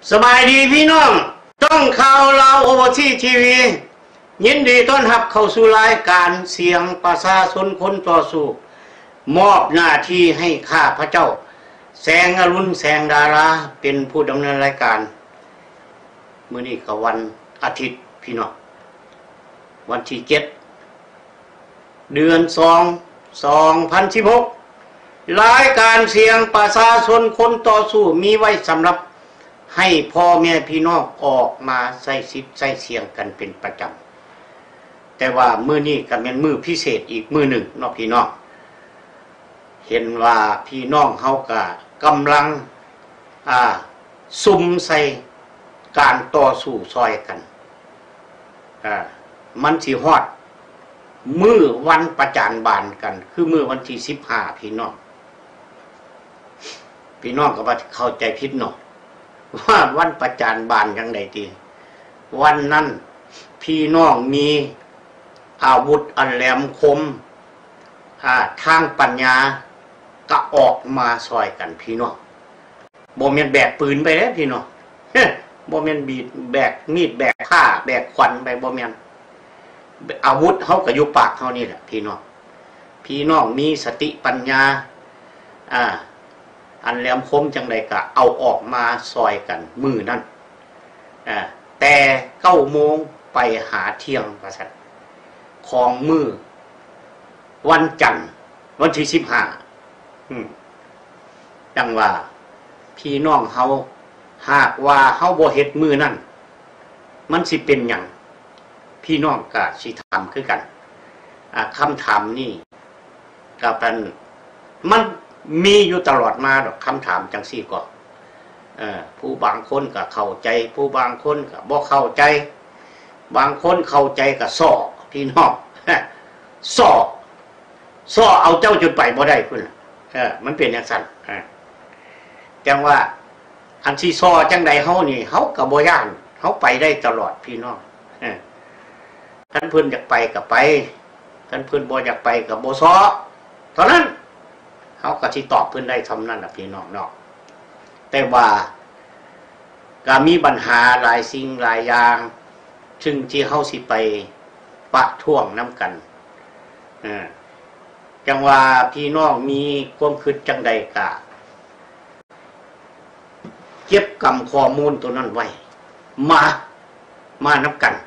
สบายดีพี่น้องต้องข่าวเราโอเวอร์ซีทีวียินดีต้อนรับเข้าสู่รายการเสียงประชาชนคนต่อสู้มอบหน้าที่ให้ข้าพระเจ้าแสงอรุณแสงดาราเป็นผู้ดำเนินรายการมื้อนี้ก็วันอาทิตย์พี่น้องวันที่7 เดือน 2 2016รายการเสียงประชาชนคนต่อสู้มีไว้สำหรับให้พ่อแม่พี่น้องออกมาใส่สิทธิ์ใส่เสียงกันเป็นประจำแต่ว่ามื้อนี้ก็เป็นมื้อพิเศษอีกมื้อหนึ่งเนาะพี่น้องเห็นว่าพี่น้องเฮาก็กำลังซุ่มใส่การต่อสู้ซอยกันมันสิฮอดมื้อวันประจานบานกันคือมื้อวันที่15พี่น้องก็ว่าเข้าใจผิดเนาะว่าวันประจานบานจังได๋ติวันนั้นพี่น้องมีอาวุธอันแหลมคมทางปัญญาก็ออกมาซอยกันพี่น้องบ่แม่นแบกปืนไปเด้พี่น้องบ่แม่นแบกมีดแบกผ้าแบกขวัญไปบ่แม่นอาวุธเฮาก็อยู่ปากเฮานี่แหละพี่น้องมีสติปัญญาอันแหลมคมจังใดก็เอาออกมาซอยกันมื้อนั้นแต่9 โมงไปหาเที่ยงว่าซั่นของมื้อวันจันทร์วันที่15ดังว่าพี่น้องเฮาหากว่าเฮาบ่เฮ็ดมื้อนั้นมันสิเป็นหยังพี่น้องก็สิถามคือกันคำถามนี้ก็เป็นมันมีอยู่ตลอดมาดอกคำถามจังซี่ก็ผู้บางคนก็เข้าใจผู้บางคนก็บ่เข้าใจบางคนเข้าใจก็ซ้อพี่น้องซ้อเอาเจ้าจนไปบ่ได้พุ่นมันเป็นจังซั่นจังว่าอันที่ซ้อจังใดเฮานี่เฮาก็บ่ย้านเฮาไปได้ตลอดพี่น้องคันเพิ่นอยากไปก็ไปคันเพิ่นบ่อยากไปก็บ่ซ้อเท่านั้นเฮาก็สิตอบเพิ่นได้เท่านั้นล่ะพี่น้องเนาะแต่ว่าก็มีปัญหาหลายสิ่งหลายอย่างซึ่งที่เฮาสิไปปะท้วงนํกันจังว่าพี่น้องมีความคิดจังใดก็เก็บกำข้อมูลตัวนั้นไว้มานับกัน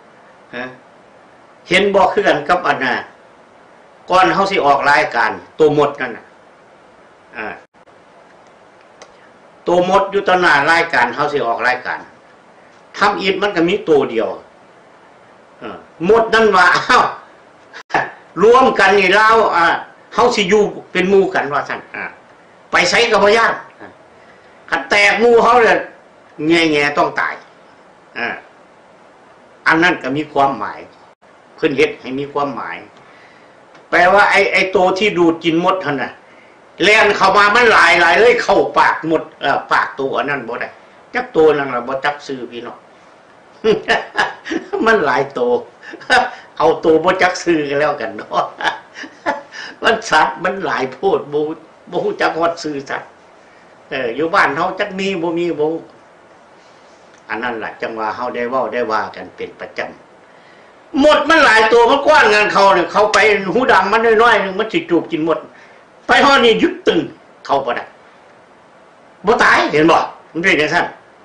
เห็นบอกคือกันกับอันน่ะก่อนเฮาสิออกรายการตัวหมดนั่นน่ะตัวหมดอยู่ตอนหน้ารายการเฮาสิออกรายการทำอีกมันก็มีตัวเดียวหมดนั่นว่าอ้าวรวมกันนี่แล้วเฮาสิอยู่เป็นหมู่กันว่าซั่นไปไสก็บ่ยากคันแตกหมู่เฮาเนี่ยแง่ๆต้องตายอันนั้นก็มีความหมายเพิ่นเฮ็ดให้มีความหมายแปลว่าไอ้ตัวที่ดูดกินมดหั่นน่ะแล่นเข้ามามันหลายเลยเข้าปากหมดปากตัวอันนั้นบ่ได้จักตัวนั่นล่ะบ่จักชื่อพี่น้อง มันหลายตัวเอาตัวบ่จักชื่อกันแล้วกันเนาะ มันสัตว์มันหลายโพดบ่ฮู้จักฮอดชื่อสัตว์อยู่บ้านเฮาจักมีบ่มีบ่อันนั้นแหละจังว่าเฮาได้เว้าได้ว่ากันเป็นประจำหมดมันหลายตัวมันกว้างงานเขาเนี่ยเขาไปหูดำมันน้อยๆนึงมันสิจูบกินหมดไปฮอดนี่ยึดตึงเข้าบ่ได้บ่ตายเห็นบ่มันเป็นจังซั่น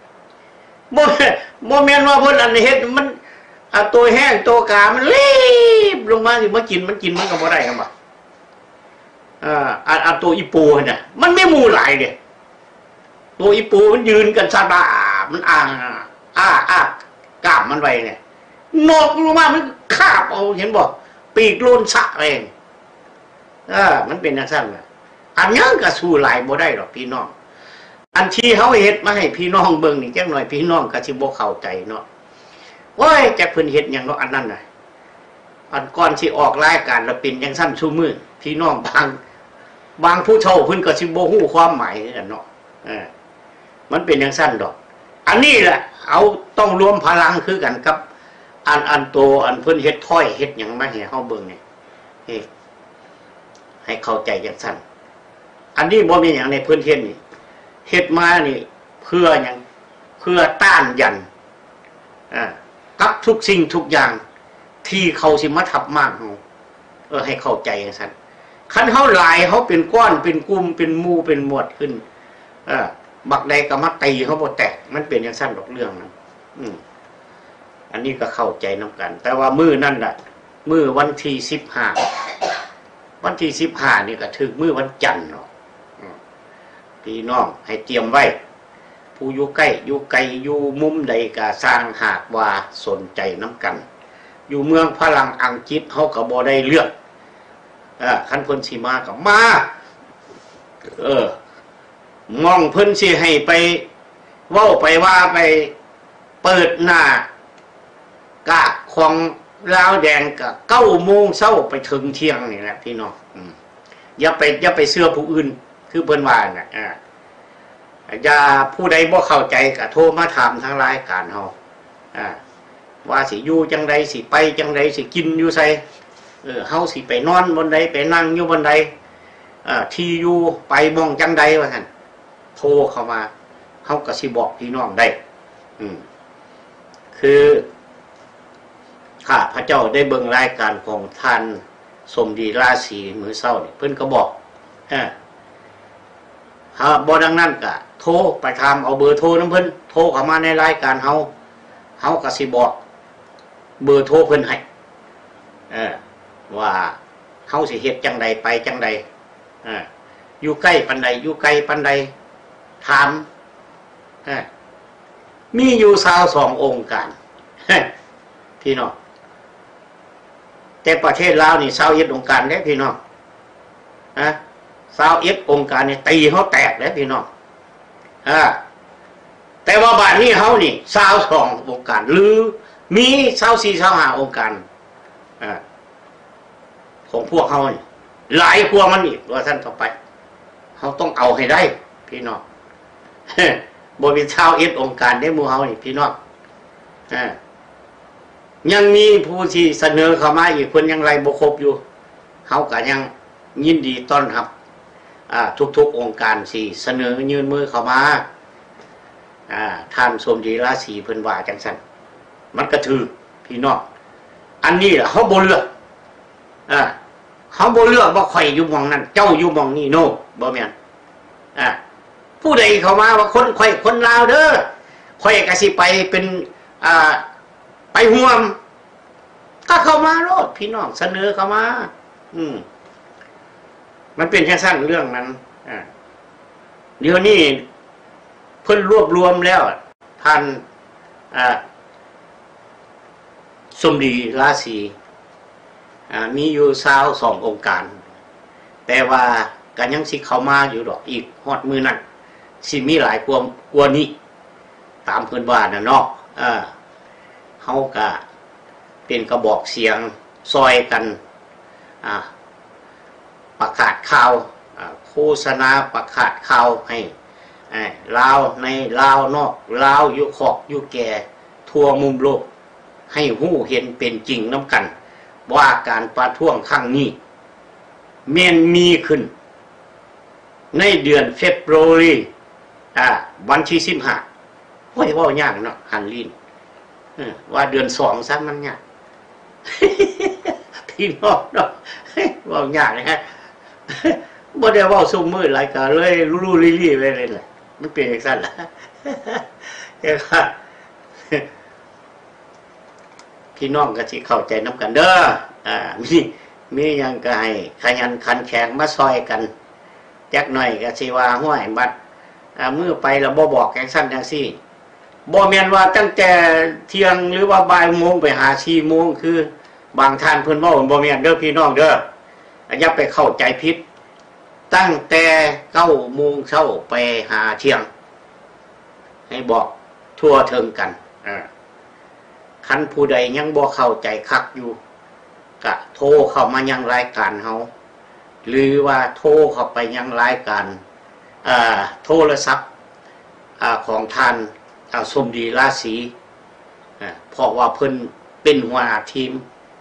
บ่แม่นว่าเพิ่นอันเฮ็ดมันตัวแห้งตัวกามันรีบลงมาสิมากินมันก็บ่ได้ครับบ่ตัวอีปูน่ะมันไม่หมู่หลายเด้ตัวอีปูมันยืนกันซะบ้ามันกล้ามมันไว้เนี่ยนกลงมามันคาบเอาเห็นบ่ปีกโลนสะเองมันเป็นจังซั่นน่ะอันยังก็สู้หลายบ่ได้หรอกพี่น้องอันที่เฮาเฮ็ดมาให้พี่น้องเบิ่งนี่จักหน่อยพี่น้องก็สิบ่เข้าใจเนาะโอ้ยจักเพิ่นเฮ็ดหยังเนาะอันนั้นน่ะอันก่อนสิออกรายการแล้วเป็นจังซั่นซุมื้อพี่น้องบางผู้เฒ่าเพิ่นก็สิบ่ฮู้ความหมายกันเนาะมันเป็นจังซั่นดอกอันนี้แหละเอาต้องรวมพลังคือกันกับอันเพิ่นเฮ็ดถ้อยเฮ็ดหยังมาให้เฮาเบิ่งนี่ให้เข้าใจจังซั่นอันนี้บ่มีหยังในเพิ่นเฮ็ดนี่เฮ็ดมานี่เพื่อหยังเพื่อต้านยันกับทุกสิ่งทุกอย่างที่เขาสิมาทับมากเราให้เข้าใจอย่างนั้นคันเขาหลายเขาเป็นก้อนเป็นกลุ่มเป็นหมู่เป็นหมวดขึ้นบักใดก็มาตีเขาบ่แตกมันเป็นอย่างนั้นดอกเรื่องนั้นอันนี้ก็เข้าใจน้ำกันแต่ว่ามื้อนั่นแหละมื้อวันที่15นี่ก็ถึงมื้อวันจันทร์เนาะพี่น้องให้เตรียมไว้ผู้อยู่ใกล้อยู่ไกลอยู่มุมใดก็สร้างหากว่าสนใจน้ำกันอยู่เมืองฝรั่งอังกฤษเขาก็บ่ได้เลือกคันเพิ่นสิมาก็มามองเพิ่นสิให้ไปเว้าไปว่าไปเปิดหน้ากะของลาวแดงก็9 โมงเช้าไปถึงเที่ยงนี่แหละพี่น้องอย่าไปเชื่อผู้อื่นคือเพิ่นว่าน่ะอย่าผู้ใดบ่เข้าใจก็โทรมาถามทางรายการเฮาว่าสิอยู่จังใดสิไปจังใดสิกินอยู่ไสเฮาสิไปนอนบนใดไปนั่งอยู่บนใดที่อยู่ไปมองจังใดว่าซั่นโทรเข้ามาเฮาก็สิบอกพี่น้องได้คือข้าพระเจ้าได้เบิ่งรายการของท่านสมดีราศีมื้อเช้านี่เพิ่นก็บอกบ่ดังนั้นก็โทรไปถามเอาเบอร์โทรนำเพิ่นโทรเข้ามาในรายการเฮาก็สิบอกเบอร์โทรเพิ่นให้ว่าเฮาสิเฮ็ดจังใดไปจังใดอยู่ใกล้ปานใดอยู่ไกลปานใดถามมีอยู่22องค์การพี่น้องแต่ประเทศลาวนี่21องค์การเด้พี่น้อง21องค์การนี่ตีเฮาแตกเด้พี่น้องแต่ว่าบ้านนี้เฮานี่22องค์การหรือมี24 25องค์การของพวกเฮานี่หลายพวกมันอีกว่าท่านต่อไปเฮาต้องเอาให้ได้พี่น้องบ่มี21องค์การได้หมู่เฮานี่พี่น้องยังมีผู้ที่เสนอเข้ามาอีกเพิ่นยังไรบ่ครบอยู่เฮาก็ยังยินดีต้อนรับทุกๆองค์การสิเสนอยื่นมือเข้ามาท่านสมดีราศีเพิ่นว่าจังซั่นมันก็ถือพี่น้องอันนี้ล่ะเฮาบ่เลือกเฮาบ่เลือกว่าข่อยอยู่หม้องนั้นเจ้าอยู่หม้องนี้โนบ่แม่นผู้ใดเข้ามาว่าคนข่อยคนลาวเด้อข่อยก็สิไปเป็นไปร่วมก็เข้ามาโลดพี่น้องเสนอเข้ามามันเป็นแค่สั้นเรื่องนั้นเดี๋ยวนี้เพิ่นรวบรวมแล้วท่านสมดีราศีมีอยู่22องค์การแต่ว่าก็ยังสิเข้ามาอยู่ดอกอีกฮอดมื้อนั้นสิมีหลายกว่านี้ตามเพิ่นว่าน่ะเนาะเฮาก็เป็นกระบอกเสียงซอยกันประกาศข่าวโฆษณาประกาศข่าวให้ลาวในลาวนอกลาวอยู่ขอกอยู่แก่ทั่วมุมโลกให้ฮู้เห็นเป็นจริงน้ำกันว่าการประท้วงครั้งนี้แม่นมีขึ้นในเดือนเฟบรุรีวันที่15โอ้ยว่ายากเนาะหันลิ้นว่าเดือน2ซะมันยากพี่น้องเนาะว่ายากนะฮะบ่ได้เว้าซุมื้อหลายก็เลยรู้ลี่ๆไปเลยแหละมันเป็นจังซั่นล่ะพี่น้องก็สิเข้าใจนำกันเด้อมีหยังก็ให้ขยันขันแข็งมาซอยกันจักหน่อยก็สิว่าห้วยบัดมื้อไปแล้วบ่บอกจังซั่นจังซี่บ่แม่นว่าตั้งแต่เที่ยงหรือว่าบ่ายโมงไปหา4โมงคือบางท่านเพิ่นเว้าบ่แม่นเด้อพี่น้องเด้ออย่าไปเข้าใจผิดตั้งแต่9 โมงเช้าไปหาเที่ยงให้บอกทั่วถึงกันคันผู้ใดยังบ่เข้าใจคักอยู่ก็โทรเข้ามายังรายการเฮาหรือว่าโทรเข้าไปยังรายการโทรศัพท์ของท่านสมดีราศีเพราะว่าเพิ่นเป็นหัวหน้าทีม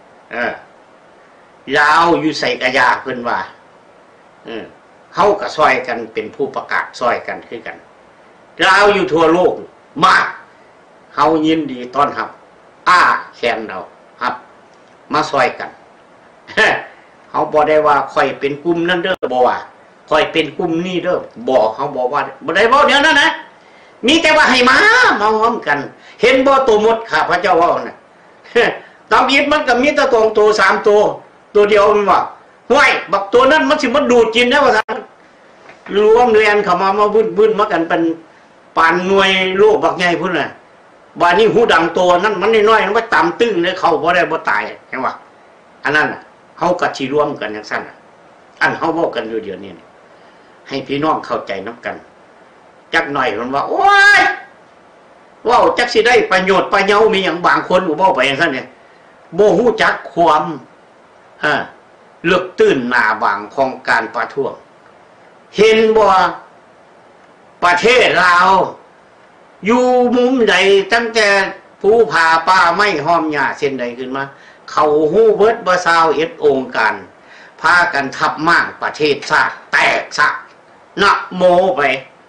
ลาวอยู่ใส่กระยาเพิ่นว่าเฮาก็ซอยกันเป็นผู้ประกาศซอยกันคือกันลาวอยู่ทั่วโลกมากเฮายินดีต้อนรับแขนเราครับมาซอยกันเฮาบ่ได้ว่าข่อยเป็นกลุ่มนั้นเด้อบ่ว่าข่อยเป็นกลุ่มนี้เด้อบ่เฮาบอกว่าบ่ได้บ่เดี๋ยวนั้นนะมีแต่ว่าให้มาพร้อมกัน เห็นบ่ตัวมดข้าพระเจ้าว่าน่ะตามอิฐมันก็มีแต่ตัว3ตัวเดียวมันว่าห้วยบักตัวนั้นมันสิมาดูดกินได้ว่าซั่นรวมเรียนเข้ามาบึ้นมากันเป็นปานหน่วยโลกบักใหญ่พุ่นน่ะบ้านนี้หูดังตัวนั้นมันน้อยๆมันไปต่ำตึ้งเลยเข้าบ่ได้บ่ตายเห็นว่าอันนั้นน่ะเฮาก็สิรวมกันจังซั่นน่ะอันเฮาเว้ากันอยู่เดี๋ยวนี้ให้พี่น้องเข้าใจนำกันจักหน่อยมันว่าโอ๊ยว้าวจักสิได้ประโยชน์ประเยามีหยังบางคนบ่เว้าไปจังซั่นเนี่ยบ่ฮู้จักความเลือกตื้นหน้าบางของการประท้วงเห็นบ่ประเทศลาวอยู่มุมใดตั้งแต่ภูผาป่าไม้หอมหญ้าเส้นใดขึ้นมาเขาฮู้เบิดบ่ซาวองค์การพากันทับม่างประเทศชาติแตกซะนะโมไป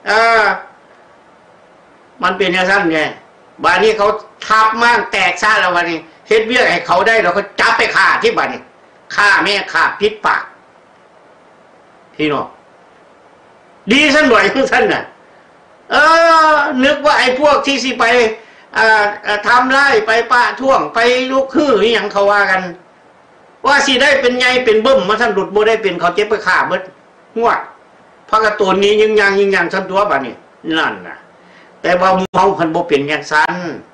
มันเป็นอย่างนั้นไงบ้านนี้เขาทับม่างแตกซะแล้ววันนี้เฮ็ดเวียกให้เขาได้เราก็จับไปฆ่าที่บ้านนี้ฆ่าแม่ฆ่าพิษปากพี่น้องดีซั่นบ่อยซั่นน่ะนึกว่าไอ้พวกที่สิไปทำไร่ไปป่าท่วงไปลุกฮืออย่างเขาว่ากันว่าสิได้เป็นไงเป็นเบิ่มมาท่านหลุดบ่ได้เป็นเขาเจ็บไปฆ่าเบิดงวดพระกระตูนนี้ยิงยังซั่นตัวบัดนี้นั่นน่ะแต่ว่าเฮาเพิ่นบ่เป็นอย่างซั่น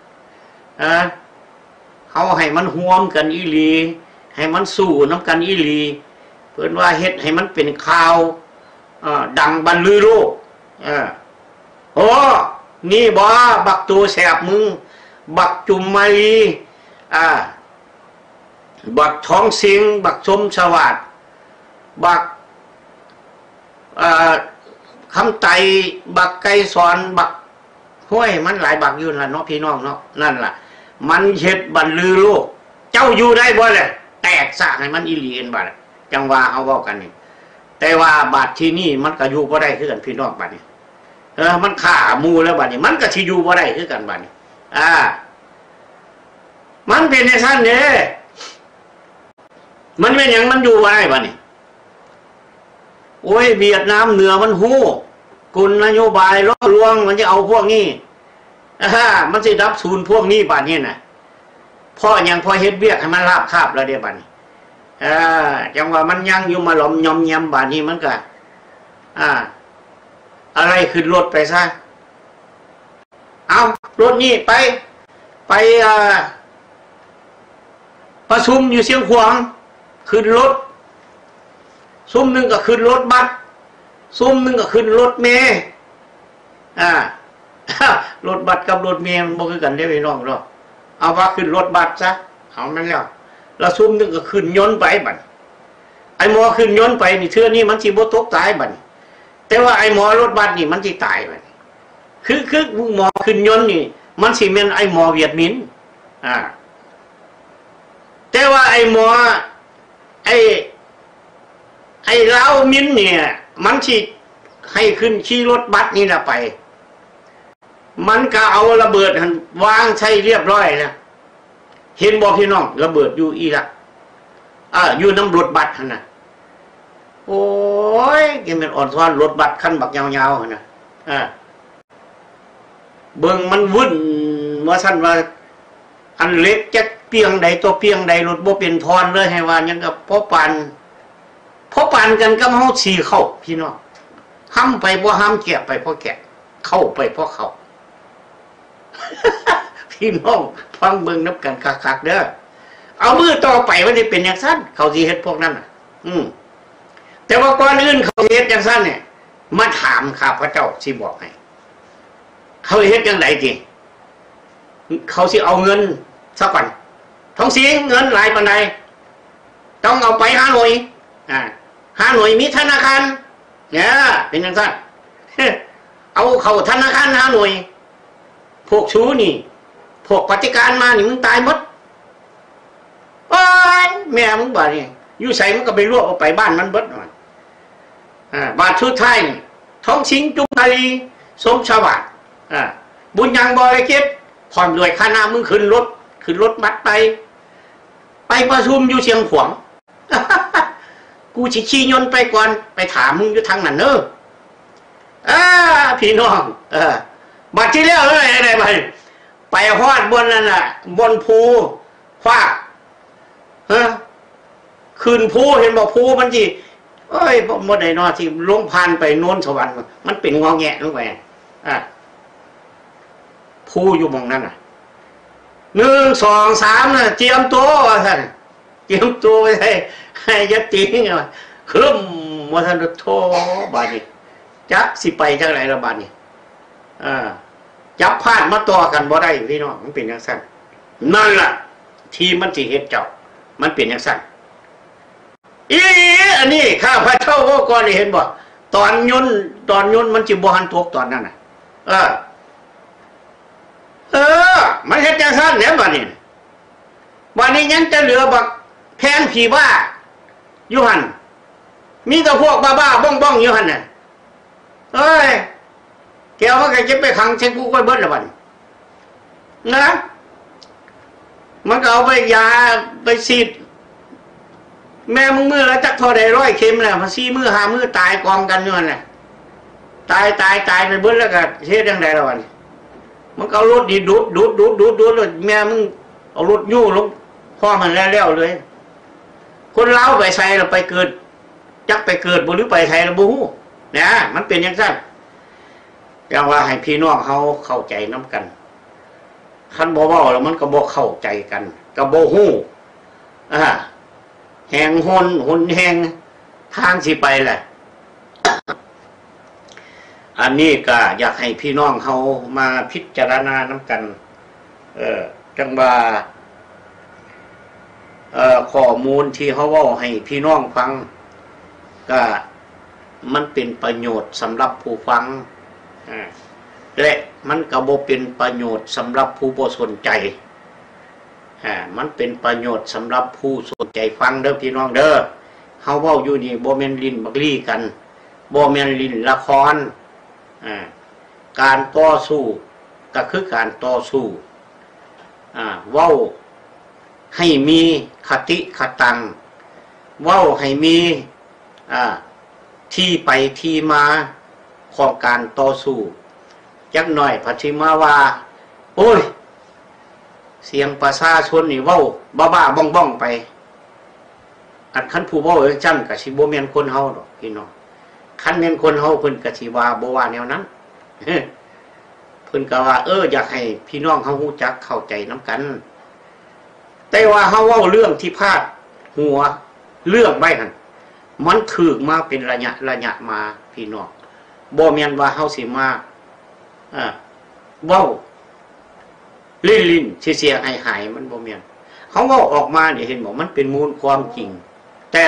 เฮาให้มันร่วมกันอีหลีให้มันสู้นำกันอีหลีเพิ่นว่าเฮ็ดให้มันเป็นข่าวดังบรรลือโลกโอ้นี่บ่บักตัวแสบมึงบักจุมมาลีบักท้องสิงบักชมสวัสดิ์บักคำไตบักไก่สอนบักห้วยมันหลายบักอยู่ล่ะเนาะพี่น้องเนาะนั่นล่ะมันเฮ็ดบรรลือโลกเจ้าอยู่ได้บ่ล่ะแตกซะให้มันอีหลีเอ็นบาดจังว่าเฮาเว้ากันนี่แต่ว่าบาดที่นี่มันก็อยู่บ่ได้คือกันพี่น้องบัดนี้มันฆ่าหมู่แล้วบัดนี้มันก็สิอยู่บ่ได้คือกันบัดนี้มันเป็นในชั้นเด้มันเป็นหยังมันอยู่บ่ได้บัดนี้โอ้ยเวียดนามเหนือมันฮู้กุลนโยบายล่อลวงมันจะเอาพวกนี้มันสิดับศูนย์พวกนี้บัดนี้น่ะพ่อยังพอเฮ็ดเวียกให้มันราบคาบแล้วเด้บัดนี้จังว่ามันยังอยู่มาหลอมยอมแยมบัดนี้มันก็อะไรขึ้นรถไปซะเอารถนี่ไปประชุมอยู่เชียงขวางขึ้นรถซุ่มหนึ่งก็ขึ้นรถบัสซุ่มหนึ่งก็ขึ้นรถเมล์รถบัสกับรถเมล์มันบ่คือกันได้พี่น้องเนาะเอาว่าขึ้นรถบัสซะเอามันแล้วซุ่มหนึ่งก็ขึ้นยนต์ไปบัดไอ้หมอขึ้นยนต์ไปนี่เทื่อนี้มันสิบ่ตกตายบัดแต่ว่าไอ้หมอรถบัสนี่มันสิตายบัดคือหมอขึ้นยนต์นี่มันสิแม่นไอ้หมอเวียดมินแต่ว่าไอ้หมอไอ้ลาวมินเนี่ยมันสิให้ขึ้นขี่รถบัสนี่ล่ะไปมันก็เอาระเบิดวางใช้เรียบร้อยนะเห็นบ่พี่น้องระเบิดอยู่อิรักอยู่น้ำรถบัสหั่นน่ะโอ้ยแกมันอ่อนซ้อนรถบัสคันบักยาวๆหั่นน่ะเบิ่งมันวุ่นว่าซั่นว่าอันเล็กจักเปียงใดตัวเปียงใดรถบ่เป็นทอนเลยให้ว่ายังกับพอปานกันกับเฮาสิเข้าพี่น้องห้ำไปบ่ห้ำแกะไปพอแกะเข้าไปพอเข้า พี่น้องฟังเบิ่งนับกันคักๆเด้อเอามือต่อไปมันสิเป็นอย่างซั่นเขาสิเฮ็ดพวกนั้นน่ะแต่ว่าก่อนอื่นเขาเฮ็ดจังซั่นเนี่ยมาถามข้าพเจ้าสิบอกให้เขาเฮ็ดจังไดติเขาสิเอาเงินซะก่อนท้องเสียเงินหลายปานใดต้องเอาไปหาหน่วยหาหน่วยมีธนาคารเนี่ยเป็นจังซั่นเอาเข้าธนาคารหาหน่วยพวกชู้นี่พวกปฏิการมานี่มึงตายหมดโอ้ยแม่มึงบ่นี่อยู่ใส่มันก็ไปรวบเอาไปบ้านมันเบิดหน่อยบาทชุดไทยท้องสิงจุมพาลีสมชาวบ้านบุญยังบริกิตพร้อมด้วยคณะมึงขึ้นรถบัสไปประชุมอยู่เชียงขวาง กูชี้ยนต์ไปก่อนไปถามมึงอยู่ทางนั้นเนอะพี่น้องบัดที่แล้วเลยอะไรไปฮอดบนนั่นน่ะบนภูฟากคืนภูเห็นบอกภูมันจีเอ้ยหมดไอ้นอที่ลงพานไปโน้นสวรรค์มันเป็นงอแงะลงไปภูอยู่มองนั่นน่ะ1 2 3น่ะเตรียมตัวท่านเตรียมตัวไปให้ยัดตีไงวะครึ่มว่าท่านโทบาดนี้จักสิไปจังไรละบาดนี้จับพาดมาต่อกันบ่ได้พี่น้องมันเป็นอย่างสั้นนั่นแหละที่มันสิเฮ็ดเจ้ามันเป็นอย่างสั้นอันนี้ข้าพระเจ้าว่าก่อนเห็นบ่ตอนยนต์มันจิบ่หันตกตอนนั้นน่ะมันเฮ็ดจังซั่นเนี่ยบัดนี้ยังจะเหลือบักแพงผีบ้าอยู่หั่นมีแต่พวกบ้าๆบ้องๆอยู่หั่นน่ะเอ้ยแกว่าแกจะไปขังเช็คกูก็เบิดละบัดนะมันก็เอาไปยาไปฉีดแม่มึงมือแล้วจักทอได้100 เข็มแหละมา4 มื้อ 5 มื้อตายกองกันอยู่นั่นแหละตายไปเบิดแล้วก็เฮ็ดจังได๋ล่ะบัดมันก็เอารถนี่ดูดแม่มึงเอารถยู่ลงพ่อมันแล้วเลยคนเล่าไปใส่แล้วไปเกิดจักไปเกิดบ่หรือไปใส่แล้วบ่ฮู้นะมันเป็นจังซั่นแต่ว่าให้พี่น้องเฮาเข้าใจนำกันคันบ่เว้าแล้วมันก็บ่เข้าใจกันก็บ่ฮู้แหงหนแหงทางสิไปแหละอันนี้ก็อยากให้พี่น้องเฮามาพิจารณานำกันจังว่าข้อมูลที่เฮาเว้าให้พี่น้องฟังก็มันเป็นประโยชน์สำหรับผู้ฟังและมันก็บ่เป็นประโยชน์สำหรับผู้บ่สนใจมันเป็นประโยชน์สำหรับผู้สนใจฟังเด้อพี่น้องเด้อเฮาเว้าอยู่นี่บ่แม่นลิ้นบักลี่กันบ่แม่นลิ้นละครการต่อสู้ก็คือการต่อสู้เว้าให้มีคติคตังเว้าให้มีที่ไปที่มาของการต่อสู้จักหน่อยพัชิมาว่าโอ้ยเสียงประชาชนนี่เว้าบ้าบ้องไปอันคันผู้เว้าจังก็สิบ่แม่นคนเฮาดอกพี่น้องคันแม่นคนเฮาเพิ่นก็สิว่าบ่ว่าแนวนั้นเพิ่นก็ว่าอยากให้พี่น้องเฮาฮู้จักเข้าใจนำกันแต่ว่าเฮาเว้าเรื่องที่พลาดหัวเรื่องไว้หั่นมันถูกมาเป็นระยะมาพี่น้องบ่แม่นว่าเฮาสิมาเว้าลิ้นเสียหายมันบ่แม่นเฮาเว้าออกมานี่เห็นบ่มันเป็นมูลความจริงแต่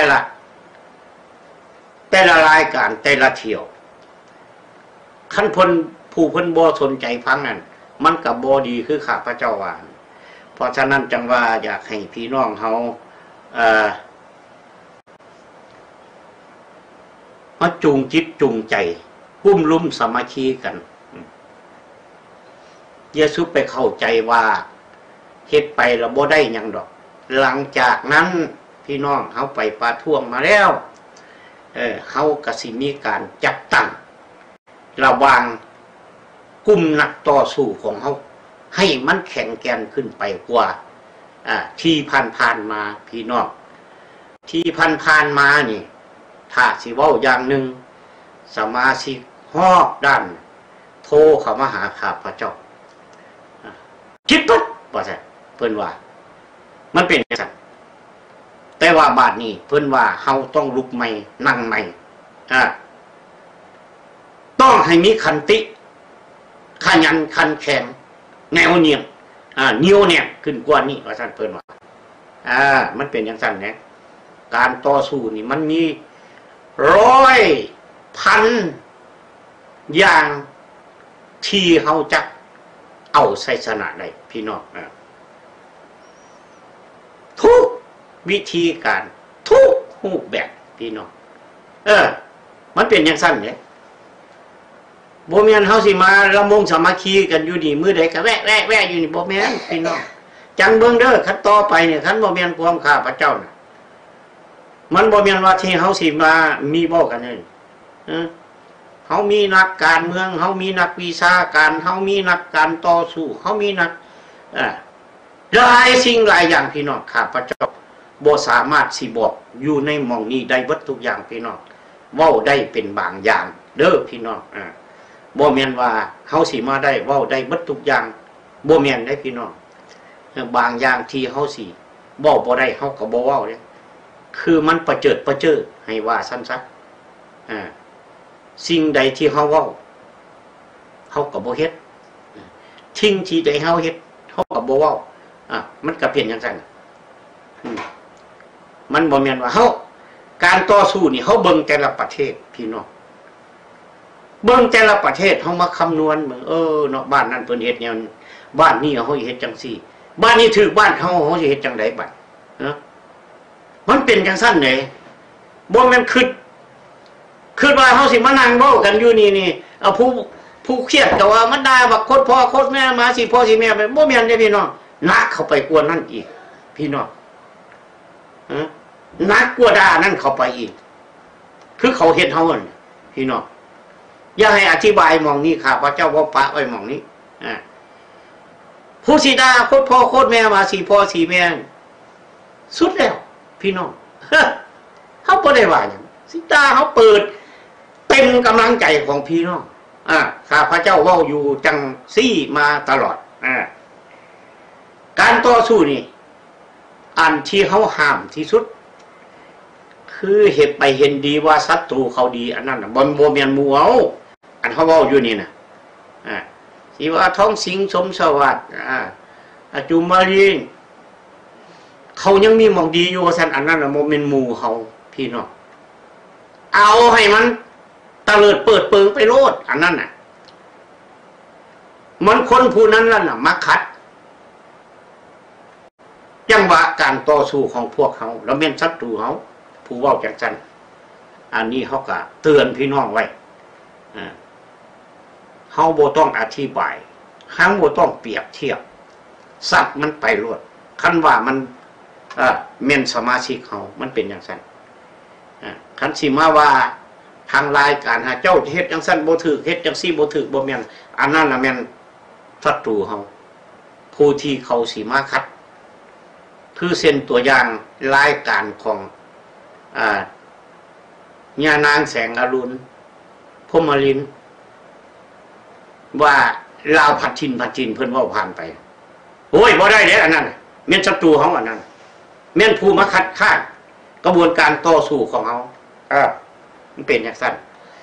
ละรายการแต่ละเที่ยวคันผู้เพิ่นบ่สนใจฟังนั่นมันก็บ่ดีคือข้าพเจ้าว่าเพราะฉะนั้นจังว่าอยากให้พี่น้องเฮามาจูงจิตจูงใจหุ้มลุ่มสามัคคีกันอย่าซุบไปเข้าใจว่าเฮ็ดไปแล้วบ่ได้หยังดอกหลังจากนั้นพี่น้องเฮาไปประท้วงมาแล้วเฮาก็สิมีการจัดตั้งระหว่างกลุ่มนักต่อสู้ของเฮาให้มันแข็งแกร่งขึ้นไปกว่าที่ผ่านมาพี่น้องที่ผ่านมานี่ถ้าสิเว้าอย่างหนึ่งสมาชิกฮอกด้านโทรเข้ามาหาข้าพเจ้าคิดปุ๊บว่าซั่นเพิ่นว่ามันเป็นจังซั่นแต่ว่าบาดนี้เพิ่นว่าเฮาต้องลุกใหม่นั่งใหม่ต้องให้มีขันติขยันขันแข็งแนวเนียมเหนียวแน่ขึ้นกว่านี้ว่าซั่นเพิ่นว่ามันเป็นจังซั่นแหละการต่อสู้นี่มันมี100,000อย่างที่เฮาจักเอาชัยชนะได้พี่น้องทุกวิธีการทุกรูปแบบพี่น้องมันเป็นอย่างสั้นเนี่ยบ่แม่นเฮาสิมาละมงสามัคคีกันอยู่นี่มื้อใดก็แวะอยู่นี่บ่แม่นพี่น้องจังเบิ่งเด้อคันต่อไปเนี่ยคันบ่แม่นความข้าพเจ้าน่ะมันบ่แม่นว่าที่เฮาสิมามีเว้ากันนี่เฮามีนักการเมืองเฮามีนักวิชาการเฮามีนักการต่อสู้เฮามีนักหลายสิ่งหลายอย่างพี่น้องข้าพเจ้าบ่สามารถสิบอกอยู่ในหม่องนี้ได้เบิดทุกอย่างพี่น้องเว้าได้เป็นบางอย่างเด้อพี่น้องบ่แม่นว่าเฮาสิมาได้เว้าได้เบิดทุกอย่างบ่แม่นได้พี่น้องบางอย่างที่เฮาสิเว้าบ่ได้เฮาก็บ่เว้าเด้คือมันประเจิดให้ว่าซั่นซะสิ่งใดที่เฮาเว้าเฮาก็บ่เฮ็ดทิ้งที่ใดเฮาเฮ็ดเฮาก็บ่เว้ามันก็เป็นจังซั่นมันบ่แม่นว่าเฮาการต่อสู้นี่เฮาเบิ่งแต่ละประเทศพี่น้องเบิ่งแต่ละประเทศเฮามาคำนวณเบิ่งเนาะบ้านนั้นเพิ่นเฮ็ดแนวนี้บ้านนี้เฮาเฮ็ดจังซี่บ้านนี้ถูกบ้านเฮาสิเฮ็ดจังได๋บัดมันเป็นจังซั่นเด้บ่แม่นคิดว่าเฮาสิมานั่งเว้ากันอยู่นี่เอาผู้เครียดก็ว่ามันด่าบักโคตรพ่อโคตรแม่มาสิพ่อสิแม่ไปบ่แม่นเด้พี่น้องหนักเข้าไปกว่านั้นอีกพี่น้องหนักกว่าด่านั่นเข้าไปอีกคือเขาเฮ็ดเฮานั่นพี่น้องอย่าให้อธิบายมองนี้ข้าพเจ้าบ่ปะไว้มองนี้ผู้สิด่าโคตรพ่อโคตรแม่มาสิพ่อสิแม่สุดแล้วพี่น้องเฮาบ่ได้ว่าหยังสิด่าเฮาเปิดเต็มกำลังใจของพี่น้องข้าพเจ้าเว้าอยู่จังซี่มาตลอดการต่อสู้นี่อันที่เฮาห้ามที่สุดคือเฮ็ดไปเห็นดีว่าศัตรูเขาดีอันนั้นน่ะบ่แม่นหมู่เอาอันเฮาเว้าอยู่นี่น่ะสิว่าท้องสิงสมสวัสดิ์จุมารีเขายังมีหม่องดีอยู่ว่าซั่นอันนั้นน่ะบ่แม่นหมู่เฮาพี่น้องเอาให้มันตะเลิดเปิดเปิงไปโลดอันนั้นน่ะมันคนผู้นั้นน่ะมาขัดจังหวะการต่อสู้ของพวกเขาแล้วเป็นศัตรูเขาผู้เว้าจังซั่นอันนี้เขาก็เตือนพี่น้องไว้เขาบ่ต้องอธิบายเขาบ่ต้องเปรียบเทียบสัตว์มันไปโลดคันว่ามันแม่นสมาชิกเขามันเป็นจังซั่นคันสิมาว่าทางรายการหาเจ้าเฮ็ดจังซั่นบ่ถูกเฮ็ดจังซี่บ่ถูกบ่แม่นอันนั้นน่ะแม่นศัตรูเฮาผู้ที่เขาสิมาคัดคือเส้นตัวอย่างรายการของญานางแสงอรุณพรหมลินว่าลาวผัดชินเพิ่นเว้าผ่านไปโอ้ยบ่ได้เด้อันนั้นแม่นศัตรูเฮาอันนั้นแม่นผู้มาคัดค้านกระบวนการต่อสู้ของเฮามันเป็นจังซั่น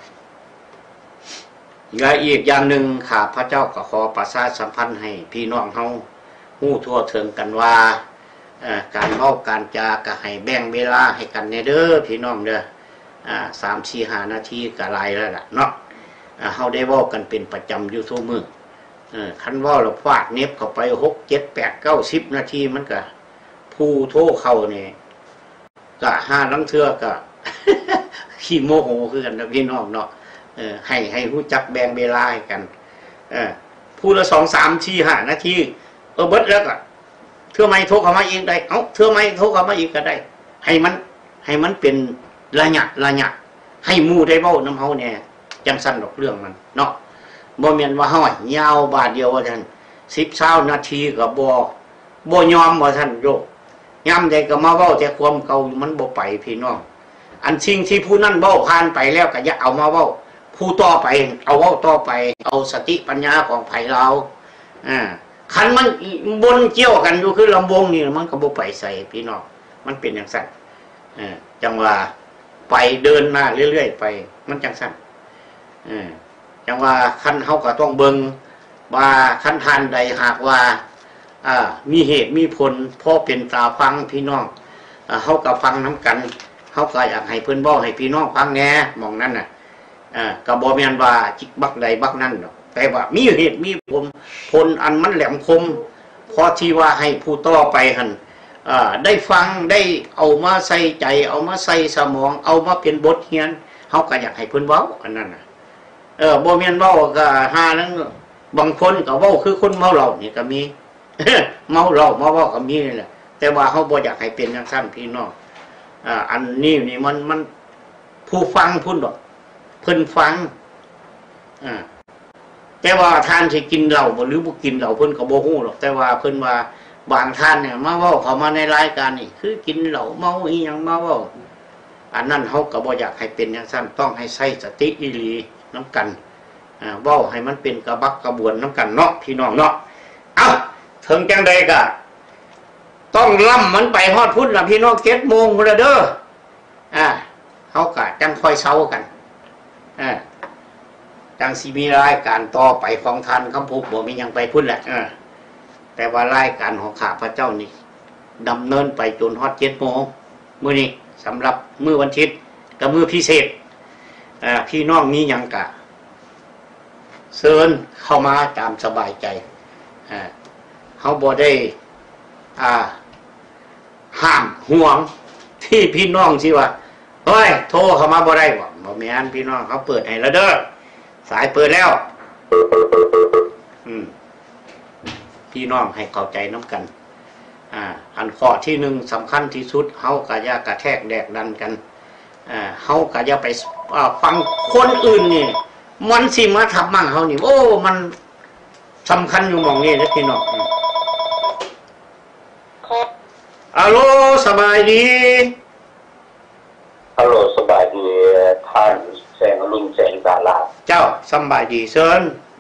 อีกอย่างหนึ่งข้าพระเจ้าก็ขอประชาสัมพันธ์ให้พี่น้องเฮาฮู้ทั่วถึงกันว่าการเว้าการจาก็ให้แบ่งเวลาให้กันแน่เด้อพี่น้องเด้อ3-4-5 นาทีก็หลายแล้วล่ะเนาะเฮาได้เว้ากันเป็นประจำอยู่ทุกมื้อคันเว้าแล้วฟาดเน็บเข้าไป6 7 8 9 10 นาทีมันก็ผู้โทรเข้านี่ก็5ลังเทื่อก็ ขี้โมโหคือกันนะพี่น้องเนาะให้รู้จักแบ่งเวลาให้กันผู้ละ2 3 4 5 นาทีเบิดแล้วก็เทื่อไม่โทรเข้ามาอีกได้เทื่อไม่โทรเข้ามาอีกก็ได้ให้มันเป็นระยะให้หมู่ได้เว้านำเฮาแน่จังซั่นดอกเรื่องมันเนาะบ่แม่นว่าเฮายาวบาดเดียวว่าซั่น10-20 นาทีก็บ่ยอมว่าซั่นโยยามใดก็มาเว้าแต่ความเก่ามันบ่ไปพี่น้องอันสิ่งที่ผู้นั้นเว้าผ่านไปแล้วก็อย่าเอามาเว้าผู้ต่อไปเอาเว้าต่อไปเอาสติปัญญาของไผเราคันมันบนเกี่ยวกันอยู่คือลำวงนี่มันก็บ่ไปใส่พี่น้องมันเป็นจังซั่นจังว่าไปเดินหน้าเรื่อยๆไปมันจังซั่นจังว่าคันเฮาก็ต้องเบิ่งว่าคันทานใดหากว่ามีเหตุมีผลพอเป็นตาฟังพี่น้องเฮาก็ฟังนำกันเฮาก็อยากให้เพิ่นเว้าให้พี่น้องฟังแหน่หม่องนั้นน่ะก็บ่แม่นว่าจิกบักใดบักนั้นดอกแต่ว่ามีเหตุมีผลอันมันแหลมคมพอที่ว่าให้ผู้ต่อไปหั่นได้ฟังได้เอามาใส่ใจเอามาใส่สมองเอามาเป็นบทเรียนเฮาก็อยากให้เพิ่นเว้าอันนั้นน่ะบ่แม่นเว้าก็หานั้นบางคนก็เว้าคือคนเมาเหล้านี่ก็มี เมาเหล้าเว้าก็มีนี่แหละแต่ว่าเฮาบ่อยากให้เป็นจังซั่นพี่น้องอันนี้นี่มันผู้ฟังพุ่นดอกเพิ่นฟังแต่ว่าท่านสิกินเหล้าบ่หรือบ่กินเหล้าเพิ่นก็บ่ฮู้หรอกแต่ว่าเพิ่นว่าบางท่านเนี่ยมาเว้าเข้ามาในรายการนี่คือกินเหล้าเมาอีหยังมาเว้าอันนั้นเฮาก็บ่อยากให้เป็นจังซั่นต้องให้ใช้สติอีหลีนำกันเว้าให้มันเป็นกระบักกระบวนนำกันเนาะพี่น้องเนาะเอ้าถึงจังใดก็ต้องล่ำมันไปฮอดพุ่นล่ะพี่น้อง 7:00 นพุ่นละเด้อเฮาก็จังค่อยเซากันจังสิมีรายการต่อไปของท่านคำพูดบ่มีหยังไปพุ่นแหละแต่ว่ารายการของข้าพเจ้านี่ดำเนินไปจนฮอด 7:00 นมื้อนี้สำหรับมื้อวันอาทิตย์กับมื้อพิเศษพี่น้องมีหยังก็เชิญเข้ามาตามสบายใจเฮาบ่ได้ห้ามห่วงที่พี่น้องสิว่าเฮ้ยโทรเข้ามาบ่ได้บ่แม่นพี่น้องเขาเปิดให้แล้วเด้อสายเปิดแล้วพี่น้องให้เข้าใจน้ำกันอันข้อที่หนึ่งสำคัญที่สุดเฮาก็อย่ากระแทกแดกดันกันเฮาก็อย่าไปฟังคนอื่นนี่มันสิมาทับมั่งเฮานี่โอ้มันสำคัญอยู่หม่องนี้เด้อพี่น้องฮัลโหลสบายดีฮัลโหลสบายดีท่านแสงอรุณแสงสาราเจ้าสบายดีเชิญ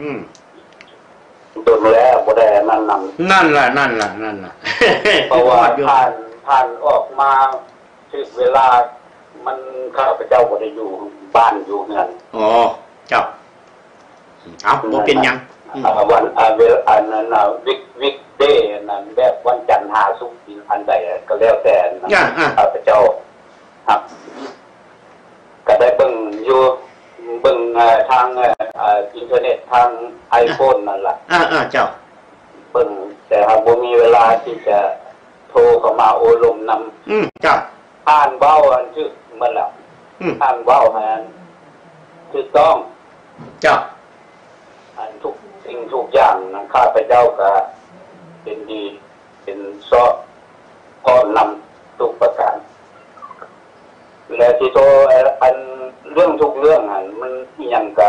โดนแล้วบ่ได้นั่นล่ะเพราะว่าท่านออกมาถึงเวลามันข้าพเจ้าบ่ได้อยู่บ้านอยู่เฮือนอ๋อเจ้าเอาบ่เป็นหยังวันเวลาอันนั้นวิกเดย์นั้นแบบวันจันทร์5ศุกร์อันใดก็แล้วแต่ข้าพเจ้าครับก็ได้เบิ่งอยู่เบิ่งทางอินเทอร์เน็ตทาง iPhone นั่นล่ะเจ้าเบิ่งแต่หากบ่มีเวลาที่จะโทรเข้ามาโอลมนำเจ้าอ่านเว้าอันชื่อมันล่ะอ่านเว้าให้อันถูกต้องเจ้าอันทุกสิ่งทุกอย่างนั้นข้าพเจ้าก็เป็นดีเป็นซอพร้อมนำทุกประการและที่โตอันเรื่องทุกเรื่องมันยังก็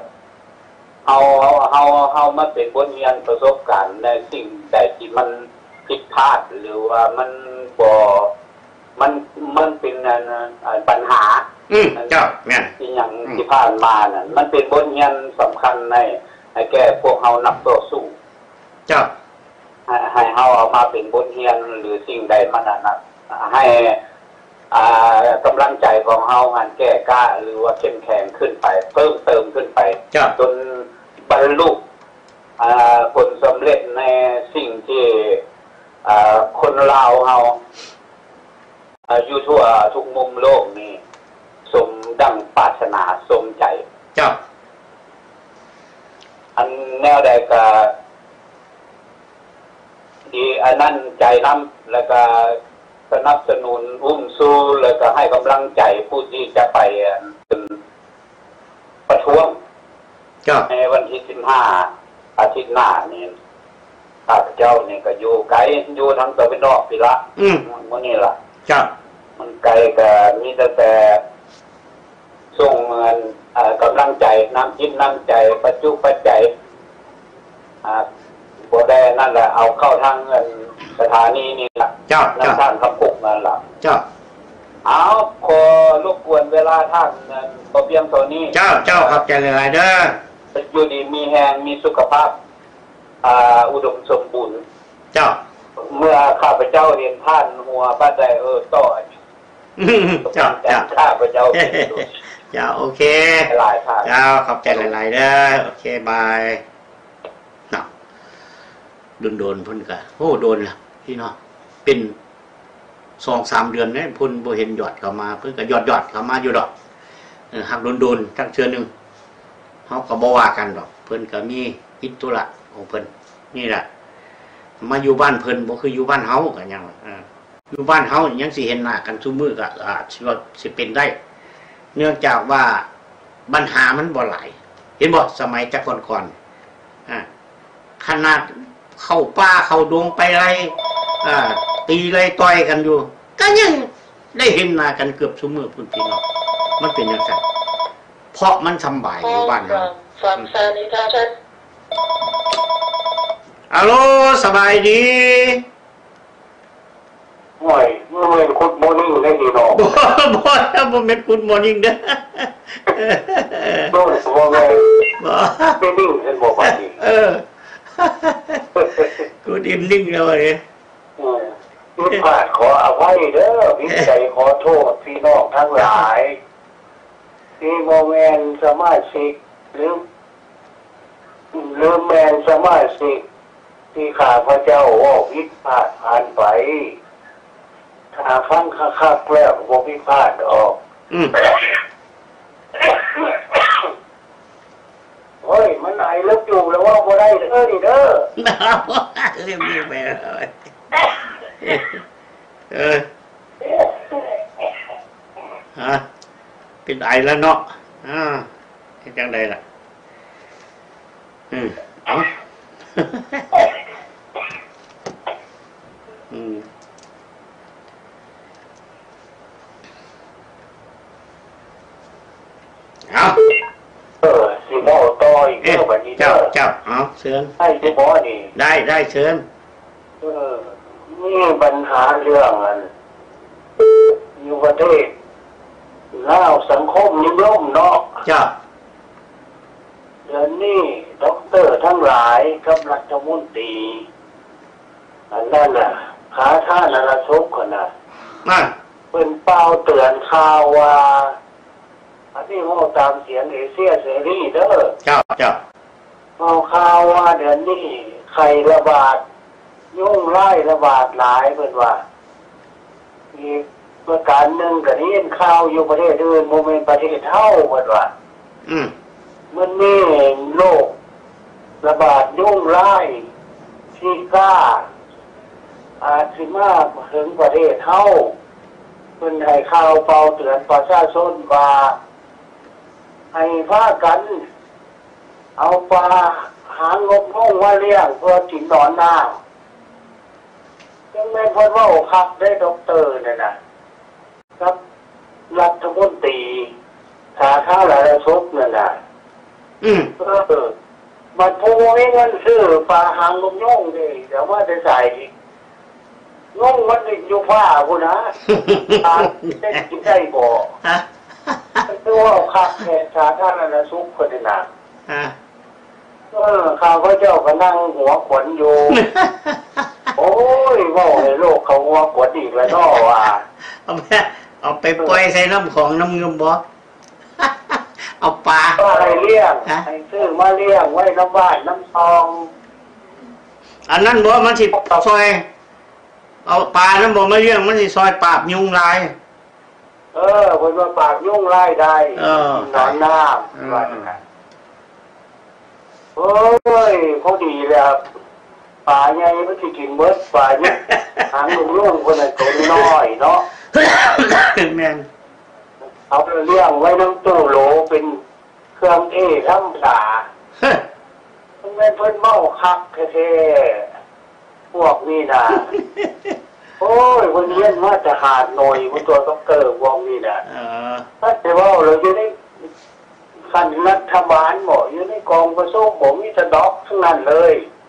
เอามาเป็นบทเรียนประสบการณ์ในสิ่งใดที่มันผิดพลาดหรือว่ามันบ่มันเป็นปัญหาเจ้าแม่นที่ยังที่ผ่านมาน่ะมันเป็นบทเรียนสำคัญในแก่พวกเฮานักต่อสู้เจ้าให้เฮาเอามาเป็นบทเรียนหรือสิ่งใดมันนั้นให้กำลังใจของเฮาหันแก้กล้าหรือว่าเข้มแข็งขึ้นไปเพิ่มเติมขึ้นไปจนบรรลุผลสำเร็จในสิ่งที่คนลาวเฮาอยู่ทั่วทุกมุมโลกนี้สมดังปรารถนาสมใจอันแนวใดก็ดีอันนั้นใจนำแล้วก็สนับสนุนอุ้มสู้แล้วก็ให้กำลังใจผู้ที่จะไปประท้วงในวันที่15อาทิตย์หน้านี่ข้าพเจ้านี่ก็อยู่ไกลอยู่ทางตะวันออกพี่ละมื้อนี้ล่ะมันไกลก็มีแต่ส่งกำลังใจน้ำจิตน้ำใจปัจจุปัจจัยบ่ได้นั่นแหละเอาเข้าทางสถานีนี่ล่ะน้ำท่านคำปุกนั่นล่ะเอาขอรบกวนเวลาท่านบ่เพียงเท่านี้เจ้าครับใจหลายๆเด้ออยู่ดีมีแฮงมีสุขภาพอุดมสมบูรณ์เมื่อข้าพเจ้าเห็นท่านหัวบ้านใดต่อเจ้าข้าพเจ้าโอเคเจ้าขอบใจหลายๆเด้อโอเคบายโดนพุ่นกะโอ้โดนล่ะพี่น้องเป็น 2-3 เดือนเนี่ยพุ่นบ่เห็นยอดเข้ามาเพิ่นก็ยอดเข้ามาอยู่ดอกหักโดนจักเทื่อนึงเฮาก็บ่ว่ากันดอกเพิ่นก็มีกิจธุระของเพิ่นนี่ล่ะมาอยู่บ้านเพิ่นบ่คืออยู่บ้านเฮาก็หยังอยู่บ้านเฮายังสิเห็นหน้ากันซุมื้อก็สิเป็นได้เนื่องจากว่าปัญหามันบ่หลายเห็นบ่สมัยแต่ก่อนขนาดเข้าป่าเข้าดงไปไรตีไรต่อยกันอยู่ก็ยังได้เห็นหน้ากันเกือบซุมื้อพุ่นพี่น้องมันเป็นจังซั่นเพราะมันสบายอยู่บ้านเราฮัลโหลสบายดีห่วยเมื่อเป็นคุณโมนิ่งได้ดีเนาะบ่แม่นกูดมอร์นิ่งเด้อบ่เป็นนิ่งเห็นบ่ว่าดีกูดอิมนิ่งเลยผิดพลาดขออภัยเด้อพี่ใจขอโทษพี่น้องทั้งหลายที่โมเมนสมาชิกหรือแมนสมาชิกที่ข้าพเจ้าว่าผิดพลาดผ่านไปถ้าฟังคักๆแล้วบ่ผิดพลาดออกเฮ้ยมันไหนเลิกอยู่แล้วว่าบ่ได้เด้อนี่เด้อเรียบไปเลยเป็นไอแล้วเนาะเป็นจังไดล่ะเอาสิบ่ต่ออีกเด้อบัดนี้เจ้าเอาเชิญให้สิบ่นี่ได้เชิญนี่ปัญหาเรื่องอยู่ประเทศลาวสังคมนิยมเนาะจ้าเดือนนี้ด็อกเตอร์ทั้งหลายกับรัฐมนตรีอันนั้นน่ะหาท่านนรกคนน่ะเป็นเป้าเตือนข่าวว่าอันนี้โง่ตามเสียงเอเชียเสรีเด้อเจ้าเอาข่าวว่าเดือนนี้ไข้ระบาดยุ่งไล่ระบาดหลายเพิ่นว่าอีกประการหนึ่งก็ได้ยินข่าวอยู่ประเทศอื่นโมเมนต์ประเทศเท่าเพิ่นว่ามันมีโรคระบาดยุ่งไล่ซีก้าอาจสิมาถึงประเทศเท่าเพิ่นให้ข่าวเป่าเตือนประชาชนว่าให้พากันเอาปลาหางบงมาเลี้ยงเพื่อกินนอนน้ำยังไม่พ้นว่าคักได้ด็อกเตอร์เนี่ยนะครับรัฐมนตรีสาธารณสุขเนี่ยนะมันพูดเงินซื้อปลาหางงมย่องเลยเดี๋ยวว่าจะใส่ง่งมันอยู่ผ้ากูนะตาได้กินได้บ่คือว่าคักแค่สาธารณสุขคนนี้นะข้าพเจ้าก็นั่งหัวขวนอยู่โอ้ยว่าในโลกเขาหัวขวนอีกแล้วเนาะว่าเอาไปปล่อยใส่น้ำของน้ำเงิมบ่เอาปลาให้เลี้ยงให้ซื้อมาเลี้ยงไว้น้ำบ้านน้ำซองอันนั้นบ่มันสิซอยเอาปลานั้นบ่มาเลี้ยงมันสิซอยปราบยุงลายคนว่าปราบยุงลายได้นอนน้ำว่าอย่างนั้นโอ้ยเขาดีแล้วป่าใหญ่ไม่ที่กินเบิดป่าเนี่ยหางลุงคนนั้นตัวน้อยเนาะแม่นเอาเลี้ยงไว้น้ำตู้โหลเป็นเครื่องธรรมดาแม่นเพิ่นเมาคักแท้ๆพวกนี้นะโอ้ยวันนี้มาจะหาดหน่อยวันตัวต้องเกิดวงนี้นะถ้าจะว่าเราอยู่ในขันรัฐบาลหมออยู่ในกองประชุมผมมีแต่ด็อกทั้งนั้นเลย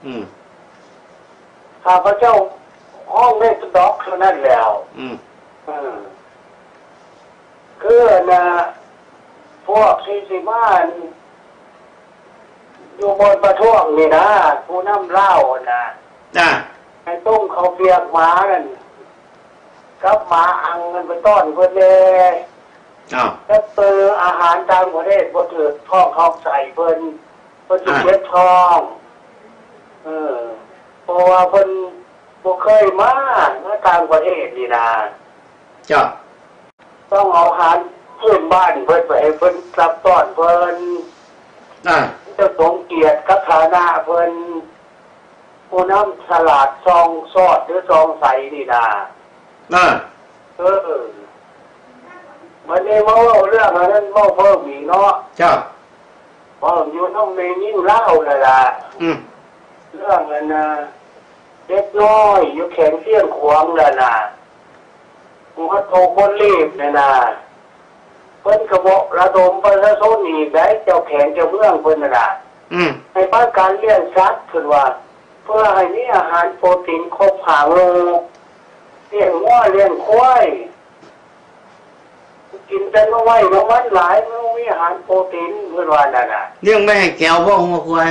ข้าพเจ้าห้องได้ด็อกเท่านั้นแล้วคือนะพวก40 บ้านอยู่บนประท้วงนี่นะผู้นำเล่านะให้ต้มเขาเปียกหมานั่นกับหมาอังกันไปต้อนเพื่อนเลยก็เติมอาหารตามประเทศบ่ถือท้องเขาใส่เพิ่นสิเจ็บท้องเพราะว่าเพิ่นบ่เคยมาต่างประเทศนี่นะต้องเอาอาหารพื้นบ้านเพิ่นไปให้เพิ่นรับต้อนเพิ่นจะสงเกียรติกับฐานะเพิ่นผู้นำสลัดซองซอดหรือซองใสนี่นะมันนี่เมาเรื่องนั้นเมาเพิ่มอีกเนาะพออยู่ต้องในยิ่งเล่าเลยล่ะเรื่องนั้นนะเล็กน้อยอยู่แขนเสี้ยงขวางเลยนะหัวโตคนรีบเลยนะเพิ่นกระบอกระดมประชาชนอีกได้เจ้าแขนเจ้าเมืองเพิ่นน่ะในบ้านการเลี้ยงสัตว์คือว่าเพื่อให้มีอาหารโปรตีนครบ5 โลเลี้ยงวัวเลี้ยงควายกินแต่น้อยน้ำมันหลายไม่มีอาหารโปรตีนเพื่อนว่านั่นน่ะเลี้ยงไม่ให้แก้วบ่หัวควาย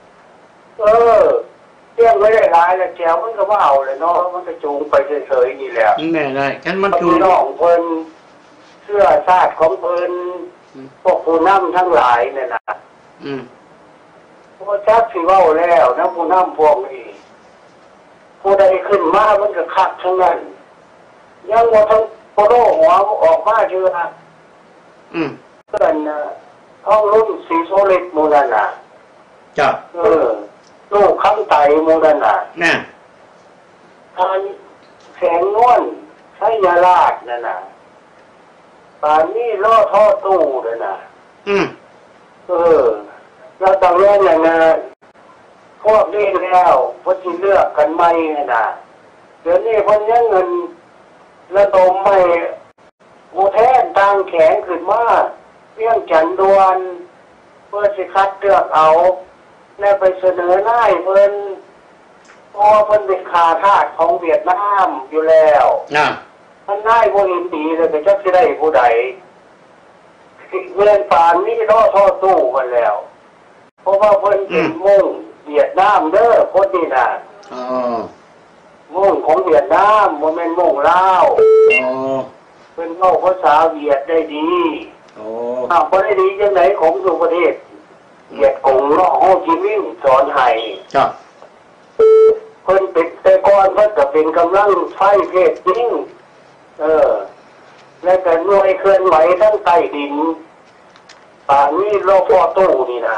เลี้ยงไม่ได้หลายแล้วแก้วมันก็ว่าเอาเลยเนาะมันก็จูงไปเฉยๆนี่แหละแม่ได้ฉันมันจูงน้องเพิ่นเสื้อชาติของเพิ่นพวกผู้นำทั้งหลายเนี่ยนะพวกชักสิเว้าแล้วนะผู้นำพวกนี้ผู้ใดขึ้นมามันก็คักทั้งนั้นยังว่าทั้งโปโลหัวออกมาเชื่อเพื่อนห้องรุ่นสีโซเล็กโมเดลน่ะจ้ะลูกข้างไตโมเดลน่ะทานแสงนวลใช้ยาลาดนั่นน่ะป่านนี้ล่อท่อตู้เลยน่ะแล้วตอนแรกอย่างน่ะพวกนี้แล้วพอที่เลือกกันไม่น่ะเดี๋ยวนี้พอนี้เงินระดมไม่โมแทนทางแข็งขึ้นมาเรื่องจันดวนเพื่อสิคัดเลือกเอาแล้วไปเสนอหน้าเพิ่นเพราะเพิ่นเป็นขาทาสของเวียดนามอยู่แล้วท่านนายบ่เห็นดีเลยเป็นจักสิได้ผู้ใดเงินป่านนี้ท่อตู้กันแล้วเพราะว่าเพิ่นเป็นมุ่งเวียดนามเด้อคนนี้น่ะมุ่งของเวียดนามบ่แม่นมุ่งลาวเป็นเว้าภาษาเวียดได้ดีบ่ได้ดีจังได๋ของสู่ประเทศเวียดกงเนาะโฮจิมินห์สอนให้เพิ่นเป็นแต่ก่อนเพิ่นก็เป็นกำลังไฟเพศจริงแล้วก็หน่วยเคลื่อนไหวทั้งใต้ดินป่านนี้รอฟอตู้นี่นะ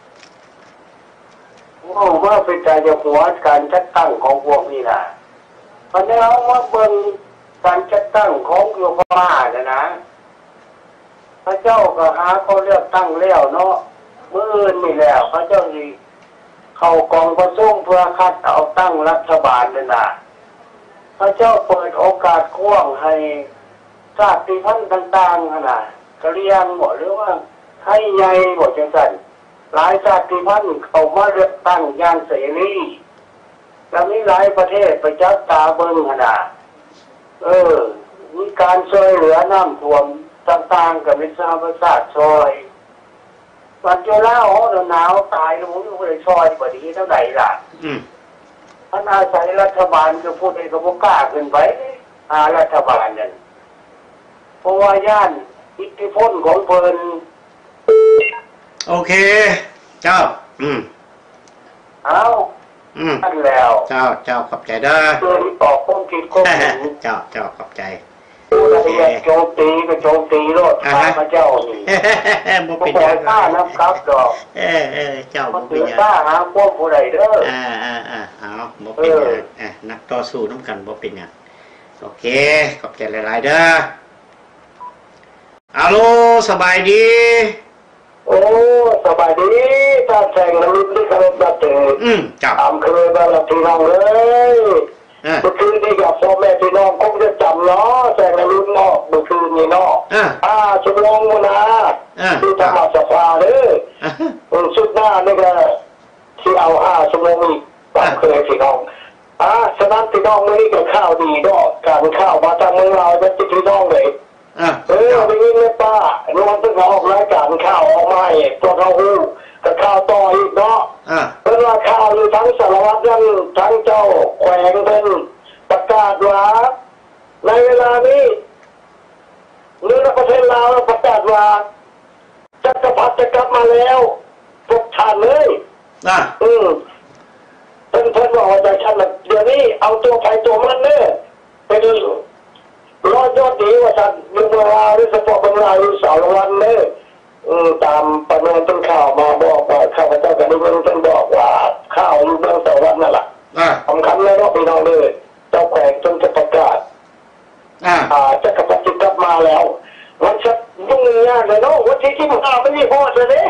ว่าเป็นใจจะหัวการจัดตั้งของพวกนี้นะเพราะนั้นเอามาเบิ่งการจัดตั้งของโยมบ้านะพระเจ้าก็หาเขาเลือกตั้งแล้วเนาะมื้ออื่นนี่แล้วพระเจ้าสิเข้ากองประชุมเพื่อคัดเอาตั้งรัฐบาลนั่นน่ะพระเจ้าเปิดโอกาสกว้างให้ชาติพันธุ์ต่างๆขนาดกะเหรี่ยงบ่หรือว่าไทยใหญ่บ่จังซั่นหลายชาติพันธุ์เข้ามาเลือกตั้งอย่างเสรีแล้วมีหลายประเทศไปจับตาเบิ่งขนาดมีการช่วยเหลือน้ำท่วมต่างๆกับมิตรประชาติช่วยปัจจุบันหนาวตายแล้วผมไม่ได้ช่วยบ่ดีเท่าไหร่ล่ะท่านอาศัยรัฐบาลคือพูดให้กบกล้าขึ้นไปรัฐบาลนั่นเพราะว่าย่านอิทธิพลของเพิ่นโอเคเจ้าเอาท่านแล้วเจ้าขอบใจเด้อเพื่อตอบความคิดของเจ้าขอบใจผู้ใดอยากโจมตีก็โจมตีโลดพระเจ้านี่บ่เป็นหยังข้านับครับดอกเจ้าบ่เป็นหยังข้าหาพวกผู้ใดเด้อเอาบ่เป็นหยังนักต่อสู้นำกันบ่เป็นหยังโอเคขอบใจหลายๆเด้อฮัลโหลสบายดีโอ้สบายดีถ้าแสงน้ำรุ่นที่เคารพนับถือจ้าเคยมารับพี่น้องเลยเมื่อคืนนี้กับพ่อแม่พี่น้องคงจะจำเนาะแสงน้ำรุ่นเนาะเมื่อคืนนี้เนาะชั่วโมงนะที่ธรรมสภาเลยสุดหน้านี่ก็ที่เอาชั่วโมงอีกตามเคยพี่น้องฉะนั้นพี่น้องนี่ก็ข้าวดีเนาะการข้าวมาจากเมืองเราเป็นพี่น้องเลยได้ยินไหมป้านวลตึ้งเขาออกรายการข้าวออกมาตัวเขาหูกับข้าวต่ออีกเนาะเป็นราข้าวอยู่ทั้งสารวัตรทั้งเจ้าแขวงเป็นประกาศว่าในเวลานี้เรือประเทศลาวประกาศว่าจักรพรรดิจะกลับมาแล้วพวกชาติเลยเพิ่นบอกว่าจะชันเดี๋ยวนี้เอาตัวใครตัวมันเนี่ยเป็นรอดยอดดีว่าสัตว์เมืองลาวหรือสปอร์ตเมืองลาวสารวันเนี่ยตามประเมินต้นข่าวมาบอกว่าข้าพเจ้ากับนิมนต์ท่านบอกว่าข้าวอยู่เมืองสารวันนั่นแหละสำคัญเลยเนาะพี่น้องเลยเจ้าแขวงจนจะประกาศจะกลับมาแล้วมันจะยุ่งยากเลยเนาะวันที่25ไม่มีพอเลย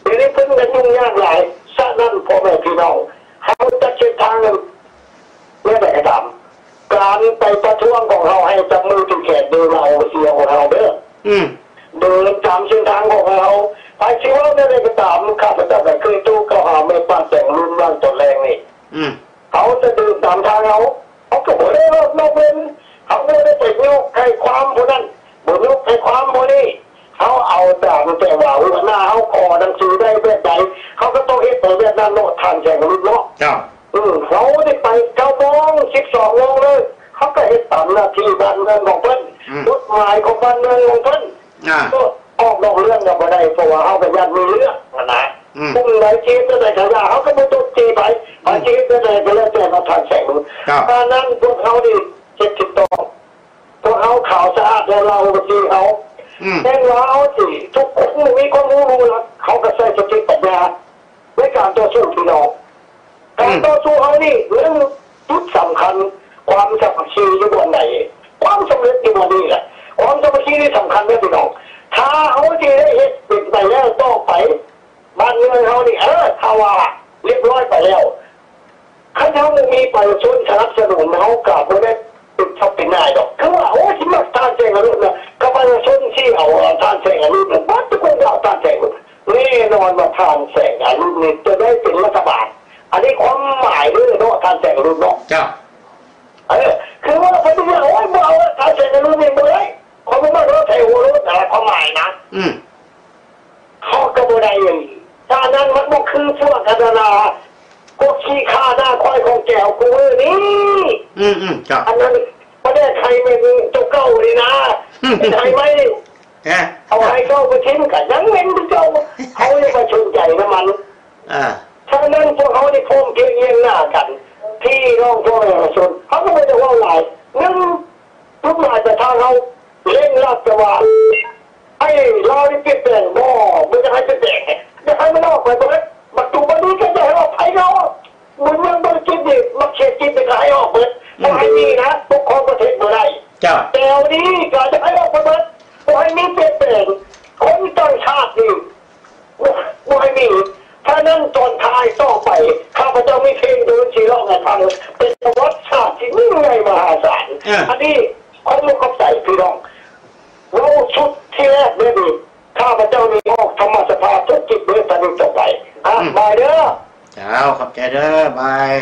เดี๋ยวนี้เพิ่งจะยุ่งยากหลายซะนั่นพ่อแม่พี่น้องเขาจะเช็ดทางกันไม่ได้กระทำการไปประท้วงของเราให้จับมือถือแขนดูเราเสียของเราเด้อเดินตามเส้นทางของเราไปเชื่อว่าได้กระทำข้าพเจ้าแต่เคยตู้ก็หาไม่ปานแต่งรุ่นร่างตัวแรงนี่เขาจะเดินตามทางเขาก็บอกได้ว่านอกเว้นเขาไม่ได้ไปยกให้ความพวกนั้นบุญยกให้ความพวกนี้เขาเอาตามแต่ว่าหัวหน้าเขาขอหนังสือได้แบบใดเขาก็ต้องเฮ็ดไปแบบนั้นโน้ตทานแข่งรุ่นเนาะเขาได้ไป9 โมง 12 โมงเลยเขาก็เฮ็ดตามหน้าที่บ้านเมืองของเพิ่นกฎหมายของบ้านเมืองของเพิ่นก็ออกนอกเรื่องกับบ่ได้เพราะว่าเขาเป็นญาติมีเรื่องนะผู้ไหนชี้จะได้ขยะเขาก็ไม่ต้องตีไปชี้จะได้ก็แล้วแต่มาทานแข่งรุ่นตอนนั้นพวกเขาดิเช็ดติดต่อพวกเขาข่าวสะอาดแล้วเราทีเขาแน่นว่าเอาสิทุกคนมีความรู้แล้วเขาก็ใช้สติปัญญาในการต่อสู้พี่น้องการต่อสู้เขานี่เรื่องจุดสำคัญความสามัคคีอยู่บนไหนความสำเร็จอยู่บนนี้แหละความสามัคคีนี่สำคัญนะพี่น้องถ้าเขาที่ได้เห็นเป็นไปแล้วต่อไปบ้านเมืองเขานี่ถ้าว่าเรียบร้อยไปแล้วข้าเจ้ามีประชาชนสนับสนุนเขากับไม่ได้ติดชอบเป็นนายดอกคือว่าโอ้ที่มาทานแจงอรุณนะกับประชาชนที่เอาทานแจงอรุณนะบ้านทุกคนเอาทานแจงอรุณแน่นอนมาทานแจงอรุณนี่จะได้เป็นรัฐบาลอันนี้ความหมายด้วยเนาะทานแจงอรุณเนาะคือว่าพอดีว่าโอ้ยเอาทานแจงอรุณนี่บ่ได้เขาไม่มารู้ใจหัวรู้แต่ความหมายนะเขาก็บ่ได้อย่างนี้ถ้านั้นมันก็คือพวกกันนาก็ขี้ข้าหน้าควายของแก้วกูนี่อันนั้นประเทศไทยเป็นเจ้าเก่าเลยนะเป็นไทยไหมเอาไทยเข้าไปทิ้งกันยังเว้นเจ้าเขาเลยมาชื่นใจน้ำมันฉะนั้นพวกเขาได้พมเพียงเยี่ยงหน้ากันที่น้องพ่อประชาชนเขาก็ไม่ได้ว่าหลายนั่นทุกหลายแต่ทางเขาเล่นรัฐบาลให้เราได้เปลี่ยนแปลงบ่ไม่จะให้เปลี่ยนแปลงจะให้มันออกไปหมดมาตูบันนี้ก็จะให้ออกไปเนาะมันยังบริจิตดิมาเขียนจิตไปก็ให้ออกเปิดพอให้มีนะปกครองประเทศเมื่อไรแต่วันนี้ก็จะให้ออกไปหมดพอให้มีเปลี่ยนแปลงคนต่างชาตินี่ว่าให้มีถ้านั่งตอนท้ายต่อไปข้าพเจ้าไม่เพลงดูชีร้องให้ฟังเป็นประวัติศาสตร์ที่ยิ่งใหญ่มหาศาลอันนี้คนไม่เข้าใจพี่น้องเราชุดที่แรกเนี่ยดิข้าพเจ้ามีออกธรรมสภาทุกจิตด้วยตอนนี้ต่อไปบายเด้อเจ้าขอบใจเด้อบาย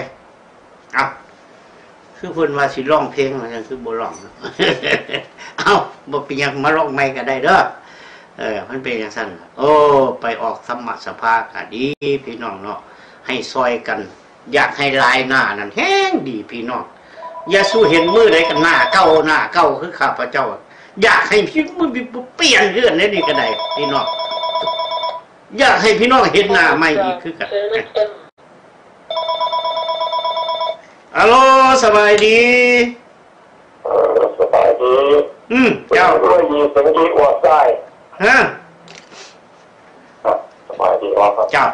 คือคนว่าสิร้องเพลงมันคือบ่ร้องบ่เป็นยังมาร้องใหม่ก็ได้เด้อมันเป็นอย่างสั้นโอ้ไปออกธรรมสภาก็ดีพี่น้องเนาะให้ซอยกันอยากให้ลายหน้านั่นแห้งดีพี่น้องอย่าสู้เห็นมือใดกันหน้าเก่าคือข้าพเจ้าอยากให้พี่มือเปลี่ยนเรื่องนี่ก็ได้พี่น้องอยากให้พี่น้องเห็นหน้าใหม่อีกคือกันฮัลโหลสบายดีสบายดีเจ้าด้วยยีสังกีอวดได้สบายดีว่าครับเจ้า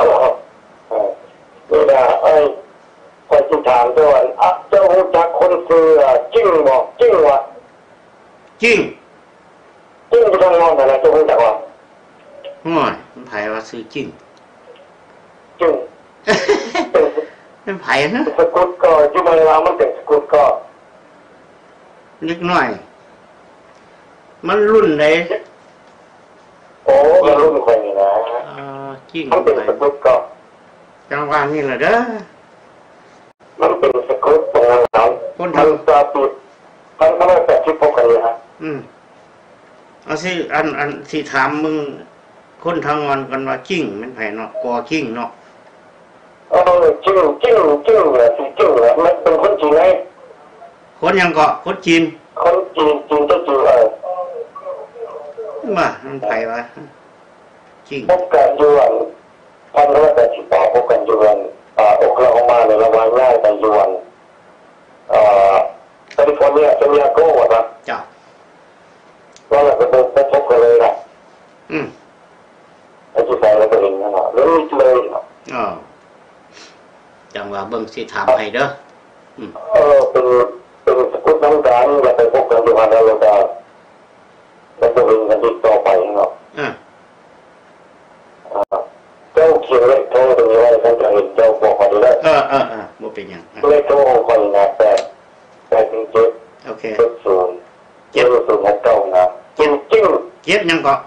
นี่นะคนที่ถามด้วยเจ้ารู้จักคนคือจริงบอกจริงวะจริงจะทำงานอะไรเจ้ารู้จักวะมันไผ่ว่าซื้อจริงมันไผ่นะสกุลก็ยุ่งเวลามันเป็นสกุลก็นิดหน่อยมันรุ่นไหนโอ้มันรุ่นคนนี้นะจริงมันเป็นสกุลก็จังหวะนี้แหละเด้อมันเป็นสกุลตรงนั้นมันจะปิดมันไม่ได้แปดที่พบกันเลยฮะเอาสิอันที่ถามมึงคนทางงอนกันว่าจริงมันไผ่เนาะกอจริงเนาะจริงเหรอจริงเหรอมันเป็นคนจีนไงคนยังเกาะคนจีนเจ้าจีนมามันไผ่วะจริงพบกันยวน1988พบกันยวนโอคลาโฮมาในระหว่างง่ายไปยวนแคลิฟอร์เนียซานดิเอโกะนะจ้ะว่าเราไปพบกันเลยนะไอ้ที่ใส่แล้วก็เห็นนะเลยนะจังว่าเบิ่งสิถามให้เด้อเป็นสกุลน้ำตาลเราไปพบกันที่วันนั้นเราจะเห็นกันติดต่อไปเนาะเป็นอย่างเลขโทรคนนะ8 โอเค 70 7069นะจริงเก็บยังก็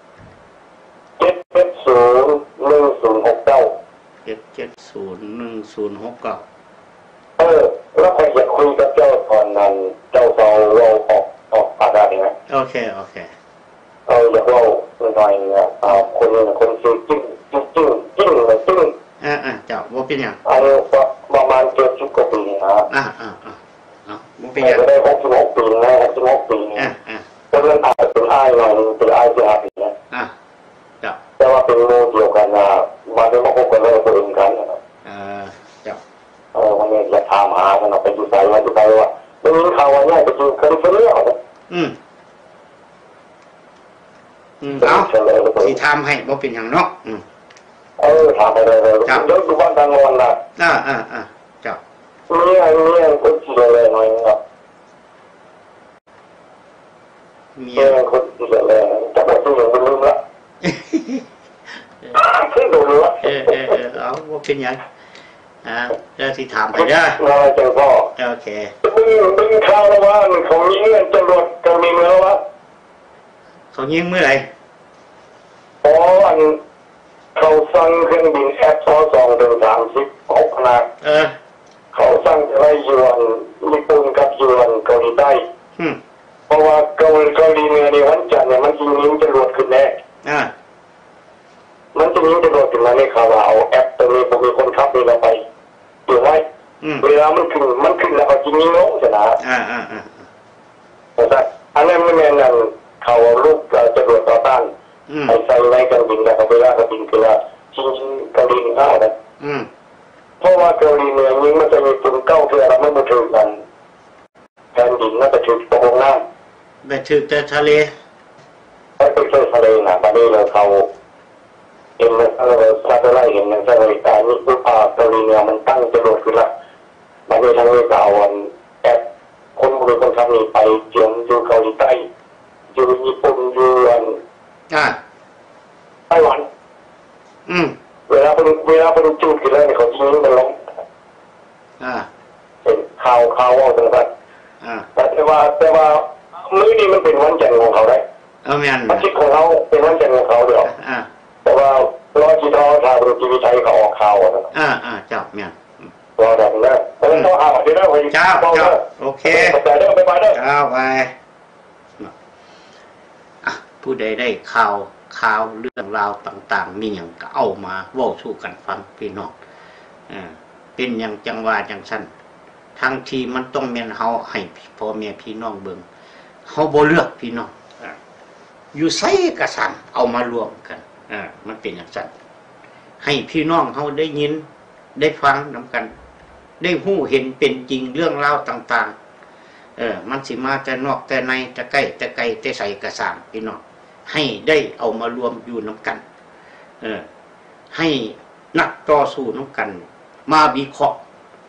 7701069แล้วใครอยากคุยกับเจ้าตอนนั้นเจ้าเราออกอาได้ไหมโอเคอยากเล่าหน่อยเนี่ยคนซื้อจิ้งเจ้าว่าเป็นอย่างอายุประมาณ70 กว่าปีนะว่าเป็นอย่างได้66 ปีนะ66 ปีแต่เรื่องอาจเป็นอ้ายหน่อยเป็นอ้ายเสียหายนะเจ้าแต่ว่าเป็นโมเดียวกันนะมาได้มาพบกันแล้วตัวเองกันนะเจ้าวันนี้จะถามหากันไปอยู่ไสว่าไม่มีข่าวว่าเนี่ยไปอยู่แคลิฟอร์เนียเอาที่ทำให้บ่เป็นอย่างเนาะถามไปเลยเดี๋ยวดูบ้านทางนอนนะเจ้าเนี่ยคนที่เลยหน่อยครับเนี่ยคนที่เลยแต่ว่าที่ยังไม่ลืมละที่ดูละเอาบ่เป็นอย่างแล้วที่ถามไปเด้อเจ้าพ่อโอเคมึงข่าวแล้วว่าเขายิงเงินจรวดกระมีเมื่อวะเขายิงเมื่อไหร่อันเขาสั่งเครื่องบินF-22 ถึง36 ขนาดเขาสั่งอะไรยวนญี่ปุ่นกับยวนเกาหลีใต้เพราะว่าเกาหลีเหนือในวันจันทร์เนี่ยมันจะยิงจรวดขึ้นแน่มันจะยิงจรวดขึ้นมาในข่าวเอาแอปตัวนี้ผมมีคนขับนี่เราไปอยู่ไว้เวลามันขึ้นแล้วก็ยิงลงชนะอันนั้นไม่แม่นนั่นเขาลูกจรวดต่อต้านใส่ในเครื่องบินแล้วก็เวลาเครื่องบินคือว่าชิงเกาหลีเหนือนะเพราะว่าเกาหลีเหนือยิงมันจะมีปุ่มเก้าเทือแล้วมันมาถึงกันแผ่นดินน่าจะถึงตรงน้ำไปถึงแต่ทะเลไปเจอทะเลนะตอนนี้เราเห็นมันซาเทไลท์เห็นมันสหรัฐการนี่ปุ๊บเกาหลีเหนือมันตั้งจรวดขึ้นละมันมีทางนี้ก็เอาแอปคนบริคนทำนี่ไปเจียมอยู่เกาหลีใต้อยู่ญี่ปุ่นอยู่ไต้หวันเวลาเป็นจุดกันแล้วเนี่ยเขายิงมันล้มเป็นข่าวเอาตรงนั้นแต่ว่ามื้อนี้มันเป็นวันจันทร์ของเขาได้อาทิตย์ของเขาเป็นวันจันทร์ของเขาเดียวแต่ว่ารอจีทอทางทีวีไทยเขาออกข่าวเจ้าแม่นรอแบบนั้นเพราะฉะนั้นต้องเดี๋ยวไปเจ้าโอเคไปเด้อไปเด้อเจ้าไปผู้ใดได้ข่าวเรื่องราวต่างๆมีอย่างก็เอามาเว้าสู่กันฟังพี่น้องเป็นอย่างจังว่าจังสั้นทั้งทีมันต้องแม่นเฮาให้พ่อแม่พี่น้องเบิ่งเฮาบ่เลือกพี่น้องอยู่ไสก็สั่งเอามารวมกันมันเป็นอย่างสั้นให้พี่น้องเฮาได้ยินได้ฟังนำกันได้ฮู้เห็นเป็นจริงเรื่องราวต่างๆมันสิมาแต่นอกแต่ในแต่ใกล้แต่ไกลแต่ไสก็สั่งพี่น้องให้ได้เอามารวมอยู่น้ำกันให้นักต่อสู้น้ำกันมาวิเคราะห์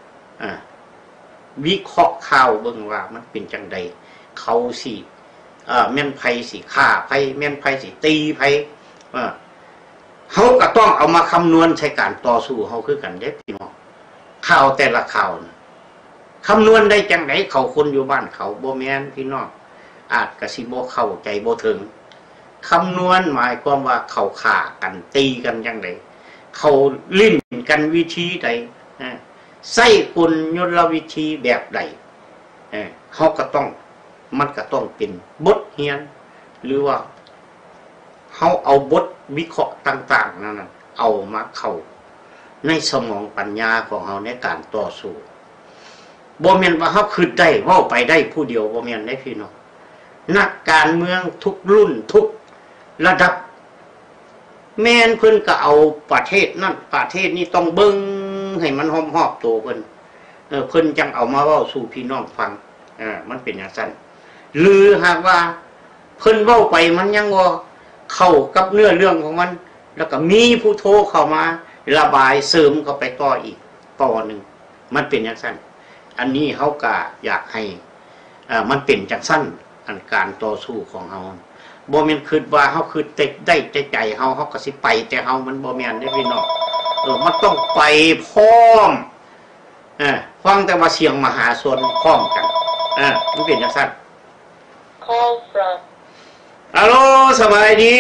ข่าวเบิ่งว่ามันเป็นจังใดเขาสิแม่นไผสิฆ่าไผแม่นไผสิตีไผเขาก็ต้องเอามาคำนวณใช้การต่อสู้เขาคือกันเด้พี่น้องข่าวแต่ละข่าวคำนวณได้จังไดเขาคนอยู่บ้านเขาบ่แม่นพี่น้องอาจกะสิบ่เข้าใจบ่ถึงคำนวณหมายความว่าเขาฆ่ากันตีกันจังไดเขาลิ้นกันวิธีใดใส่กลยุทธวิธีแบบใดเขาก็ต้องมันก็ต้องเป็นบทเรียนหรือว่าเขาเอาบทวิเคราะห์ต่างๆนั่นเอามาเข้าในสมองปัญญาของเขาในการต่อสู้บ่แม่นว่าเขาคิดได้เว้าไปได้ผู้เดียวบ่แม่นได้พี่น้องนักการเมืองทุกรุ่นทุกระดับแม่นเพิ่นก็เอาประเทศนั่นประเทศนี้ต้องเบิ่งให้มันหอมๆโตเพิ่นจังเอามาเว้าสู่พี่น้องฟังมันเป็นอย่างนั้นหรือหากว่าเพิ่นเว้าไปมันยังบ่เข้ากับเนื้อเรื่องของมันแล้วก็มีผู้โทรเข้ามาระบายเสริมเข้าไปต่ออีกต่อนึงมันเป็นอย่างนั้นอันนี้เฮาก็อยากให้มันเป็นจังซั่นอันการต่อสู้ของเฮาบ่แม่นคิดว่าเฮาคิดได้ใจเฮาก็สิไปแต่เฮามันบ่แม่นได้พี่น้องมันต้องไปพร้อมฟังแต่ว่าเสียงมหาชนพร้อมกันมันเป็นจังซั่น Call from ฮัลโหลสบายดี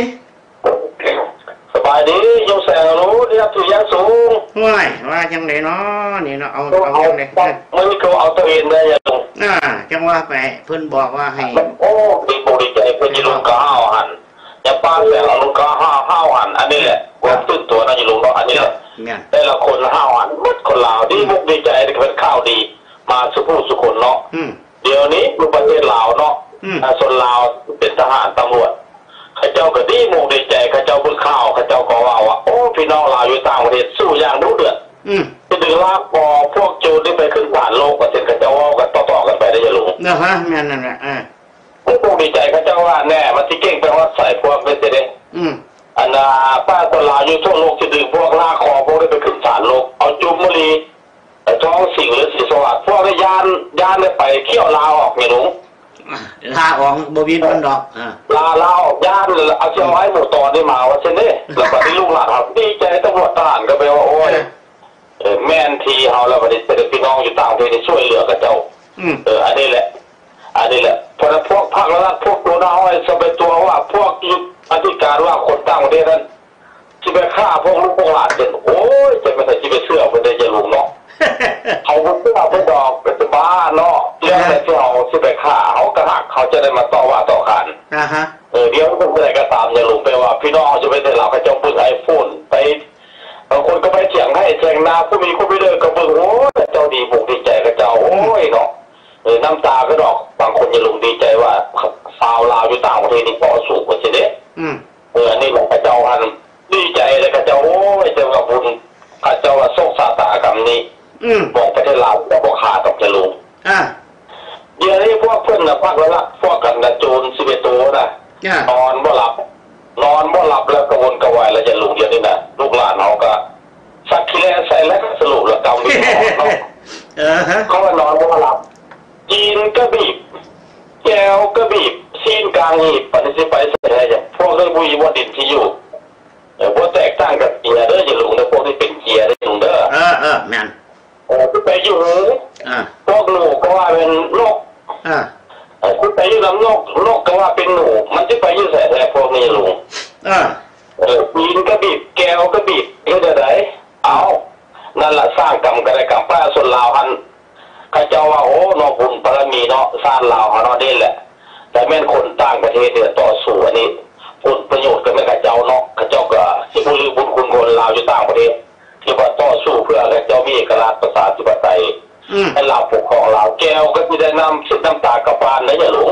สบายดียงแสงรู้เรียบถือยังสูงว่าจังไดเนาะนี่เนาะเอาจังไดมันมีเขาเอาตัวเองได้ยังจังว่าไปเพิ่นบอกว่าให้โอ้ดีบุรีใจเพิ่นยิลุงก็ห้าวหันอย่าป้าแสงลุงก็ห้าวหันอันนี้แหละความตื่นตัวนะยิลุงเนาะอันนี้แหละแต่ละคนห้าวหันมัดคนลาวดีมุกดีใจที่เป็นข้าวดีมาสุภูสุคนเนาะเดี๋ยวนี้ลูกประเทศลาวเนาะส่วนลาวเป็นทหารตำรวจข้าเจ้าก็ดีมุกดีใจข้าเจ้าบุญข้าวข้าเจ้าก็ว่าโอ้พี่น้องลาวอยู่ต่างประเทศสู้อย่างดุเดือดจะดึงลากพอพวกโจรที่ไปขึ้นศาลโลกก็เสร็จข้าเจ้าว่ากันต่อกันไปได้ยังลุงแม่นนั่นแหละมุกดีใจข้าเจ้าว่าแน่มันที่เก่งไปว่าใส่พวกเป็นเด็กอันป้าคนลาวอยู่ทั่วโลกจะดึงพวกลากคอพวกได้ไปขึ้นศาลโลกเอาจุ่มมลีท้องสิ่งหรือสีสวัสดิ์พวกได้ยานได้ไปเขี่ยวลาวออกไงลุงลาออกบวินมันดอกลาออกย่านเอาเชียวไว้หมู่ตอนได้มาว่าเช่นนี้แล้วก็ที่ลูกหลานครับดีใจตำรวจทหารก็ไปว่าโอ้ยแม่นทีเฮาแล้วก็ได้เป็นพี่น้องอยู่ต่างประเทศช่วยเหลือกับเจ้าอันนี้แหละเพราะพวกภาครัฐพวกตัวน้อยสบายตัวว่าพวกยุทธอธิการว่าคนต่างประเทศนั้นที่ไปฆ่าพวกลูกพวกหลานเด่นโอ้ยจะไม่ใช่ที่ไปเชื่อคนใดจะลุงเนาะเขาเพื่อเพื่อดอกเป็นบ้าเนาะเรื่องอะไรที่เขาที่ไปฆ่าเขากระหักเขาจะได้มาต่อว่าต่อขานเดี๋ยวมันเป็นอะไรก็ตามอย่าลุงไปว่าพี่น้องจะไปได้เราเขาจะปืนไอโฟนไปบางคนก็ไปเถียงให้แทงนาผู้มีผู้ไม่เลิกก็เบิ่งโอ้ยเจ้าดีบุกดีใจกับเจ้าโอ้ยเนาะน้ำตาก็ดอกบางคนอย่าลุงดีใจว่าสาวลาวอยู่ต่างประเทศนี่ต่อสู้กันสิเด้นี่แหละกับเจ้าพันดีใจเลยกับเจ้าโอ้ยเจ้ากับบุญกับเจ้าว่าโศกสาตากรรมนี้บอกประเทศลาวบอกขาดกับจะลุงเดี๋ยวนี้พวกเพื่อนนะพักละพวกกันนะโจร11 ตัวนะนอนบ่หลับแล้วกระวนกระวายแล้วจะลุงเดียวนี่นะลูกหลานเขาก็สักทีแรกใส่แล้วก็สรุปแล้วกำมือเนาะเขาว่านอนบ่หลับจีนก็บีบแก้วก็บีบซีนกลางหีบปฏิเสธไปเสียอะไรอย่างพวกเรื่องบุยวัดดินที่อยู่พวกแตกต่างกับเกียร์เด้ออย่าลุงนะพวกที่เป็นเกียร์ได้ลุงเด้อแม่นที่ไปอยู่พวกหนูก็ว่าเป็นนกที่ไปอยู่ลำนกก็ว่าเป็นหนูมันจะไปอยู่ใส่แต่พวกนี้ลุงจีนก็บีบแก้วก็บีบเรื่องอะไรเอานั่นแหละสร้างกรรมกันในกรรมป้าส่วนลาวหันข้าเจ้าว่าโอ้นอบุญบารมีเนาะสร้างลาวเขาเนาะนี่แหละแต่แม่นคนต่างประเทศเนี่ยต่อสู้อันนี้ผลประโยชน์กันไม่ข้าเจ้าเนาะข้าเจ้าก็สิบุญคุณคนลาวอยู่ต่างประเทศที่ว่าต่อสู้เพื่อข้าเจ้ามีเอกลักษณ์ประชาธิปไตยให้ลาวปกครองลาวแก้วก็จะได้นำสิ่งต่างๆกับบ้านนะอย่าหลง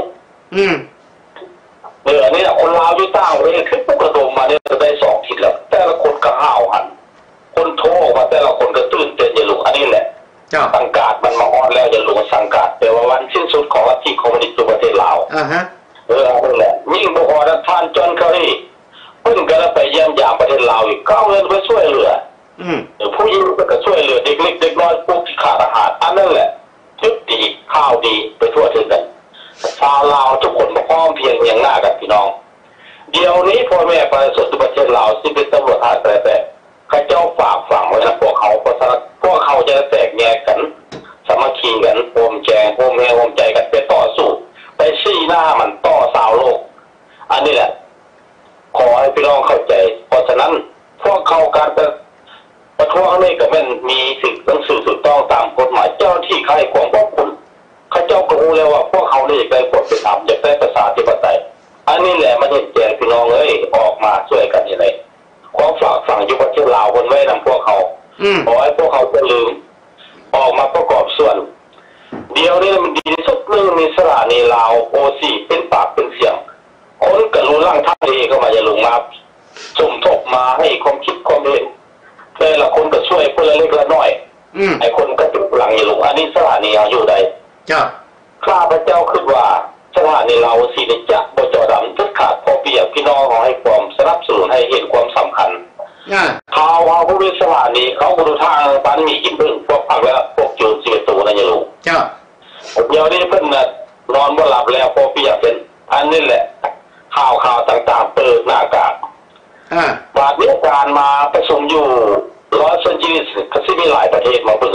อันนี้คนลาวอยู่ต่างประเทศขึ้นปุ๊บกระโดดมาเนี่ยจะได้2 ทิศแล้วแต่ละคนก็ห้าวหันคนโทรมาแต่ละคนก็ตื่นเต้นอย่าหลงอันนี้แหละสังกัดมันมาออนแล้วอย่าหลงสังกัดแต่ว่าวันสิ้นสุดของลัทธิคอมมิวนิสต์ประเทศลาวนั่นแหละยิ่งบุคคลท่านจอนเคอรี่เพิ่งก็ไปเยี่ยมยามประเทศลาวอีกก้าวเงินไปช่วยเหลือผู้หญิงก็ช่วยเหลือเด็กเล็กเด็กน้อยพวกที่ขาดอาหารอันนั้นแหละจุดดีข้าวดีไปทั่วถึงกันชาวลาวทุกคนมาพร้อมเพียงอย่างหน้ากันพี่น้องเดี๋ยวนี้พ่อแม่ประชาชนประเทศลาวที่เป็นตำรวจทหารแต่ข้าเจ้าฝากฝังไว้นะพวกเขาจะแตกแยกกันสามัคคีกันโฮมแจงโฮมแห่โฮมใจกันไปต่อสู้ไปชี้หน้ามันต่อสาวโลกอันนี้แหละขอให้พี่น้องเข้าใจเพราะฉะนั้นพวกเขาการประท้วงนี่ก็เป็นมีสิทธิ์หนังสือถูกต้องตามกฎหมายเจ้าที่ใครของพวกคุณข้าเจ้าก็รู้แล้วว่าพวกเขานี่ได้กฎเป็นธรรมอยากได้ประชาธิปไตยอันนี้แหละมันเห็นแจ้งพี่น้องออกมาช่วยกันยังไงความฝากฝั่งยุคประเทศลาวคนไว้นำพวกเขาขอให้พวกเขาจะลืมออกมาประกอบส่วนเดียวนี้มันดีที่สุดเรื่องมีสระในลาวโอซีเป็นปากเป็นเสียงคนกระรู้ร่างท่านเองเข้ามาอย่าลงมาสมทบมาให้ความคิดความเห็นแต่ละคนก็ช่วยคนละเล็กละน้อยไอ้คนก็จุดหลังอย่าลงอันนี้สระนี้อยู่ใดข้าพเจ้าคิดว่าสถานีเราสีนิจะบจดำทุกขาดพอเปียกพี่น้องขอให้ความสนับสนุนให้เห็นความสำคัญข่าวว่าผู้วิสระนี้เขาดูทางบ้านมีกินพึ่งพวกพักแล้วพวกโจร11 ตัวนั่นอย่าลูกเดี๋ยวนี้เพิ่นน่ะนอนบ่หลับแล้วพอเปียกเป็นอันนี้แหละข่าวต่างๆเปิดหน้ากากบาดนี้การมาประชุมอยู่ลอสแอนเจลิสก็สิมีหลายประเทศมาเบิ่งแล้วก็สิ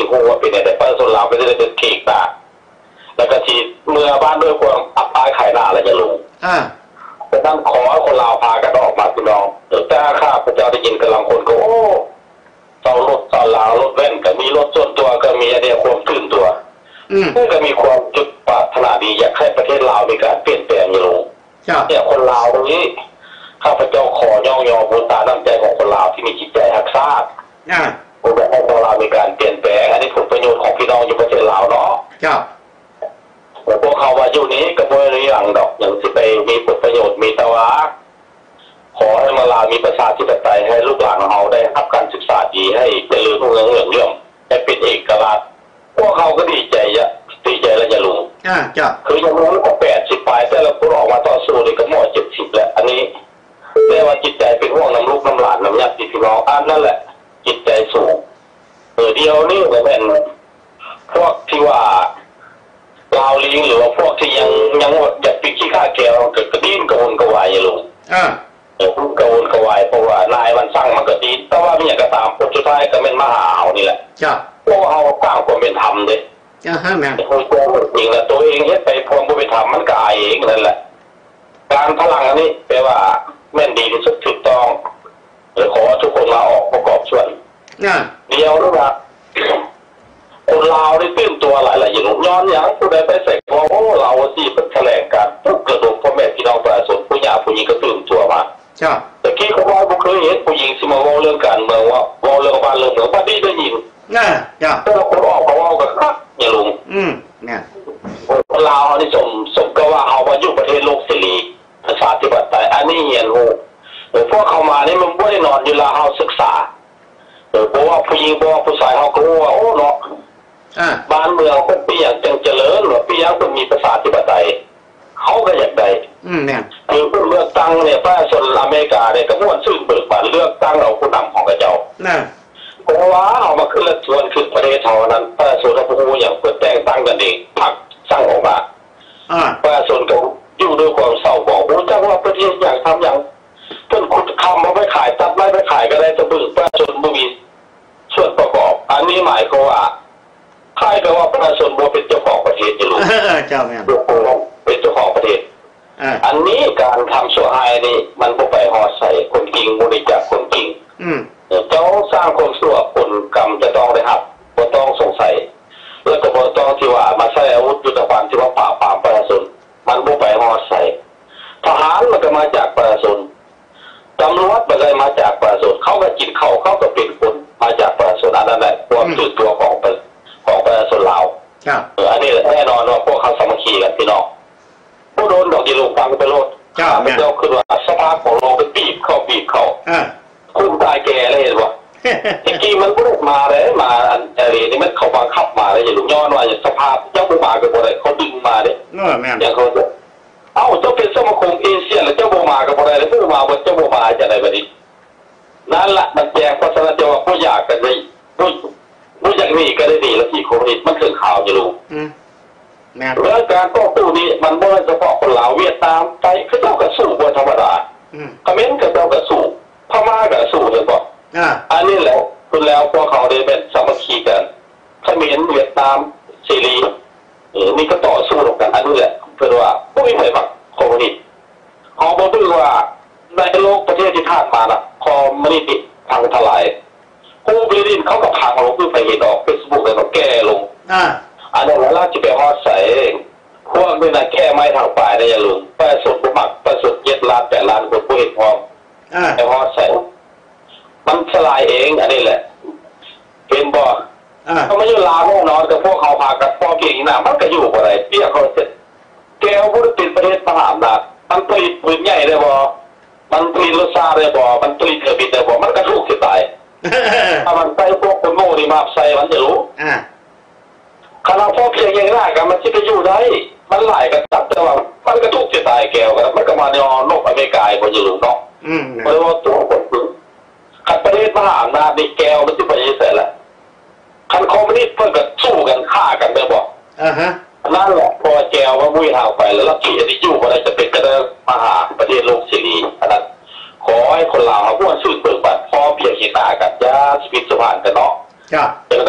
โหว่าเป็นแต่ประชาชนลาวก็จะได้เป็นเขกตาแล้วก็ที่เมื่อบ้านด้วยความอับอายขายหน้าอะไรจะลงแต่นั่งขอคนลาวพากันออกมาพี่น้องแต่ข้าพเจ้าได้ยินกำลังคนก็โอ้เจ้ารถเจ้าลาวรถแว่นก็มีรถส่วนตัวก็มีอะไรความตื่นตัวก็มีความจุดปรารถนาดีอยากให้ประเทศลาวมีการเปลี่ยนแปลงอยู่ลงเนี่ยคนลาวตรงนี้ข้าพเจ้าขอย่องยอบูชาน้ำใจของคนลาวที่มีจิตใจรักษาผมอยากให้คนลาวมีการเปลี่ยนแปลงอันนี้ผลประโยชน์ของพี่น้องอยู่ประเทศลาวเนาะพวกเขาว่าอยู่นี้ก็ไม่ได้อย่างดอกอย่างที่ไปมีผลประโยชน์มีแต่ว่าขอให้มาลาวมีประชาธิปไตยให้ลูกหลานของเขาได้รับการศึกษาดีให้เจริญรุ่งเรืองให้เป็นเอกลักษณ์พวกเขาก็ดีใจแล้วจะลุงคือยังน้อยกว่า80 ปลายแต่ละคนออกมาต่อสู้เลยก็หมด70แล้วอันนี้เรียกว่าจิตใจเป็นห่วงน้ำลูกน้ำหลานน้ำญาติพี่น้องอันนั่นแหละจิตใจสูงเดียวนี่ก็เป็นพวกที่ว่าลาวลิงหรือว่าพวกที่ยังอยากปีขี้ข้าแก้วเกิดกระดิ้นกระวนกระวายอย่าลุงกระวนกระวายเพราะว่านายมันสร้างมันก็ดีแต่ว่ามีอย่างก็ตามผลสุดท้ายก็เป็นมหาเอานี่แหละพวกเขาสร้างความเป็นธรรมเลยแม่คนโกงจริงแล้วตัวเองเฮ็ดไปพร้อมบ่เป็นธรรมมันก็อายเองนั่นแหละการพลังอันนี้แปลว่าแม่นดีที่สุดถูกต้องขอทุกคนมาออกประกอบส่วนเดียวนะครับคนลาวได้ตื่นตัวหลายๆอย่างย้อนอย่างผู้ใดไปใส่พอโอ้เราสิเป็นแถลงการปุ๊บกระดกพ่อแม่พี่น้องประชาชนผู้หญิงผู้หญิงก็ตื่นตัวมาแต่กี้เขาบอกเคยเห็นผู้หญิงสิมาว่าเรื่องการเมืองว่าเรื่องบ้านเรื่องเมืองบ้านนี้ได้ยินแต่เราคนออกเขาว่ากันครับอย่าลุงเนี่ยคนลาวนี่สมก็ว่าเอามาอยู่ประเทศโลกเสรีประชาธิปไตยอันนี้เห็นหูพวกเขามานี่มันไม่ได้นอนอยู่ลาวเขาศึกษาเพราะว่าผู้หญิงเพราะว่าผู้ชายเขาก็ว่าโอ้เนาะบ้านเมืองเป็นปีอย่างเจริญหรือปีอย่างเป็นมีประชาธิปไตยเขาก็อยากได้เนี่ยคือผู้เลือกตั้งเนี่ยประชาชนอเมริกาเนี่ยก็ม้วนซื่นเบิกบานเลือกตั้งเอาผู้นำของกระเจ้าเพราะว่าเอามาขึ้นและชวนขึ้นประเทศเท่านั้นประชาชนเขาพูดอย่างเพื่อแต่งตั้งกันเองพรรคสร้างออกมาประชาชนก็อยู่ด้วยความเศร้าบอกรู้จักว่าประเทศอย่างทำอย่างเพิ่นขุดคำมาไปขายตัดไม้ไปขายก็ได้จะบึ้งประชาชนบ่มีส่วนประกอบอันนี้หมายความว่าใครก็ว่าประชาชนบ่เป็นเจ้าของประเทศอยู่เจ้าแม่เป็นเจ้าของประเทศอันนี้การทำชั่วร้ายนี่มันบ่ไปหอดใส่คนจริงบ่ได้จับคนจริงเจ้าสร้างความชั่วคนกรรมจะต้องได้รับบ่ต้องสงสัยแล้วก็บ่ต้องที่ว่ามาใช้อาวุธยุทโธปกรณ์ที่ว่าปราบปรามประชาชนมันบ่ไปหอดใส่ทหารมันก็มาจากประชาชนตำรวจมันเลยมาจากประชาชนเขาก็กินเขาก็เป็นคนมาจากประชาชนอันนั้นแหละความตื่นตัวของประชาชนลาวอันนี้แน่นอนว่าพวกเขาสามัคคีกันพี่น้องผู้โดนดอกดีลูกฟังไปโลดเจ้าคือว่าสภาพของโลกเป็นบีบเขาคุณตายแก่เลยเห็นป่ะจริงๆมันก็มาเลยมาอะไรนี่มันเขาบังคับมาเลยอย่าลุกย้อนว่าอย่างสภาพเจ้าผู้มากับอะไรเขาดึงมาเนี่ยอย่างเขาเอ้าเจ้าเป็นสมาคมเอเชียแล้วเจ้าโบมากับอะไรแล้วผู้มาบนเจ้าโบมาจะอะไรแบบนี้นั่นแหละมันแจกพัฒนาเจ้าว่าผู้อยากกันได้ผู้อยากหนีก็ได้ดีแล้วที่โควิดมันถึงข่าวจะรู้เรื่องการต่อสู้นี้มันไม่เฉพาะคนลาวเวียดนามไทยคือเจ้ากระสู้บนธรรมดาเขมรกับเจ้ากระสู้พม่ากระสู้เลยบอกอันนี้แหละคุณแล้วพวกเขาได้เป็นสามัคคีกันเขมรเวียดนามซีรีนี่ก็ต่อสู้กันอันนี้แหละเพื่อว่าผู้มีไฟฝักคอมมิวนิสต์เขาบอกด้วยว่าในโลกประเทศที่ผ่านมานะคอมมิวนิสต์พังทลายผู้บริษัทเขาก็พังลงเพื่อไปเห็นออกเฟซบุ๊กแล้วก็แก้ลงอันนั้นแล้วจะไปฮอดใส่พวกนี้นะแก้ไม้ทางปลายได้ยังลุงประสบประมักประสบ7 ล้าน8 ล้านคนผู้เห็นพร้อมไปฮอดใส่มันสลายเองอันนี้แหละเป็นบ่เขาไม่อยู่ลาวแน่นอนแต่พวกเขาพากับพอเก่งนะมันก็อยู่อะไรเปี้ยเขาเสร็จแก้วพุทธติดประเทศมหาอำนาจมันผลิตปืนใหญ่ได้บ่มันผลิตรถซาได้บ่มันผลิตเครื่องบินได้บ่มันก็ถูกสิตายถ้ามันใส่พวกคนโง่นี่มาใส่มันจะรู้ขณะพอเพียงอย่างนั้นกันมันจะไปอยู่ได้มันหลายกันจับแต่ว่ามันก็ถูกสิตายแก้วกันมันก็มาในโลกอเมริกาบ่จะรู้เนาะเพราะว่าตัวคนปืนขัดประเทศมหาอำนาจนี่แก้วมันจะไปยังไงล่ะคันคอมมิวนิสต์เพื่อกันสู้กันฆ่ากันได้บอกนั่นแหละพอแก้วว่ามุ้ยห่างไปแล้วลักกี้ที่อยู่อะไรจะเป็นกระเดิมมหาประเทศโลกเสรีอันนั้นขอให้คนลาวพวกสื่อเปิดบัตรพอเพียงเห็นหน้ากันยาสปิดสวรรค์กันเนาะอย่างไรกับคน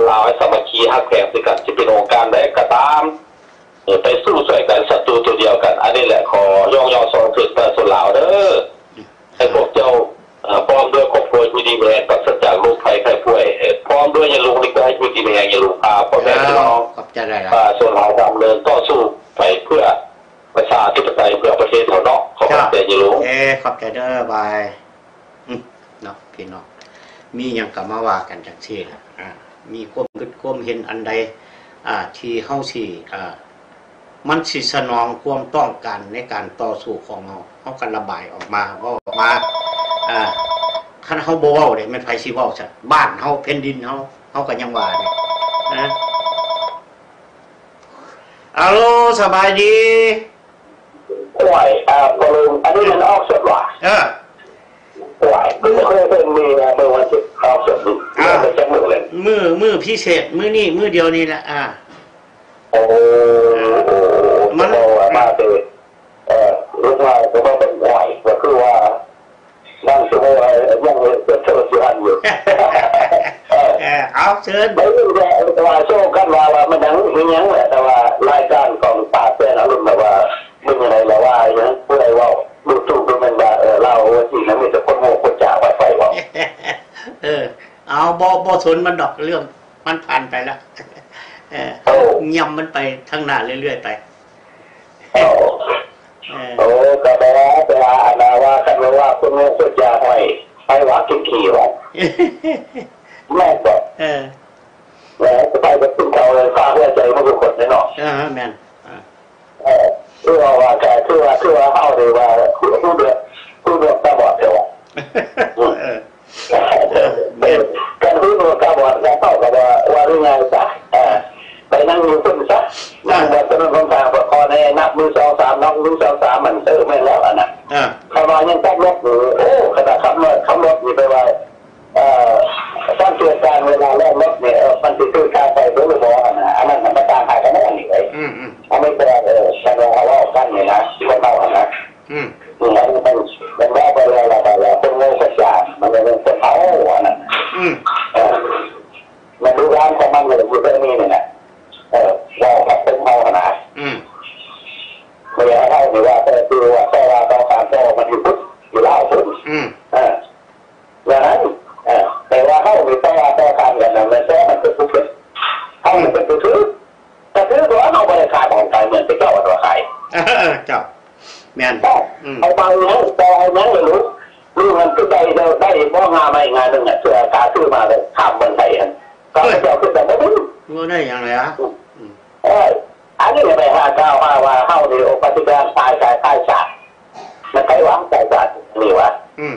ลาวให้สามัคคีฮักแพงสิกันจะเป็นองค์การได้กระตามไปสู้ช่วยกันศัตรูตัวเดียวกันอันนี้แหละขอย่องสองถึงประชาชนลาวเด้อให้พวกเจ้าพร้อมด้วยครอบครัวอยู่ดีแรงปราศจากโรคภัยไข้ป่วยพร้อมด้วยอย่าลุงนี่ก็ให้อยู่ดีแรงอย่าลุงพาพ่อแม่พี่น้องส่วนเราดำเนินต่อสู้ไปเพื่อประชาธิปไตยเพื่อประเทศเขาเนาะขอบใจอย่าลุงขอบใจเด้อบายเนาะพี่น้องมีอย่างกับมาว่ากันจากที่ละมีความคิดความเห็นอันใดที่เฮาสิมันสิสนองความต้องการในการต่อสู้ของเฮากันระบายออกมาว่าออกมาคันเฮาบ่เว้าเด้มันไผสิเว้าซั่นบ้านเฮาแผ่นดินเฮาก็ยังว่านี่นะอัลโหลสบายดีป่วยพอลุงอันนี้มันออกสดว่ะป่วยไม่เคยเป็นมีเมื่อวันที่ออกสดเป็นจังมือเลยมือพิเศษมือนี่มือเดียวนี่แหละโอ้มันมาเด็ลูกชายก็มาเป็นป่วยก็คือว่านั่งชั่วโมงยังเป็นเชิญอยู่อันอยู่เอาเชิญไม่รู้ว่าโชว์กันว่ามันยังแหละแต่ว่ารายการของป่าเต้นอารมณ์แบบว่ามึงอะไรแล้วว่าอย่างผู้ใดว่าดูถูกดูมันว่าเราจริงแล้วมีแต่คนโง่คนจ่าไว้ไฟว่าเอาบ่สนมันดอกเรื่องมันผ่านไปแล้วย่ำมันไปทั้งหน้าเรื่อยๆไปโอ้ก็แปลว่านาว่ากันว่าคนโง่คนจ่าไว้ไปว่ากินขี่วะแม่ก็แล้วก็ไปกับคุณเขาเลยฟ้าเพื่อใจมันทุกคนแน่นอนแม่นคือว่าแกคือว่าเข้าเลยว่าผู้เดือดตาบอดเถอะการผู้เดือดตาบอดจะเข้ากับว่าเรื่องไงซะไปนั่งอยู่ขึ้นซะนั่งแบบถนนทางประคองในนับมือ2-3นับมือ2-3มันไม่แล้วอ่ะนะขบวนยังตั้งรถอยู่โอ้ขณะขับรถอยู่ไปว่าการเตือนการเวลาแรกรถเนี่ยมันคือการไปรู้หรือเปล่านะอันนั้นมันต่างหากกันแน่นี่เลยอันนี้เป็นการเรากันเนี่ยนะที่เรานะมันแรกไปเลยเราไปแล้วเป็นเงินสักอย่างมันเป็นคนเอาอันนั้นมันดูร้านของมันเลยอยู่ตรงนี้เนี่ยนะเราแบบเป็นเอาขนาดไม่ใช่เท่าหรือว่าแต่คือว่าแต่ว่าต้องการโตมันอยู่พุทธอยู่เล่าพุทธอย่างนั้นแต่ว่าเข้ามีแต่การอย่างนั้นแต่มันเป็นผู้เป็นเข้ามันเป็นผู้ถือแต่ถือตัวเอาบริการของใครเหมือนเป็นเจ้าตัวใครเจ้าแม่นเอาบางอย่างแต่เอาอย่างไม่รู้มันคือได้เพราะงานไม่งานหนึ่งเสือการซื้อมาเลยข้ามบันไดก็เจ้าขึ้นแต่ไม่รู้ได้อย่างไรอันนี้ไป59ว่าเข้าในปฏิบัติตายชาติมันใครหวังตายชาตินี่วะ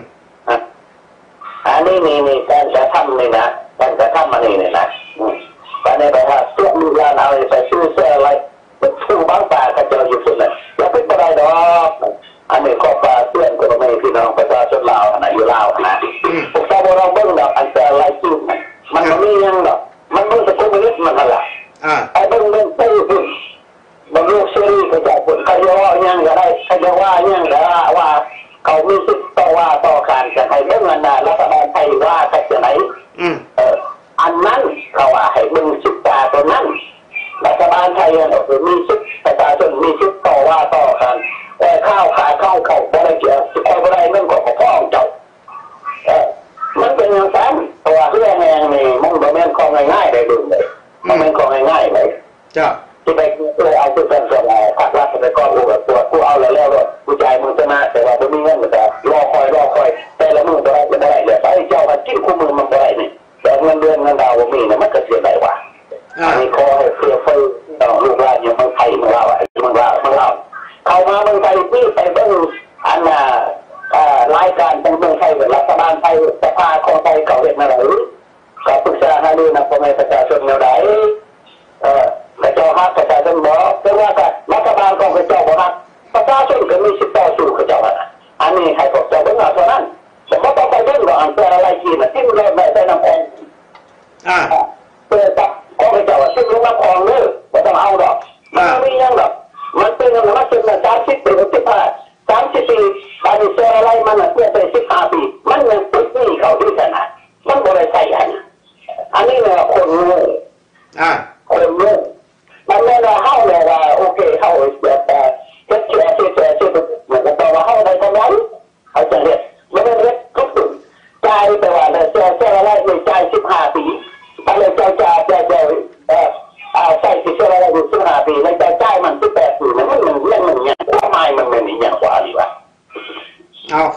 อันนี้มีการจะทำนี่นะการจะทำมันนี่นะแต่ในแบบว่าตัวมีงานอะไรใส่ชื่อเสื้ออะไรมันชื่อบางตาก็เจออยู่สุดเลยแล้วเป็นอะไรดอกอันนี้ข้อปลาเพื่อนคนไม่พี่น้องประชาชนลาวนะอยู่ลาวนะพวกเราเบิ่งดอกอันแต่ไรจิ้มมันไม่ยังดอกมันมึงจะคุ้มนิดมันอะไรไอ้เบิ่งตู้ขึ้นบางลูกเชื่อก็จะผลขยอยังก็ได้ขยอว่ายังก็ว่าเขามีสิทธิ์ต่อว่าต่อการจะให้เรื่องเงินรัฐบาลไทยว่าจะไหนอันนั้นเขาว่าให้มึงสิทธิ์ตัวนั้นรัฐบาลไทยเนี่ยคือมีสิทธิ์ประชาชนมีสิทธิ์ต่อว่าต่อกันแต่ข้าวขายข้าวเขาบ่ได้เกี่ยวใครบ่ได้เรื่องของพ่อเจ้ามันเป็นอย่างนั้นตัวเรื่องแรงนี่มันบ่แม่นของง่ายๆได้ดูเลยมันเป็นของง่ายๆเลยจ้าที่ไปเลยเอาตัวเป็นส่วนภาครัฐไปก้อนตัวกูเอาแล้วกูจ่ายมึงชนะแต่ว่าไม่มีเงินมันจะรอคอยแต่ละมึงจะได้เดี๋ยวไปเจ้ามันจิ้มคู่มือมันได้นี่แต่เงินเดือนเงินดาวมีนะมันก็เสียได้ว่ะอันนี้ขอให้เสียไฟลูกหลานอย่างเมืองไทยเมืองเราเข้ามาเมืองไทยที่ไปเบิ่งอันรายการของเมืองไทยหรือรัฐบาลไทยสภาของไทยเขาเห็นอะไรก็ปรึกษาหารือนะพ่อแม่ประชาชนแนวใดกระเจ้าฮักประชาชนบอกแต่ว่ารัฐบาลของกระเจ้าบอกฮักประชาชนก็มีสิทธิ์ต่อสู้กระเจ้าอันนี้ให้พวกเจ้าเป็นเท่านั้นแต่ก็ต้องไปเรื่องของอันเป็นอะไรกินที่มันไม่ได้น้ำแข็งเปิดตับของกระเจ้าซึ่งรู้น้ำแข็งเลยไม่ต้องเอาดอกมันไม่ยังดอกมันเป็นอะไรมันเป็น30 ปี34อันนี้เป็นอะไรมันเพื่อไป15 ปีมันยังติดหนี้เขาด้วยกันนะมันบริษัทอันนี้เนี่ยคน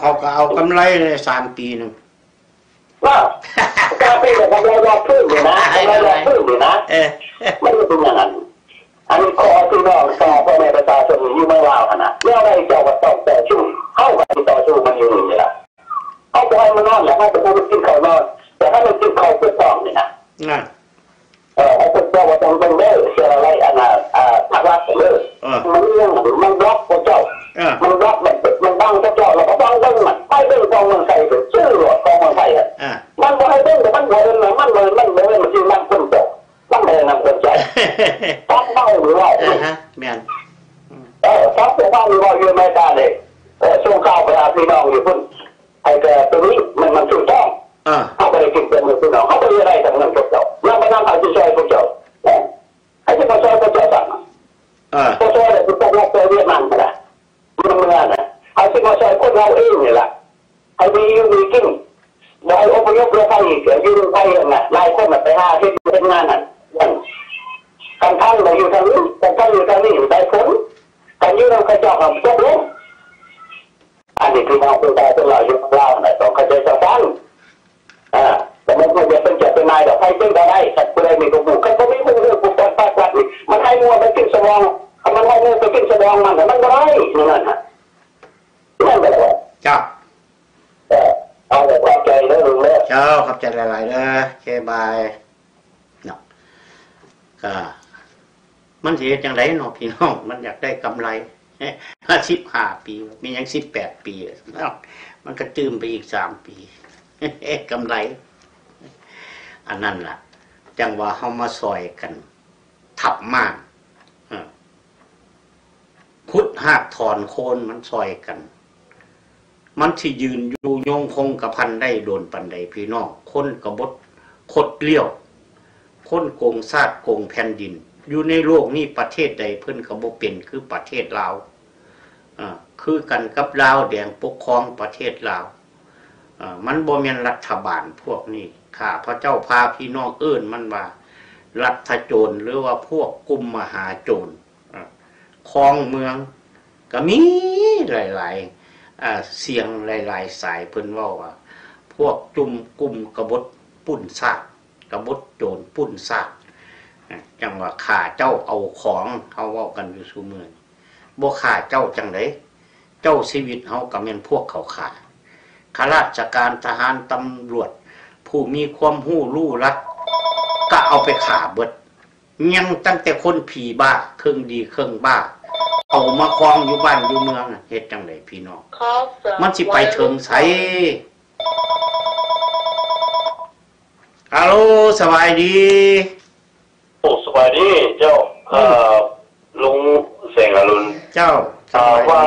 เขาก็เอากำไรเลย3 ปีนึงว่าการเป็นแบบกำไรรอพึ่งเลยนะกำไรรอพึ่งเลยนะไม่ได้เป็นอย่างนั้นอันนี้ขอพี่น้องต่อพ่อแม่ประชาชนอยู่เมืองลาวขนาดเรื่องอะไรเจ้าก็ต้องต่อสู้เข้าไปต่อสู้มันอยู่นี่แหละเอาไปให้มันนอนแล้วให้ไปพูดกินข้าวนอนแต่ถ้ามันกินข้าวเพื่อต้องนี่นะเอาเป็นเจ้าว่าต้องเลิกเสียอะไรอันน่ะภาครัฐเลิกมันเรื่องมันบล็อกพระเจ้ามันบล็อกมันบังพระเจ้าเราก็บังเบิ้งมันไปเบิ้งกองเมืองไทยชื่อหลวงกองเมืองไทยอ่ะมันบ่ให้เบิ้งแต่มันบ่เห็นมันจริงมันคนตกมันไม่นำคนใจตั้งเบ้าหรือว่าแม่นตั้งเบ้าหรือว่าอยู่ไม่ได้เลยส่งข่าวไปหาพี่น้องอยู่พุ่นไอ้แกตัวนี้มันถูกต้องเขาไปกินเป็นมือพี่น้องเขาไปอะไรทำเงินพวกเจ้าแล้วไปนำเอาใจพวกเจ้าไอ้ที่มาช่วยพวกเจ้าสั่งพวกเจ้าเนี่ยพวกเจ้าไปเวียดนามก็ได้มันเมืองน่ะไอ้ที่มาช่วยพวกเราเองนี่แหละไอ้มีอยู่มีกินได้อพยพเรือไฟยืนไฟน่ะหลายคนไปหาที่เป็นงานน่ะการท่านเราอยู่ทางนี้การท่านอยู่ทางนี้ได้ผลการยืนเรากระจอกของพวกนี้อันนี้คือน้องคนใดเป็นเราอยู่เราเนี่ยต้องเข้าใจชาวบ้านแต่มันจะเป็นจะเป็นนายแต่ใครเป็นก็ได้แต่คนใดมีตัวบุกเขาไม่มุ่งเรื่องบุกปากนี่มันให้มัวไปกินสมองมันให้มัวไปกินสมองมันแต่มันไม่ได้นั่นฮะนั่นแหละเจ้าเอาแต่ความใจนะลุงเล่เจ้าขอบใจหลายๆเลยเคบายเนาะก็มันเสียจังไรเนาะพี่น้องมันอยากได้กำไร15 ปีมียัง18 ปีแล้วมันก็จืมไปอีก3 ปีกำไรอันนั้นล่ะจังว่าเฮามาซอยกันทับมากขุดหากถอนโคนมันซอยกันมันที่ยืนอยู่ยงคงกระพันได้โดนปันใดพี่น้องคนกบฏคดเลี้ยวคนโกงซาดโกงแผ่นดินอยู่ในโลกนี้ประเทศใดเพิ่นก็บ่เป็นคือประเทศลาวคือกันกับลาวแดงปกครองประเทศลาวมันบ่แม่นรัฐบาลพวกนี้ข้าพระเจ้าพาพี่น้องเอิ้นมันว่ารัฐโจรหรือว่าพวกกลุ่มมหาโจรครองเมืองก็มีหลายๆเสียงหลายๆสายเพิ่นเว้าว่าพวกกลุ่มกบฏปุ้นซากกบฏโจรปุ้นซากจังว่าข้าเจ้าเอาของเฮาเว้ากันอยู่ซุมื้อบ่ข้าเจ้าจังได๋เจ้าชีวิตเฮาก็แม่นพวกเขาฆ่าข้าราชการทหารตำรวจผู้มีความรู้รัดก็เอาไปฆ่าเบิดยังตั้งแต่คนผีบ้าเครื่องดีเครื่องบ้าเอามาครองอยู่บ้านอยู่เมืองเฮ็ดจังได๋พี่น้องมันสิไปถึงไสฮัลโหลสบายดีโอ้สบายดีเจ้าลุงเสงอรุณเจ้าวัน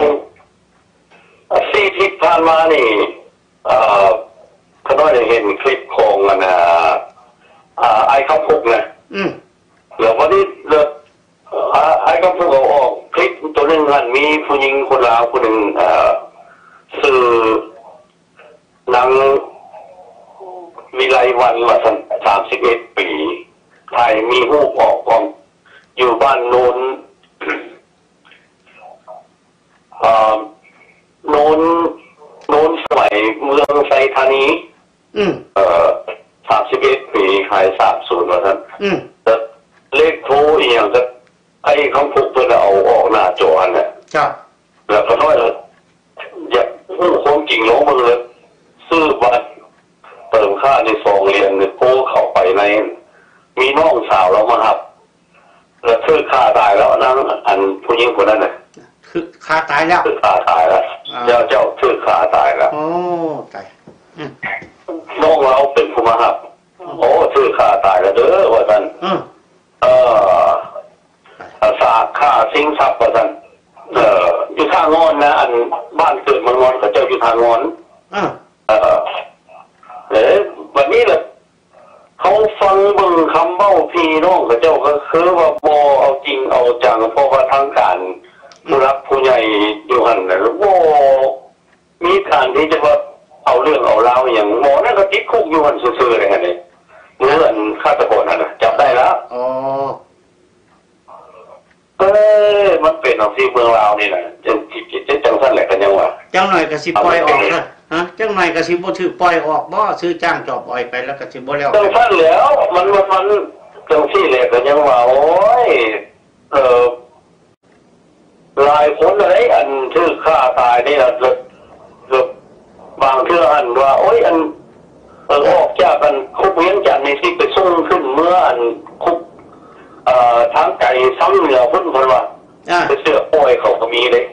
4 ทิศผ่านมานี่เขาน้อยได้เห็นคลิปของไอ้ข้าวพุกนะแล้ววันนี้ไอ้ข้าวพุกเอาออกคลิปตัวนึงมันมีผู้หญิงคนลาวคนหนึ่งสื่อนางวิไลวันมา31 ปีไทยมีหูปออกกองอยู่บ้านโน้นสมัยเมืองไซธานี31 ปีขาย30มาท่านแต่เลขโทรอีกอย่างจะไอ้คำพูดเพื่อเอาออกหน้าจอเนี่ยแล้วก็น้อยเลยอยากพูดความจริงน้องมึงเลยซื้อบัตรเติมค่าใน2 เหรียญเนี่ยโพเข้าไปในมีน้องสาวเรามาครับแล้วซื้อค่าตายแล้วนั่งอันผู้หญิงคนนั้นน่ะคือค่าตายแล้วคือค่าตายแล้วเจ้าซื้อค่าตายแล้วโอ้ตายน้องเราเป็นผู้มาครับโอ้ซื้อค่าตายแล้วเด้อว่าท่านสาค่าสิงทรัพย์ว่าท่านอยู่ทางงอนนะอันบ้านเกิดเมืองงอนเขาเจ้าอยู่ทางงอนวันนี้แหละเขาฟังเบิ่งคำเบ้าพี่น้องเขาเจ้าก็คือว่าโมเอาจริงเอาจังเพราะว่าทางการผู้รักผู้ใหญ่อยู่หันนะโมมีการที่จะว่าเอาเรื่องเอาเล่าอย่างหมอนั่นก็ติดคุกอยู่หันซื่อๆเลยฮะเนี่ยเมื่อฆาตกรนั่นจับได้แล้วมันเป็นของที่เมืองลาวนี่แหละจังสั้นแหละกันยังวะจังหน่อยก็สิปล่อยออกเลยฮะจังหน่อยก็สิบ่ถือปล่อยออกบ่ซื้อจ้างจอบอ้อยไปแล้วก็สิบ่แล้วจังซั่นแล้วมันจังซี่แหละก็ยังว่าโอ้ยหลายคนอะไรอันถือฆ่าตายนี่ล่ะบางเทื่ออันว่าโอ้ยอันออกจากกันคุกเวียงจันทน์นี่สิไปส่งขึ้นเมื่ออันคุกทางไก่ซ้ำเหนือพุ่นคนว่าไปเสือป่อยเขาก็มีเลย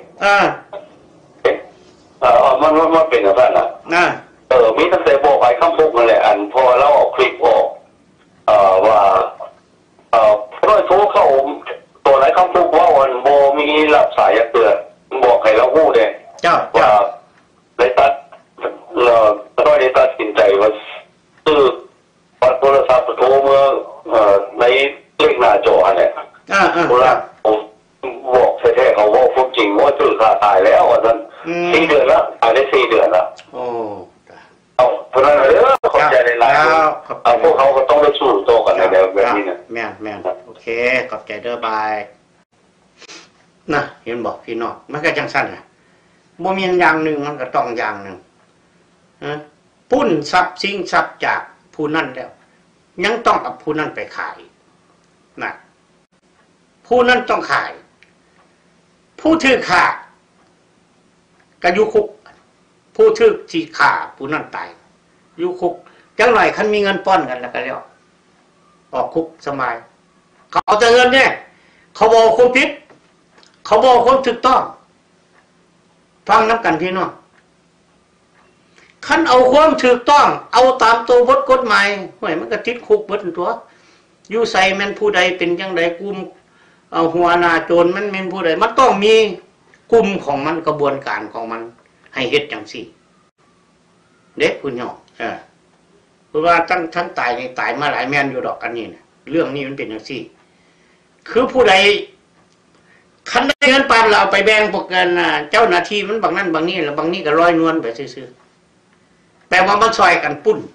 มันเป็นอะไรน่ะมีตั้งแต่บอกไปข้ามพุกนั่นแหละอันพอเราออกคลิปออกว่าร้อยโทรเข้าตัวไหนข้ามพุกว่าวันโบมีรับสายเตือนบอกให้เราพูดเลยว่าได้ตัดเราได้ตัดสินใจว่าซื้อปัดโทรศัพท์โทรเมื่อในเลขหน้าจอเนี่ยโบราณบอกแท้ๆเขาว่าพูดจริงว่าตื่นขาตายแล้ววันนั้น4 เดือนแล้วตายได้4 เดือนแล้วโอ้เพราะนั้นขอบใจในไลน์พวกเขาก็ต้องไปสู้โตกันในแบบนี้นะแม่นโอเคขอบใจเด้อบายนะเห็นบอกพี่น้องมันก็จังสั้นนะบ่มีอย่างหนึ่งมันก็ต้องอย่างหนึ่งปุ้นทรัพย์สิ่งทรัพย์จากผู้นั้นแล้วยังต้องเอาผู้นั้นไปขายนะผู้นั้นต้องขายผู้ถือขาดก็อยู่คุกผู้ถือที่ขาผู้นั้นตายอยู่คุกจังหน่อยคันมีเงินป้อนกันแล้วก็แล้วออกคุกสบายเขาเอาแต่เงินเนี่ยเขาบอกคนผิดเขาบอกคนถูกต้องฟังน้ำกันพี่น้องคันเอาความถูกต้องเอาตามตัวบทกฎหมายห่วยมันก็ติดคุกเบิดตัวอยู่ใส่แม่นผู้ใดเป็นจังไดกุมเอาหัวหน้าโจรมันเป็นผู้ใดมันต้องมีกลุ่มของมันกระบวนการของมันให้เฮ็ดจังซี่เด็กคุณน้องเพราะว่าทั้งตายในตายมาหลายแม่นอยู่ดอกอันนี้นะเรื่องนี้มันเป็นจังซี่คือผู้ใดคันได้เงินปานเราไปแบ่งพวกกันเจ้าหน้าที่มันบางนั้นบางนี้แล้วบางนี้ก็ลอยนวลไปซื่อๆแต่ว่ามันซอยกันปุ้น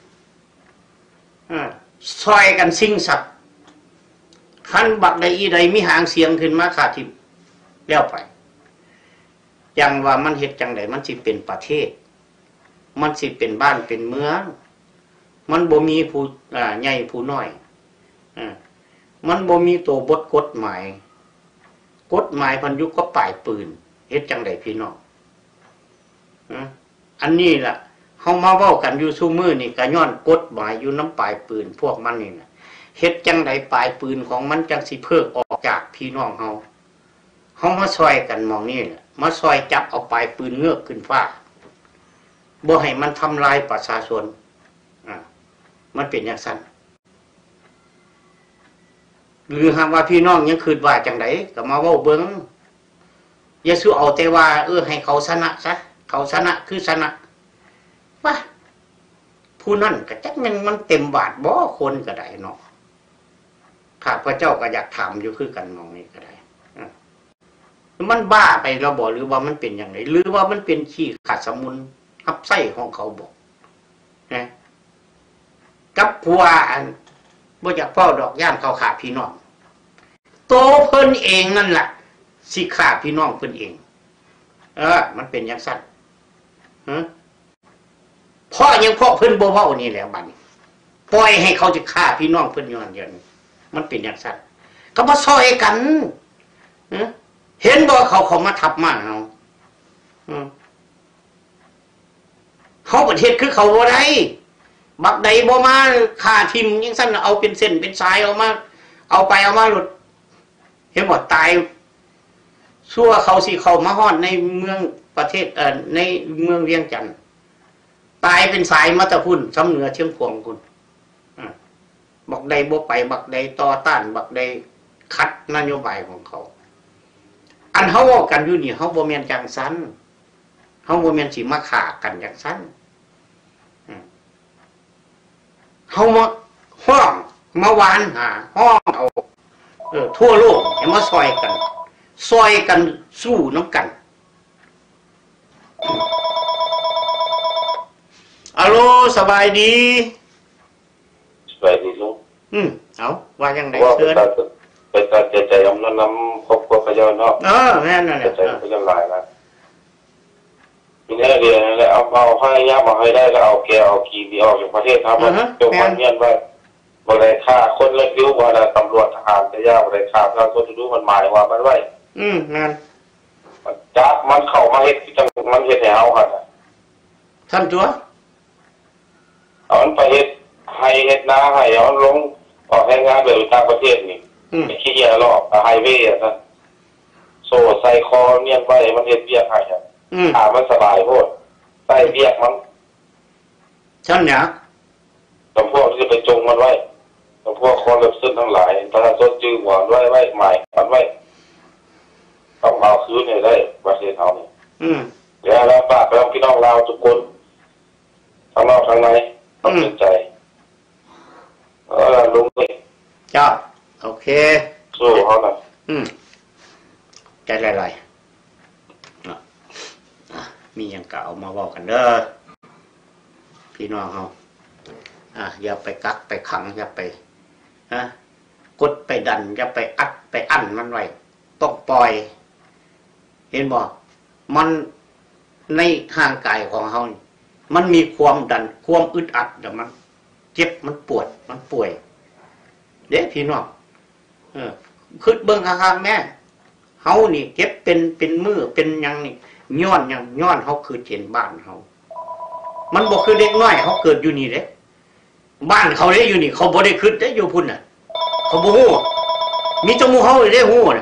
ซอยกันสิ่งสัตว์คันบักใดอีใดมีหางเสียงขึ้นมาขาดทิพย์แล้วไปยังว่ามันเฮ็ดจังใดมันสิเป็นประเทศมันสิเป็นบ้านเป็นเมืองมันบ่มีผู้ใหญ่ผู้น้อยมันบ่มีตัวบทกฎหมายพันยุคก็ปลายปืนเฮ็ดจังใดพี่น้องอันนี้ล่ะเฮามาเว้ากันอยู่ซุมื้อนี่ก็ย้อนกฎหมายอยู่น้ำปลายปืนพวกมันนี่น่ะเฮ็ดจังใดปลายปืนของมันจังสิเพิกออกจากพี่น้องเฮามาซอยกันมองนี่แหละมาซอยจับเอาปลายปืนเงือกขึ้นฟ้าบ่ให้มันทำลายประชาชนมันเป็นอย่างนั้นหรือหากว่าพี่น้องยังคืนว่าจังไดก็มาเว้าเบิ่งอย่าสู้เอาแต่ว่าให้เขาชนะซะเขาชนะคือชนะว่าผู้นั้นก็จักมันเต็มบาทบ่คนก็ได้เนาะข้าพเจ้าก็อยากถามอยู่คือกันมองนี่ก็ได้มันบ้าไปเราบอกหรือว่ามันเป็นอย่างไรหรือว่ามันเป็นขี้ขาดสมุนทับไส้ของเขาบอกนะกับผัวบ่อยากเฝ้าดอกย่านเขาขาพี่น้องโตเพิ่นเองนั่นแหละสิขาพี่น้องเพิ่นเองมันเป็นอย่างสั้นพ่อยังพ่อเพิ่นบ่เว้านี่แหละบัดนี้ปล่อยให้เขาจะฆ่าพี่น้องเพิ่นอยู่นั่นอย่างนี้มันเป็นอย่างสั้นก็มาซอยกันเห็นบ่เขามาทับมาเขาประเทศคือเขาบ่ได้บักใดบ่มาฆ่าทิ่มจังซั่นเอาเป็นเส้นเป็นสายเอามาหลุดเห็นบ่ตายชั่วเขาสิเข้ามาฮอดในเมืองประเทศในเมืองเวียงจันทน์ตายเป็นสายมาตะพุ่นซ้ำเหนือเชียงขวางคุณบักใดบ่ไปบักใดต่อต้านบักใดขัดนโยบายของเขาอันเฮาเว้ากันอยู่นี่เฮาบ่แม่นจังซั่นเฮาบ่แม่นสิมาฆ่ากันจังซั่นเฮามาห้องมาหวานหาห้องเอาทั่วโลกให้มาซอยกันสู้น้ำกันอัลโหลสบายดีสบายดีลุงเอาว่าจังได๋เชิญเป็นการใจยอมนำครอบครัวพะเยาเนาะแม่นนั่นแหละใจพะเยาหลายนะมีแค่เดียวแล้วเอาให้ยากมาให้ได้แล้วเอาแกเอากีดีออกจากประเทศครับจงมันเงียบไว้บริค่าคนเล็กดิ้วว่าตำรวจทหารจะยากบริค่าเราคนจะรู้มันหมายว่ามันไว้นั่นจับมันเข้ามาเฮ็ดจังมันเฮ็ดให้เฮาครับท่านตัวเอามันไปเฮ็ดให้เฮ็ดนาให้เอาลงออกให้งานแบบต่างประเทศนี่ไอ้ขี้เกียจรอบไฮเวย์อ่ะท่านโซ่ใส่คอเนียนไว้มันเฮ็ดเวียกให้ครับมันสบายโพดใส่เวียกมันฉันเนี่ยแต่พวกที่ไปจงมันไว้แต่พวกคอเล็บซึ่งทั้งหลายถ้าสดจื้อหวานไว้หมายมันไว้ต้องเอาคืนให้ได้ประเทศเฮานี่แล้วฝากไปพี่น้องลาวทุกคนทั้งนอกทั้งในต้องสนใจลุงนี่จ้าโอเคสู้เขาหน่อยใจลอยๆมีอย่างเก่ามาบอกกันเด้อพี่น้องเขาอย่าไปกักไปขังอย่าไปกดไปดันอย่าไปอัดไปอั้นมันไว้ต้องปล่อยเห็นบอกมันในร่างกายของเขามันมีความดันความอึดอัดเดี๋ยวมันเจ็บมันปวดมันป่วยเด็กพี่น้องคือเบิ่งข้างๆแม่เฮานี่เก็บเป็นมือเป็นยังนี่ย้อนเขาคือเห็นบ้านเขามันบอกคือเด็กน้อยเขาเกิดอยู่นี่เด้บ้านเขาได้อยู่นี่เขาบ่ได้ขึ้นได้อยู่พุ่นน่ะเขาบ่ฮู้มีจมูกเฮาได้ฮู้น่ะ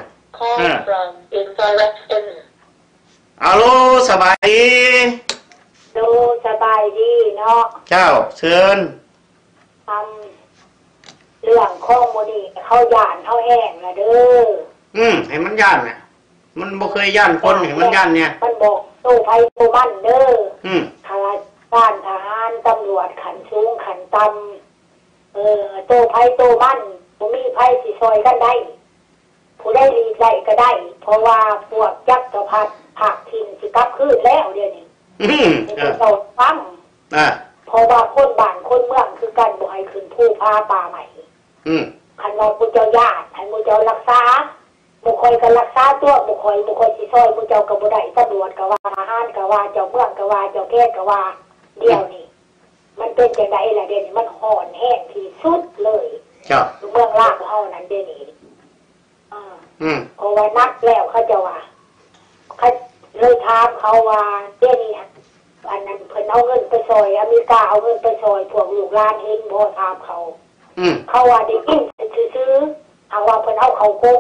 ฮัลโหลสบายดีดูสบายดีเนาะเจ้าเชิญทำเรื่องข้อมูลนี่เขาย่านเขาแห้งละเด้อให้มันย่านน่ะมันบ่เคยย่านคนให้มันย่านเนี่ยมันบอกตู้ไผตู้มันเด้อข้าราชการทหารตำรวจขันสูงขันต่ำตู้ไผตู้มันบ่มีไผสิซอยกันได้ผู้ได้รีได้ก็ได้เพราะว่าพวกจักรพรรดิภาคถิ่นสิกลับคืนแล้วเดี๋ยวนี้เป็นโสดฟังเพราะว่าคนบ้านคนเมืองคือกันบ่ให้ขึ้นผู้พาป่าใหม่คันว่าผู้เจ้าญาติให้ผู้เจ้ารักษาบุคคลก็รักษาตัวบุคคลสิซอยผู้เจ้าก็บ่ได้ตำรวจก็ว่าทหารก็ว่าเจ้าเมืองก็ว่าเจ้าแพทย์ก็ว่าเดี๋ยวนี้มันเป็นจังได๋ล่ะเดี๋ยวนี้มันฮ้อนแห้งที่สุดเลยเมืองลาวเฮานั้นเดี๋ยวนี้เพราะว่านักแล้วเขาจะว่าเขาเลยถามเขาว่าเดี๋ยวนี้อันนั้นเพิ่นเอาเงินไปซอยอเมริกาเอาเงินไปซอยพวกลูกหลานเห็นบ่ถามเขาว่าได้กินซื้อเอาว่าเพิ่นเอาเขาโกง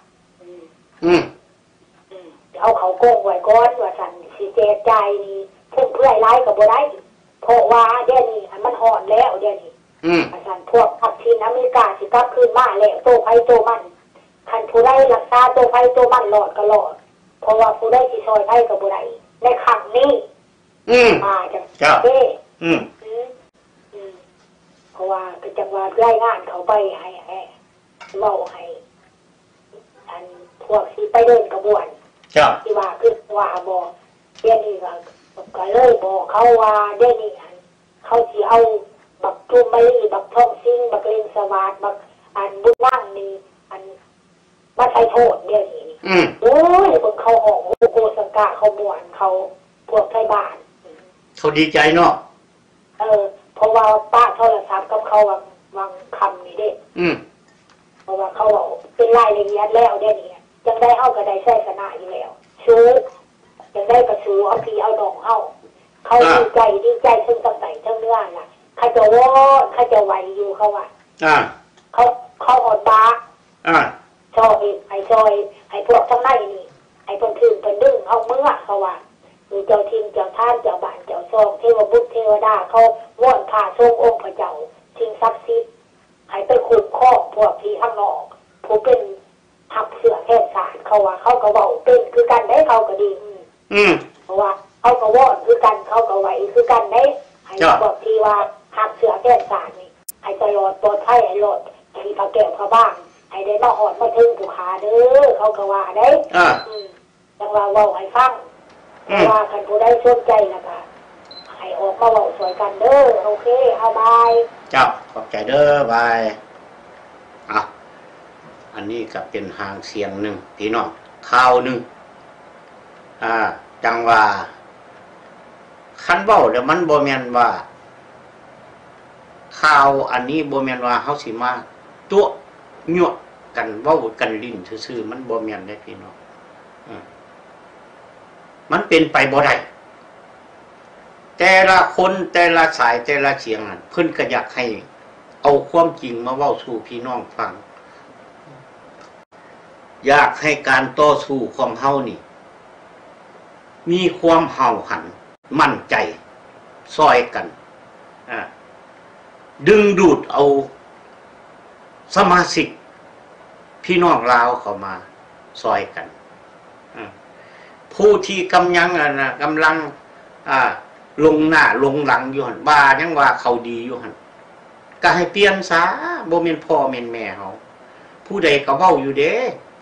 เอาเขาโกงไว้ก่อนว่าสั่นสิแจกจ่ายนี่เพิ่นเพื่อหลายก็บ่ได้เพราะว่าเดี๋ยวนี้มันฮ้อนแล้วเดี๋ยวนี้ว่าสั่นพวกพักทีนอเมริกาสิกลับคืนมาแล้วโตไผโตมันคันผู้ใดรักษาโตไผโตมันรอดก็รอดเพราะว่าผู้ใดสิซอยไผก็บ่ได้ในครั้งนี้มาจังเด้เพราะว่าเป็นจังหวะรายงานเขาไปให้เว้าให้อันพวกสิไปเดินกระบวนที่ว่าคือว่าบอกเดี๋ยวนี้ก็เลยบอกเขาว่าเดี๋ยวนี้เขาสิเอาบักจุมมะลิบักทองซิงบักเลงสวัสดิ์บักอันบุญนั่งนี่อันมาใช้โทษเดี๋ยวนี้โอ้ยเบิ่งเขาออกโกสังกะเขาม่วนเขาพวกไทยบ้านเขาดีใจเนาะเพราะว่าป้าโทรศัพท์กับเขาวางคำนี่เด้เพราะว่าเขาบอกเป็นรายละเอียดแล้วเดี๋ยวนี้จังได้เอาก็ได้ใช้ชนะอยู่แล้วชูจังได้กระชูเอาพี่เอาดองเขาดีใจซึ่งตั้งใจทั้งเนื้อน่ะเขาจะวอนเขาจะไหวอยู่เขาว่าเขาหดตาซอยให้พวกทั้งในนี่ให้เพิ่นคืนเพิ่นดึงเอาเมื่อเขาว่าเจ้าทิมเจ้าท่านเจ้าบ้านเจ้าซองเทวบุตรเทวดาเขาว่อนผ่าทรงองค์พระเจ้าทิ้งศักดิ์สิทธิ์ให้ไปคุ้มครองพวกที่ข้างนอกผู้เป็นหักเสือแทนสารเขาว่าเขาก็เว้าเป็นคือกันได้เขาก็ดีเพราะว่าเขาก็ว่อนคือกันเขาก็ไหวคือกันได้ให้พวกที่ว่าหักเสือแทนสารนี่ให้ตลอดปลอดภัยให้รอดที่พระแก้วพระบ้างให้ได้มาหอดมาถึงผู้ขาเด้อเขาก็ว่าได้จังว่าเว้าให้ฟังว่าคันผู้ได้สนใจนะคะให้ออกมาเว้าสวยกันเด้อโอเคเอาบายเจ้าขอบใจเด้อบายอันนี้ก็เป็นหางเสียงหนึ่งพี่น้องข่าวหนึ่งจังว่าคันเว้าแล้วมันบ่แม่นว่าข่าวอันนี้บ่แม่นว่าเฮาสิมาตัวยั่วกันเว้ากันลิ้นซื่อๆมันบ่แม่นได้พี่น้องมันเป็นไปบ่ได้แต่ละคนแต่ละสายแต่ละเสียงนั่นเพิ่นก็อยากให้เอาความจริงมาเว้าสู่พี่น้องฟังอยากให้การต่อสู้ของเฮานี่มีความเห่าหันมั่นใจซอยกันดึงดูดเอาสมาชิกพี่น้องลาวเข้ามาซอยกันผู้ที่กำลังลงหน้าลงหลังอยู่หั่นบ้ายังว่าเขาดีอยู่หั่นก็ให้เปลี่ยนซะบ่แม่นพ่อแม่นแม่เฮาผู้ใดก็เว้าอยู่เด้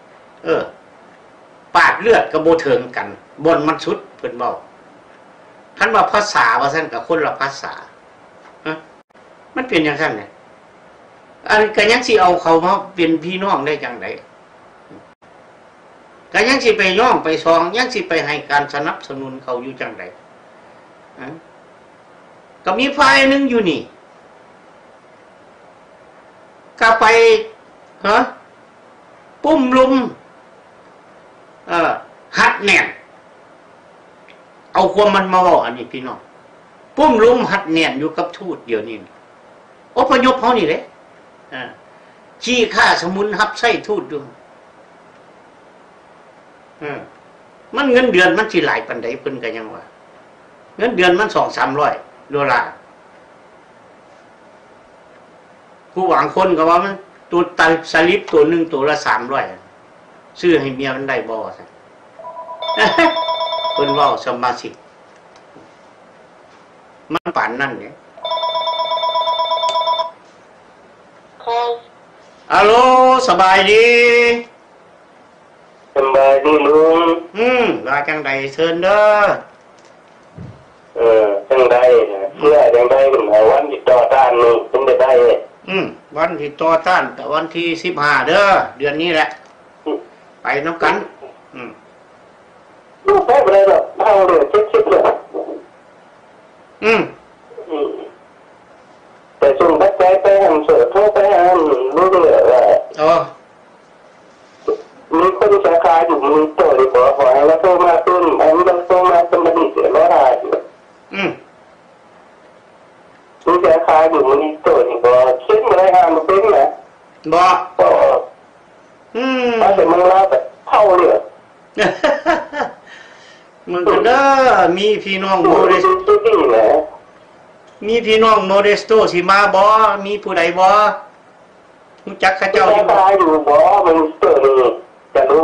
ปาดเลือดก็บ่เถิงกันบนมันสุดเพิ่นเว้าคันว่าภาษาว่าซั่นก็คนละภาษามันเป็นจังซั่นเนี่ยอันก็ยังสิเอาเขามาเป็นพี่น้องได้จังได๋ก็ยังสิไปย่องไปซองยังสิไปให้การสนับสนุนเขาอยู่จังได๋ก็มีฝ่ายนึงอยู่นี่ก็ไปปุ้มลุมหัดแน่นเอาความมันมาเว้าอันนี้พี่น้องปุ้มลุมหัดแน่นอยู่กับทูตเดี๋ยวนี้อพยพเฮานี่แหละขี้ข้าสมุนหับไส้ทูตอยู่มันเงินเดือนมันสิหลายปานใดเพิ่นก็ยังว่าเงินเดือนมัน $200-300 ผู้หวังคนก็ว่ามันตัวตันสลิปตัวนึงตัวละ300ซื้อให้เมียมันได้บ่ซั่นเพิ่นเว้าสมาชิกมันปานนั้นเนี่ยฮัลโหลสบายดีสบายดีลุงว่าจังได๋เชิญเด้อจังได๋เมื่อจังได๋ก็วันที่ต่อต้านนี่ถึงได้วันที่ต่อต้านแต่วันที่15เด้อเดือนนี้แหละไปนำกันลูกไปบ่ได้ดอกเฮาเลยคิดเลยแต่ส่งบัตรไปหันเสือโทรไปหันรู้เลยว่ามีคนสาขาอยู่มีตัวดีกว่าขอให้เราโทรมาตุ้มอันนี้เราโทรมาสมัครเสียร้อยห้าสิบมีสาขาอยู่มีตัวดีกว่าคิดมาได้ห้ามาเป็นนะบอกถ้าเป็นมึงแล้วแบบเท่าเลยมันก็ได้มีพี่น้องโมเดสมีพี่น้องโมเดสโตสิมาบ่มีผู้ใดบ่รู้จักข้าเจ้าอยู่บ่มันเกิดจะรู้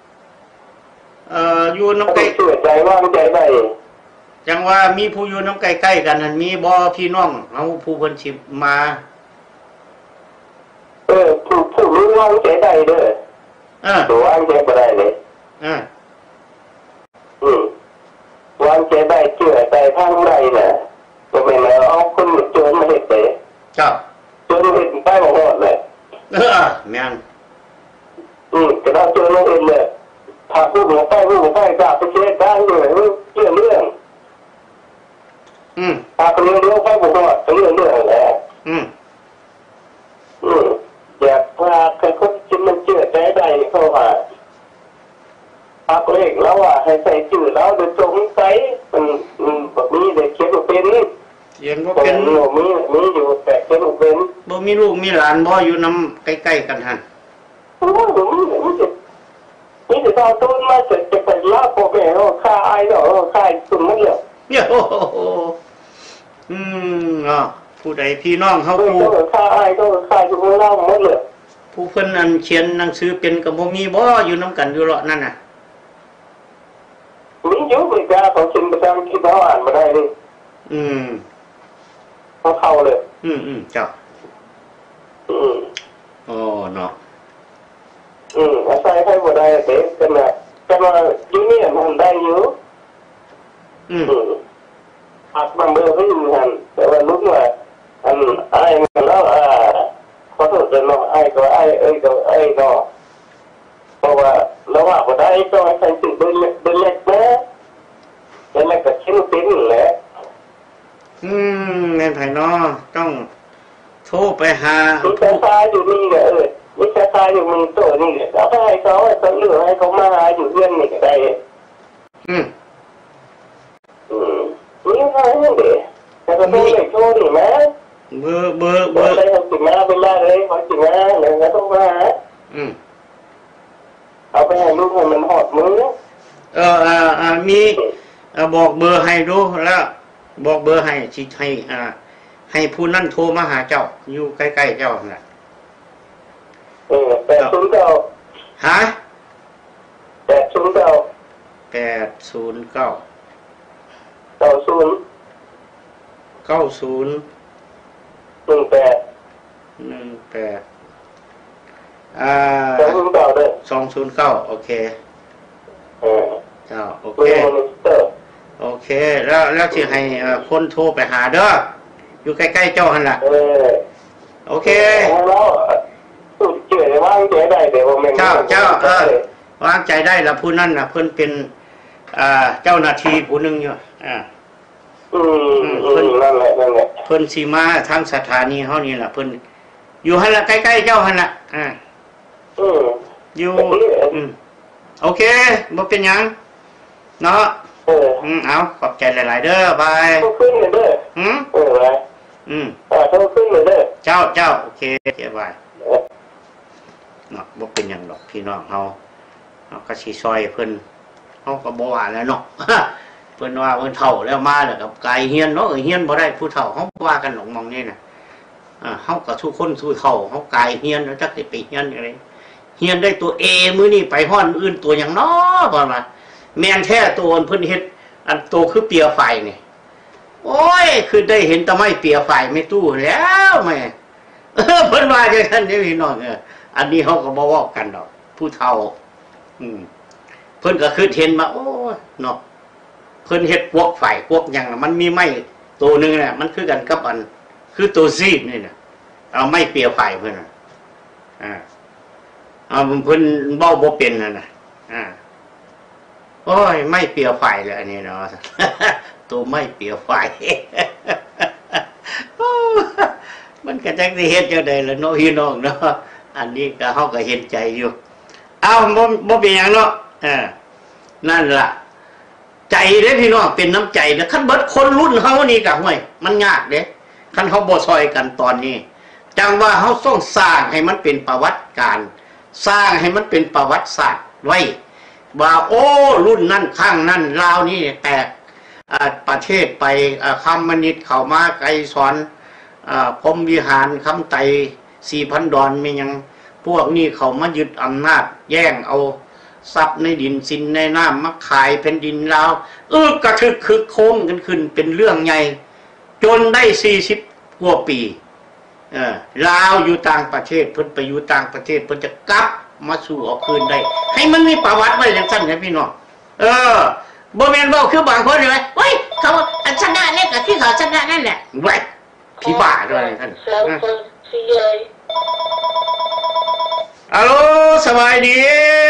อยู่น้ำใกล้เชื่อใจว่างใจได้จังว่ามีผู้อยู่น้ำใกล้ๆกันนั่นมีบ่พี่น้องเอาผู้เพิ่นสิมาผู้รู้ว่างใจได้เด้อตัวว่างใจบ่ได้เลยวางใจได้เชื่อใจทางใดน่ะก็ไม่แล้วเอาคนมาโจรมาเฮ็ดได้จ้าโจรเฮ็ดไปบ่ฮอดเลยแม่นก็ได้โจรเฮ็ดเลยถ้าผู้บ่ไปก็ไปเช็ดได้เลยเรื่องถ้าเรื่องไปบ่ฮอดเรื่องแหละอยากพาคนคิดมันเชื่อใจได้เข้ามาพักเลขแล้วให้ใส่ชื่อแล้วโดยสงสัยมันแบบนี้เด็กเขียนเป็นเขียนบ่เป็นมีอยู่แต่เขียนเป็นบ่มีลูกมีหลานบ่อยู่นำใกล้ๆกันหั่นนี่จะเอาต้นมาจะไปลาพ่อแม่เฮาค่าอ้ายเนาะค่าตุ่มมันเนี่ยโอ้โหผู้ใดพี่น้องเฮาผู้ค่าอ้ายก็ค่าอยู่เล่าหมดเลยผู้เพิ่นอันเขียนหนังสือเป็นก็บ่มีบ่อยู่นำกันอยู่เลาะนั่นน่ะมีอยู่เหมือนกันเขาเขียนภาษาอังกฤษเขาอ่านมาได้เลยเขาเข้าเลยเจ้าเนาะอาศัยให้บ่ได้เด็กกันนะแต่ว่าอยู่นี่มันได้อยู่หักบางเบอร์ก็อยู่หันแต่ว่าลุกว่าอันไอ้มันแล้วขอโทษเนาะไอ้ก็ไอ้ก็ไอ้เนาะเพราะว่าเราว่าบ่ได้ก็ใส่สิ่งเล็กนะแล้วมันก็ชิ้นเป็นแหละแม่นไผเนาะต้องโทรไปหามีแค่ตาอยู่นี่ก็มีแค่ตาอยู่มีตัวนี่แล้วก็ให้เขาเหลือให้เขามาอยู่เรื่องนี่ก็ได้นี่ไงเด็กแต่ก็ต้องไปโชว์ดิแม่เบอร์อะไรของจิ๋มเป็นมาเลยของจิ๋มเลยก็ต้องมาเอาไปให้ลูกให้มันหอดมือมีบอกเบอร์ให้ดูแล้วบอกเบอร์ให้ชิให้ผู้นั่นโทรมาหาเจ้าอยู่ใกล้ๆเจ้าน่ะ 809ฮะ 809 209โอเคเจ้าโอเคแล้วที่ให้คนโทรไปหาเด้ออยู่ใกล้ๆเจ้าหั่นล่ะโอเควางใจได้เดี๋ยวผมเจ้าวางใจได้ละผู้นั้นน่ะเพิ่นเป็นเจ้าหน้าที่ผู้นึงอยู่นั่นแหละเพิ่นสิมาทางสถานีเฮานี่ล่ะเพิ่นอยู่หั่นล่ะใกล้ๆเจ้าหั่นล่ะอยู่โอเคบ่เป็นหยังเนาะเอาขอบใจหลายๆเด้อบายขึ้นเลยเด้อขึ้นเลยเด้อเจ้าโอเคบายเนาะบ่เป็นหยังดอกพี่น้องเฮาก็สิซอยเพิ่นเฮาก็บ่ว่าแล้วเนาะเพิ่นว่าเพิ่นเฒ่าแล้วมาแล้วกับกายเฮียนเนาะเฮียนบ่ได้ผู้เฒ่าเฮาว่ากันหลงมองนี่น่ะเฮาก็ทุกคนทุกเฒ่าเฮากายเฮียนแล้วจักสิไปเฮียนอะไรเฮียนได้ตัว A มื้อนี้ไปฮ้อนอื่นตัวหยังเนาะบ่ว่าแม่นแท้ตัวเพิ่นเฮ็ดอันโตคือเปียไฟนี่โอ้ยคือได้เห็นตะไม้เปียไฟไม่ตู้แล้วแม่เพิ่นว่าจังซั่นนี่พี่น้องอันนี้เฮาก็บ่เว้ากันดอกผู้เฒ่าเพิ่นก็คือเห็นมาโอ้เนาะเพิ่นเฮ็ดพวกไฟพวกหยังมันมีไม้ตัวนึงน่ะมันคือกันกับอันคือตัวซีดนี่น่ะเอาไม้เปียไฟเพิ่นน่ะเพิ่นเว้าบ่เป็นนั่นน่ะโอ้ยไม่เปียไฟเลยอันนี้เนาะตัวไม่เปียไฟมันก็จักสิเฮ็ดจังได๋ล่ะเนาะพี่น้องเนาะอันนี้ก็เฮาก็เห็นใจอยู่บ่เป็นหยังเนาะนั่นล่ะใจเด้พี่น้องเป็นน้ำใจเด้คันเบิดคนรุ่นเฮานี่ก็ห่วยมันยากเด้คันเฮาบ่ซอยกันตอนนี้จังว่าเฮาต้องสร้างให้มันเป็นประวัติการสร้างให้มันเป็นประวัติศาสตร์ไว้ว่าโอ้รุ่นนั่นข้างนั่นลาวนี่แตกประเทศไปคำมนิดเข้ามาไกลสอนพรหมวิหารคำไต4,000 ดอนมียังพวกนี้เขามายึดอำนาจแย่งเอาทรัพย์ในดินสินในน้ำมาขายแผ่นดินลาวกระทึกคึกโค้งกันขึ้นเป็นเรื่องใหญ่จนได้40 กว่าปีลาวอยู่ต่างประเทศเพิ่นไปอยู่ต่างประเทศเพิ่นจะกลับมาสู่เอาคืนได้ให้มันมีประวัติไว้อย่างสั้นนะพี่น้องบ่แม่นเว้าคือบางคนเลยเฮ้ยเขาชนะเนี่ยก็คือเขาชนะนั่นแหละไว้พี่บ้าด้วยท่านฮัลโหลสบายดี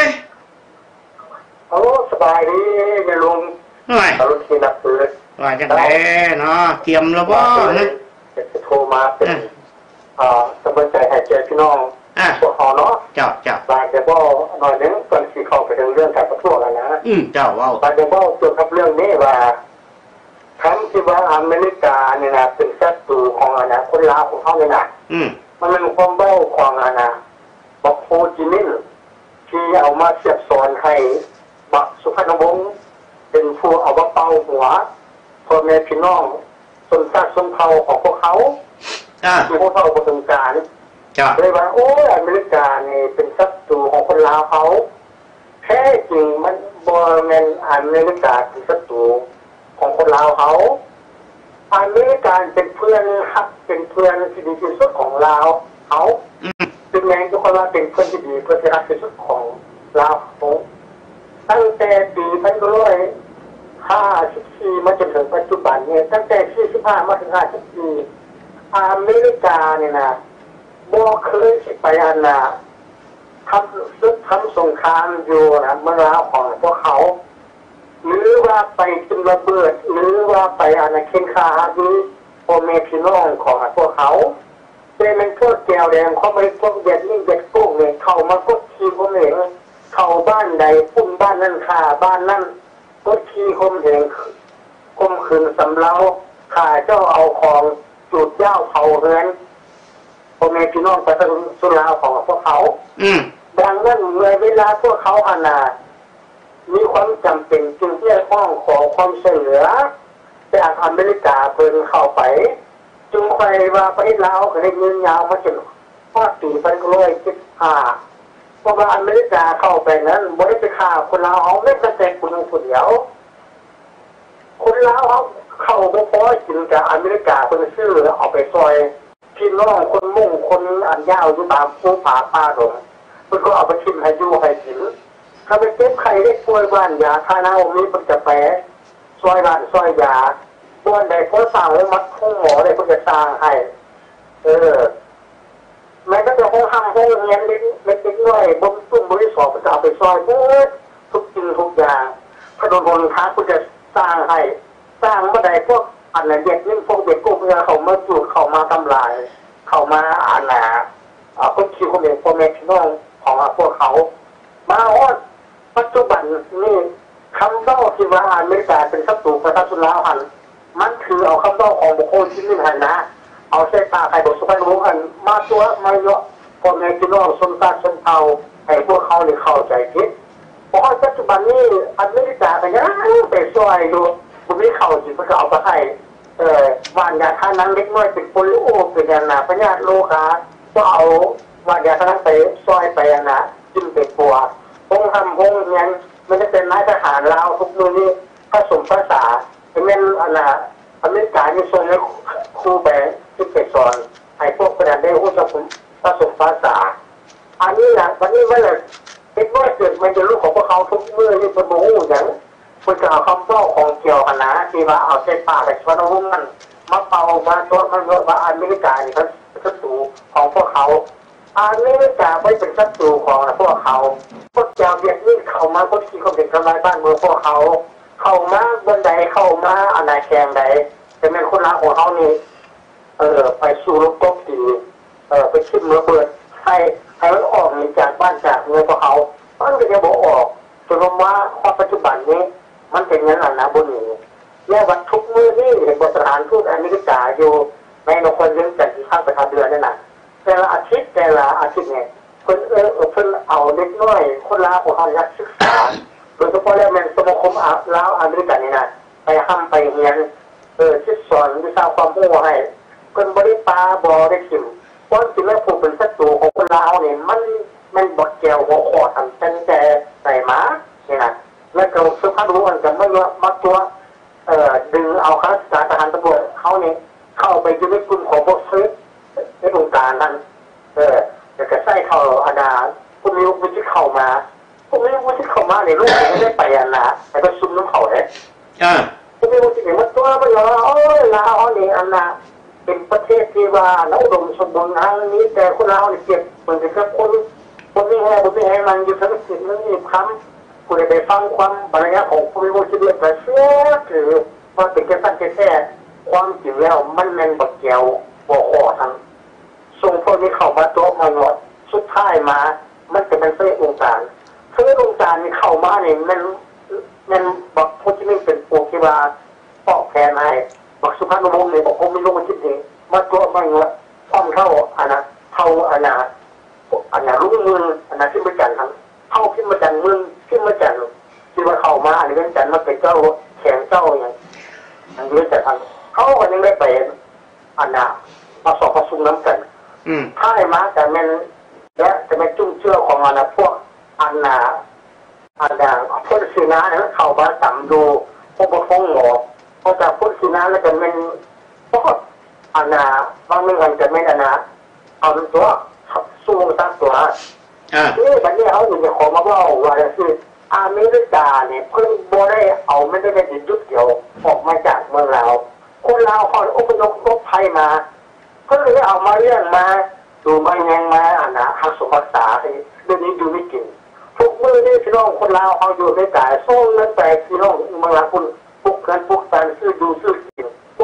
ฮัลโหลสบายดีแม่ลุงฮัลโหลที่นักซื้อว่าจังได๋เนาะเตรียมแล้วบ่นะจะโทรมาเป็นสบายใจให้ใจพี่น้องพวกเขาเนาะเจ้าบางแต่ว่าหน่อยนึงก่อนที่เข้าไปถึงเรื่องการประท้วงกันนะเจ้าว่าบางแต่ว่าเกี่ยวกับเรื่องนี้ว่าคำที่ว่าอเมริกาเนี่ยนะเป็นศัตรูของคนลาวของเขาเนี่ยนะมันเป็นความเบ้าของบอกโฮจิมินห์ที่เอามาเสียบซ้อนให้บักสุพรรณวงศ์เป็นผู้เอามาเป่าหัวพ่อแม่พี่น้องชนชาติชนเผ่าของพวกเขาที่พวกเขาประสงการเลยว่าโอ้อเมริกานี่เป็นศัตรูของคนลาวเขาแท้จริงมันบอแมนอเมริกาเป็นศัตรูของคนลาวเขาอเมริกาเป็นเพื่อนฮักเป็นเพื่อนที่ดีที่สุดของลาวเขาเป็นแมงทุกคนว่าเป็นเพื่อนที่ดีเพื่อนที่รักที่สุดของลาวเขาตั้งแต่ปี1954มาจนถึงปัจจุบันเนี่ยตั้งแต่45มาถึง54อเมริกาเนี่ยนะบ่เคยไปทำสงครามอยู่นะเมื่อราวของพวกเขาหรือว่าไปจุดระเบิดหรือว่าไปเข็นขาหรือพ่อแม่พี่น้องของพวกเขาแต่มันพวกแก้วแดงเขาไม่พวกเด็ดนี่เด็ดกุ้งเนี่ยเขามาก็ขี่ผมเองเขาบ้านใดพุ่มบ้านนั่นขาบ้านนั่นก็ขี่ผมเองคมขืนสำเล้าขาเจ้าเอาของจุดย่าเผาเฮือนพ่อแม่พี่น้องไปถึงสุราของพวกเขาดังนั้นเมื่อเวลาพวกเขามีความจำเป็นจึงเรียกร้องขอความช่วยเหลือจากอเมริกาเพิ่นเข้าไปจึงคอยว่าประเทศลาวก็ได้เงินยาวมาจนปี1975เพราะว่าอเมริกาเข้าไปนั้นบ่ได้ไปฆ่าคนลาวเอาไม่กระแตกคนเดียวคนลาวเอาเข้าบ่พอกินกับอเมริกาเพิ่นซื้อเอาไปซอยพี่น้องคนมุ่งคนอันยาวอยู่ตามภูผาป่าดงเพิ่นก็เอาไปชิมให้อยู่ให้กินถ้าไปเจ็บไข้ได้ป่วยบ้านยาทานามีเพิ่นจะแปะซอยบ้านซอยยาบ้านใดเขาสร้างไว้มัดห้องหมอได้เพิ่นจะสร้างให้แม้ก็จะห้องห้ามห้องเรียนเล็กๆน้อยบ่ตุ้มบ่ได้สอบเพิ่นจะเอาไปซอยหมดทุกสิ่งทุกอย่างถนนหนทางเพิ่นจะสร้างให้สร้างเมื่อใดพวกอันนั้นเด็กนี่พวกเด็กกู้เพื่อเขามาจูดเขามาทำลายเขามาคนคิวคนเองพ่อแม่พี่น้องของพวกเขามาปัจจุบันนี่คำเล่าที่ว่าอเมริกาเป็นศัตรูประชาชนลาวมันคือเอาคำเล่าของบุคคลที่นี่นะเอาใส่ตาใครบอกสุภาพบุรุษมาตัวมาเยอะพ่อแม่พี่น้องสมตาชนเผ่าให้พวกเขาเข้าใจผิดเพราะปัจจุบันนี้อเมริกาก็ยังไปช่วยดูบุญเข้าจิตเพื่อเอาไปให้วานยาท่านั้นเล็กน้อยเป็นโปลิโอเป็นยานาพญาโลกาก็เอาวานยาท่านั้นไปซอยไปจิ้มเป็นปัวห้องทำห้องเรียนมันจะเป็นนายทหารลาวทุกนู่นนี่ผสมภาษาเป็นอเมริกาที่ส่งให้ครูแบงค์ที่ไปสอนให้พวกประเด็นได้รู้จักผสมภาษาอันนี้แหละวันนี้ว่าเล็กน้อยเกิดมันจะรู้ของพวกเขาทุกเมื่อที่เป็นโมหูอย่างคุณจะเอาคำเล่าของเกี่ยวกันนะที่ว่าเอาเส้นป่าไปชวนเอามันมาเป่ามาตัวมันว่าอเมริกานี่เขาศัตรูของพวกเขาอเมริกาไม่เป็นศัตรูของพวกเขาพวกเจ้าเวียดนี่เข้ามาพวกที่เขาเป็นทำลายบ้านเมืองพวกเขาเข้ามาบนใดเข้ามาอันใดแข่งใดแต่เป็นคนรักของเขานี่ไปสู่รบกบตีไปขึ้นเมืองเปิดให้มันออกจากบ้านจากเมืองพวกเขามันก็จะบอกออกจนว่าข้อปัจจุบันนี้มันเป็นเงินนะบนนี้แย่วัดทุกมือนี่เห็นบทสถานทูตอเมริกาอยู่ในนครเรื่องจันทร์ข้างประเทศเดือนนั่นนะแต่ละอาทิตย์เนี่ยคนเอาเล็กน้อยคนลาวของเขาอยากศึกษาโดยเฉพาะแล้วมันสมาคมลาวอเมริกันนี่นะไปห้ำไปเรียนชิดสอนวิชาความรู้ให้คนบริปาบอได้ชิมเพราะจริงแล้วผู้เป็นศัตรูของคนลาวเนี่ยมันบดแก้วหัวขอทำเส้นแจใส่ม้าเนี่ยนะแล้วก็สุภาพบุรุษจะไม่มาตัวดึงเอาข้าราชการทหารตำรวจเขาเนี่ยเข้าไปอยู่ในกลุ่มของพวกซื้อในวงการนั้นแต่ก็ใส่เขาคุณมีวุฒิเข้ามาคุณมีวุฒิเข้ามาในลูกไม่ได้ไปไปประชุมน้ำเขาเลยคุณมีวุฒิเนี่ยมันตัวไปเหรอลาวนี่เป็นประเทศที่ว่าเราอุดมสมบูรณ์ทางนี้แต่คนลาวเนี่ยเก็บเหมือนกับคนที่ให้มันอยู่ทั้งสิบนั่นนี่คำคุณได้ฟังความบรรยายของผู้มีวุฒิเรียนแต่เชื่อถือว่าเป็นแค่สั้นแค่ความจริงแล้วมันแมนบักแก้วบ่อขอทั้งส่งพวกนี้เข้ามาตัวมันหมดสุดท้ายมามันจะเป็นเสื้อองค์การนี่เข้ามาเนี่ยมันบักผู้ที่ไม่เป็นปูที่ว่าปอกแทนให้บักสุภาพบุรุษเนี่ยบอกผมไม่รู้ว่าคิดเองมาตัวมันว่าความเท่ารุ่งเรืองที่มาจันทร์เข้าขึ้นมาจันทร์เมืองขึ้นมาจันทร์ที่ว่าเข้ามาอันนี้เป็นจันทร์มันเป็นเจ้าแข่งเจ้าอย่างอันนี้จะทำเขาก็ยังได้ไปมาสอบประชุมน้ำกันถ้าไอ้มาแต่มันและจะเป็นจุ่มเชื่อของพวกพ่นสีน้ำเนี่ยเข้ามาต่ำดูพวกฟ้องหมอพอจากพ่นสีน้ำแล้วจะเป็นพวกบางเรื่องจะไม่เอาตัวสู้ตั้งตัวนี่บัดนี้เขาอยู่ในของมาว่าคืออเมริกาเนี่ยเพิ่งโบได้เอาไม่ได้เป็นยุดเดียวออกมาจากเมืองลาวคนลาวเขาอพยพรบภัยมาก็เลยเอามาเรื่องมาดูมายังมาหักสมบัติษาเรื่องนี้ดูไม่จริงทุกมือนี่พี่น้องคนลาวเขาอยู่ในกายส่งเงินไปพี่น้องเมืองลาวคุณพวกกันพวกการซื้อดูซื้อกินพวก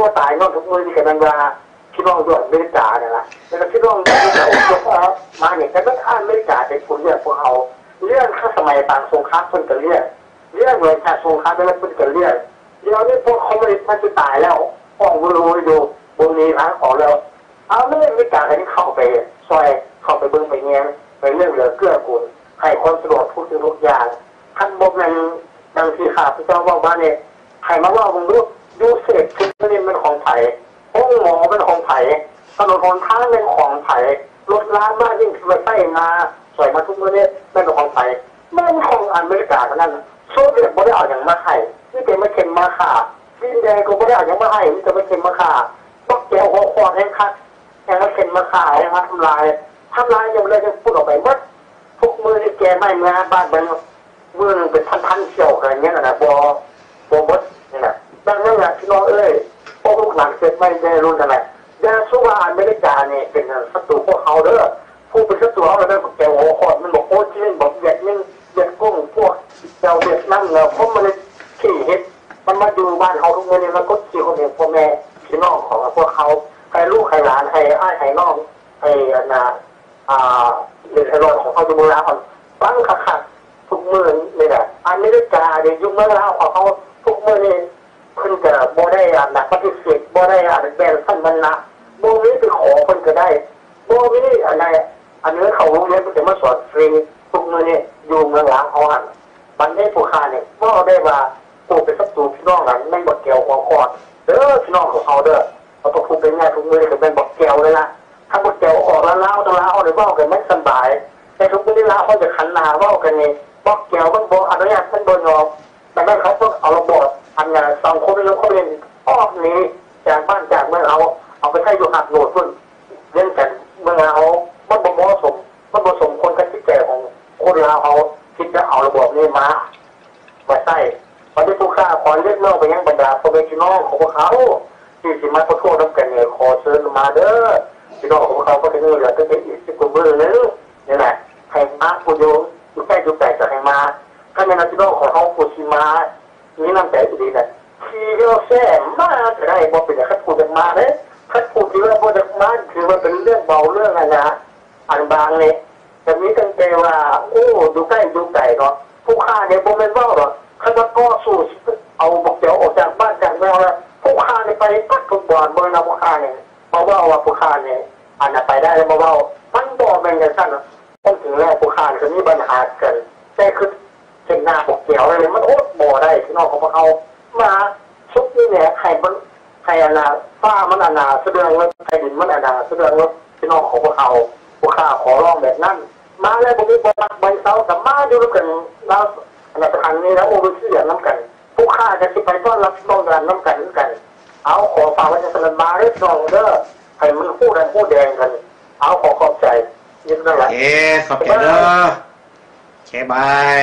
ตัวตายนอกทุกมือที่กันว่าพี่น้องด้วยอเมริกาเนี่ยละแล้วพี่น้องด้วยมาเนี่ยแต่ก็อ่านอเมริกาเป็นคนเรียกพวกเขาเรื่องข้าสมัยต่างสงครามคนกันเรียกเรื่องเหมือนจากสงครามเป็นคนกันเรียกเดี๋ยวนี้พวกเขาไม่ได้มันจะตายแล้วห้องรู้ดูบนนี้ร้านของเราเอาไม่ได้อเมริกาอะไรที่เข้าไปซอยเข้าไปเบิ้งไปเงี้ยไปเรื่องเหลือเกื้อกูลให้คนสะดวกพูดทุกอย่างท่านบอกนั้นบางทีข่าวพี่เจ้าว่าบ้านเนี่ยใครมาว่ามึงรู้ดูเศษชิ้นนี้เป็นของไผ่ห้องหมอเป็นของไผ่ถนนหนทางเป็นของไผ่รถร้านบ้านยิ่งไปใต้นาสวยมาทุกเมื่อเนี่ยเป็นของไผ่ไม่เป็นของอเมริกาเท่านั้นโซเวียตไม่ได้เอาอย่างมาให้นี่เป็นมาเข็นมาขาฟินแดงก็ไม่ได้เอาอย่างมาให้นี่จะมาเข็นมาขาต้องแก้วหัวคอแห้งคัดแห้งมาเข็นมาขาแห้งมาทำลายยังเลยจะพูดออกไปว่าทุกมือที่แกไม่เมื่อบ้านเป็นมือเป็นพันเชี่ยวอะไรเงี้ยนะบมดนี่แหละดังนั้นแหละพี่น้องเอ้ยพวกลูกหลานเกิดไม่ได้รุ่นอะไรยาสุวาอเมริกาเนี่ยเป็นศัตรูพวกเขาเด้อผู้เป็นศัตรูเขาเลยบอกแกหัวคอมันบอกโอ้จีนบอกเวียดนิ่งเวียดกุ้งพวกเจ้าเวียดนั่งเนาะเพราะมันขี้เห็ดมันมาดูบ้านเขาทุกเมื่อเนี่ยมันก็ขี้คนเห็นพ่อแม่พี่น้องของพวกเขาใครลูกใครหลานใครอ้ายใครน้องใครนาหรือไทรอยของเขาจะมูลค่าตั้งขัดทุกมือนี่แหละอเมริกาเดี๋ยวยุ่งเมื่อแล้วของเขาทุกมือนี่คนจะบ่ได้หนักปฏิเสธบ่ได้แบนสั้นมันนะโบนี้ไปขอคนก็ได้โบนี้อะไรอันนี้เขาโรงเรียนมันจะมาสอนฟรีทุกมือนี่อยู่เมืองหลังเขาหันมันได้ผู้ค้าเนี่ยก็ได้ว่าตัวเป็นศัตรูพี่น้องนั้นไม่บดเกี่ยวหัวคอพี่น้องของเขาเด้อเขาต้องพูดเป็นง่ายทุกมือจะเป็นบดเกี่ยวเลยนะถ้าบดเกี่ยวออกแล้วเล่าตัวเล่าหรือว่ากันไม่สบายแต่ทุกมือที่เล่าเขาจะขันนาว่ากันนี่บดเกี่ยวมันโบอนุญาตมันโดนยอมดังนั้นเขาต้องเอาระบบอันนั้นสังคมแล้วเขาเรียนออกนี้จากบ้านจากเมืองเอาไปใช้อยู่หักโหนดพุ่นเล่นกันเมืองเขามันบ่เหมาะสมคนกันที่แก่ของคนลาวเขาคิดจะเอาระบบนี้มาใส่วันที่ผู้ฆ่าขอเรียกเล่าไปยังบรรดาพ่อแม่พี่น้องของพวกเขาที่สิมาขอโทษน้ำกันเนี่ยขอเชิญมาเด้อพี่น้องของเขาก็จะนี่แหละก็จะอีก10 กว่าเบอร์นึงนี่แหละใครมาผู้โยมอยู่ใกล้อยู่ไกลจะให้มาถ้าในนั้นพี่น้องของเขาผู้ชิมานี่น้ำใจดีนะที่เราแซ่มาจะได้บอกเป็นคัดพูดมาเลยคัดพูดที่ว่าพูดมาคือมันเป็นเรื่องเบาเรื่องอะไรนะอันบางเนี่ยแต่นี้ตั้งใจว่าโอ้ดูใกล้ดูไกลเนาะผู้ฆ่าเนี่ยโมเมนต์ว่าหรอข้าก็สู้เอาบอกเดี๋ยวออกจากบ้านจากเมืองแล้วผู้ฆ่าเนี่ยไปตัดทุกบ่อนเมืองนะผู้ฆ่าเนี่ยมาว่าผู้ฆ่าเนี่ยอันนั้นไปได้แล้วมาว่ามันบอกเป็นอย่างนั้นต้องถึงแรกผู้ฆ่าจะมีปัญหากันแต่คือเส้นหน้าบอกเกี่ยวอะไรมันโอ๊ตบ่ได้ที่นอกของเขามาชุดนี้เนี่ยใครอนาฟ้ามันอนาแสดงว่าใครดินมันอนาแสดงว่าที่นอกของเขาผู้ฆ่าขอร้องแบบนั้นมาแล้วผมมีบอลใบเสากับมาดูกันแล้วในทางนี้แล้วโอเวอร์เซียน้ำกันผู้ฆ่าจะไปต้อนรับน้องกันน้ำกันเอาขอฝากไว้จะสนับมาเรียกน้องเด้อให้มันพูดแดงกันเอาขอขอบใจยินดีเลยขอบใจเด้อแชร์บาย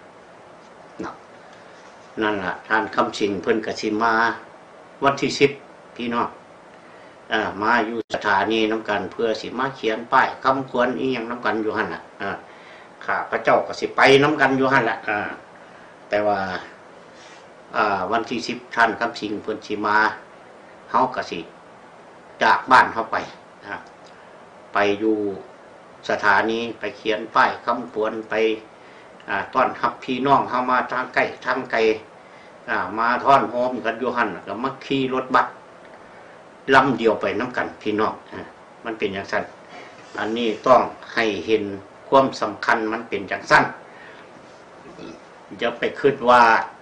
นั่นแหละท่านคำชิงเพิ่นกสิมาวันที่10พี่น้องมาอยู่สถานีน้ำกันเพื่อสิมาเขียนป้ายคำควรอีหยังน้ำกันอยู่หั่นน่ะข้าพระเจ้าก็สิไปน้ำกันอยู่หั่นแหละแต่ว่าวันที่10ท่านคำชิงเพิ่นสิมาเฮาก็สิจากบ้านเฮาไปอยู่สถานีไปเขียนป้ายคำควรไปต้อนรับพี่น้องเฮามาทางใกล้ทางไกลมาท่อนโฮมกันอยู่หั่นก็มาขี่รถบัสลำเดียวไปน้ำกันพี่น้องมันเป็นอย่างสั้นอันนี้ต้องให้เห็นความสำคัญมันเป็นอย่างสั้นจะไปคิดว่า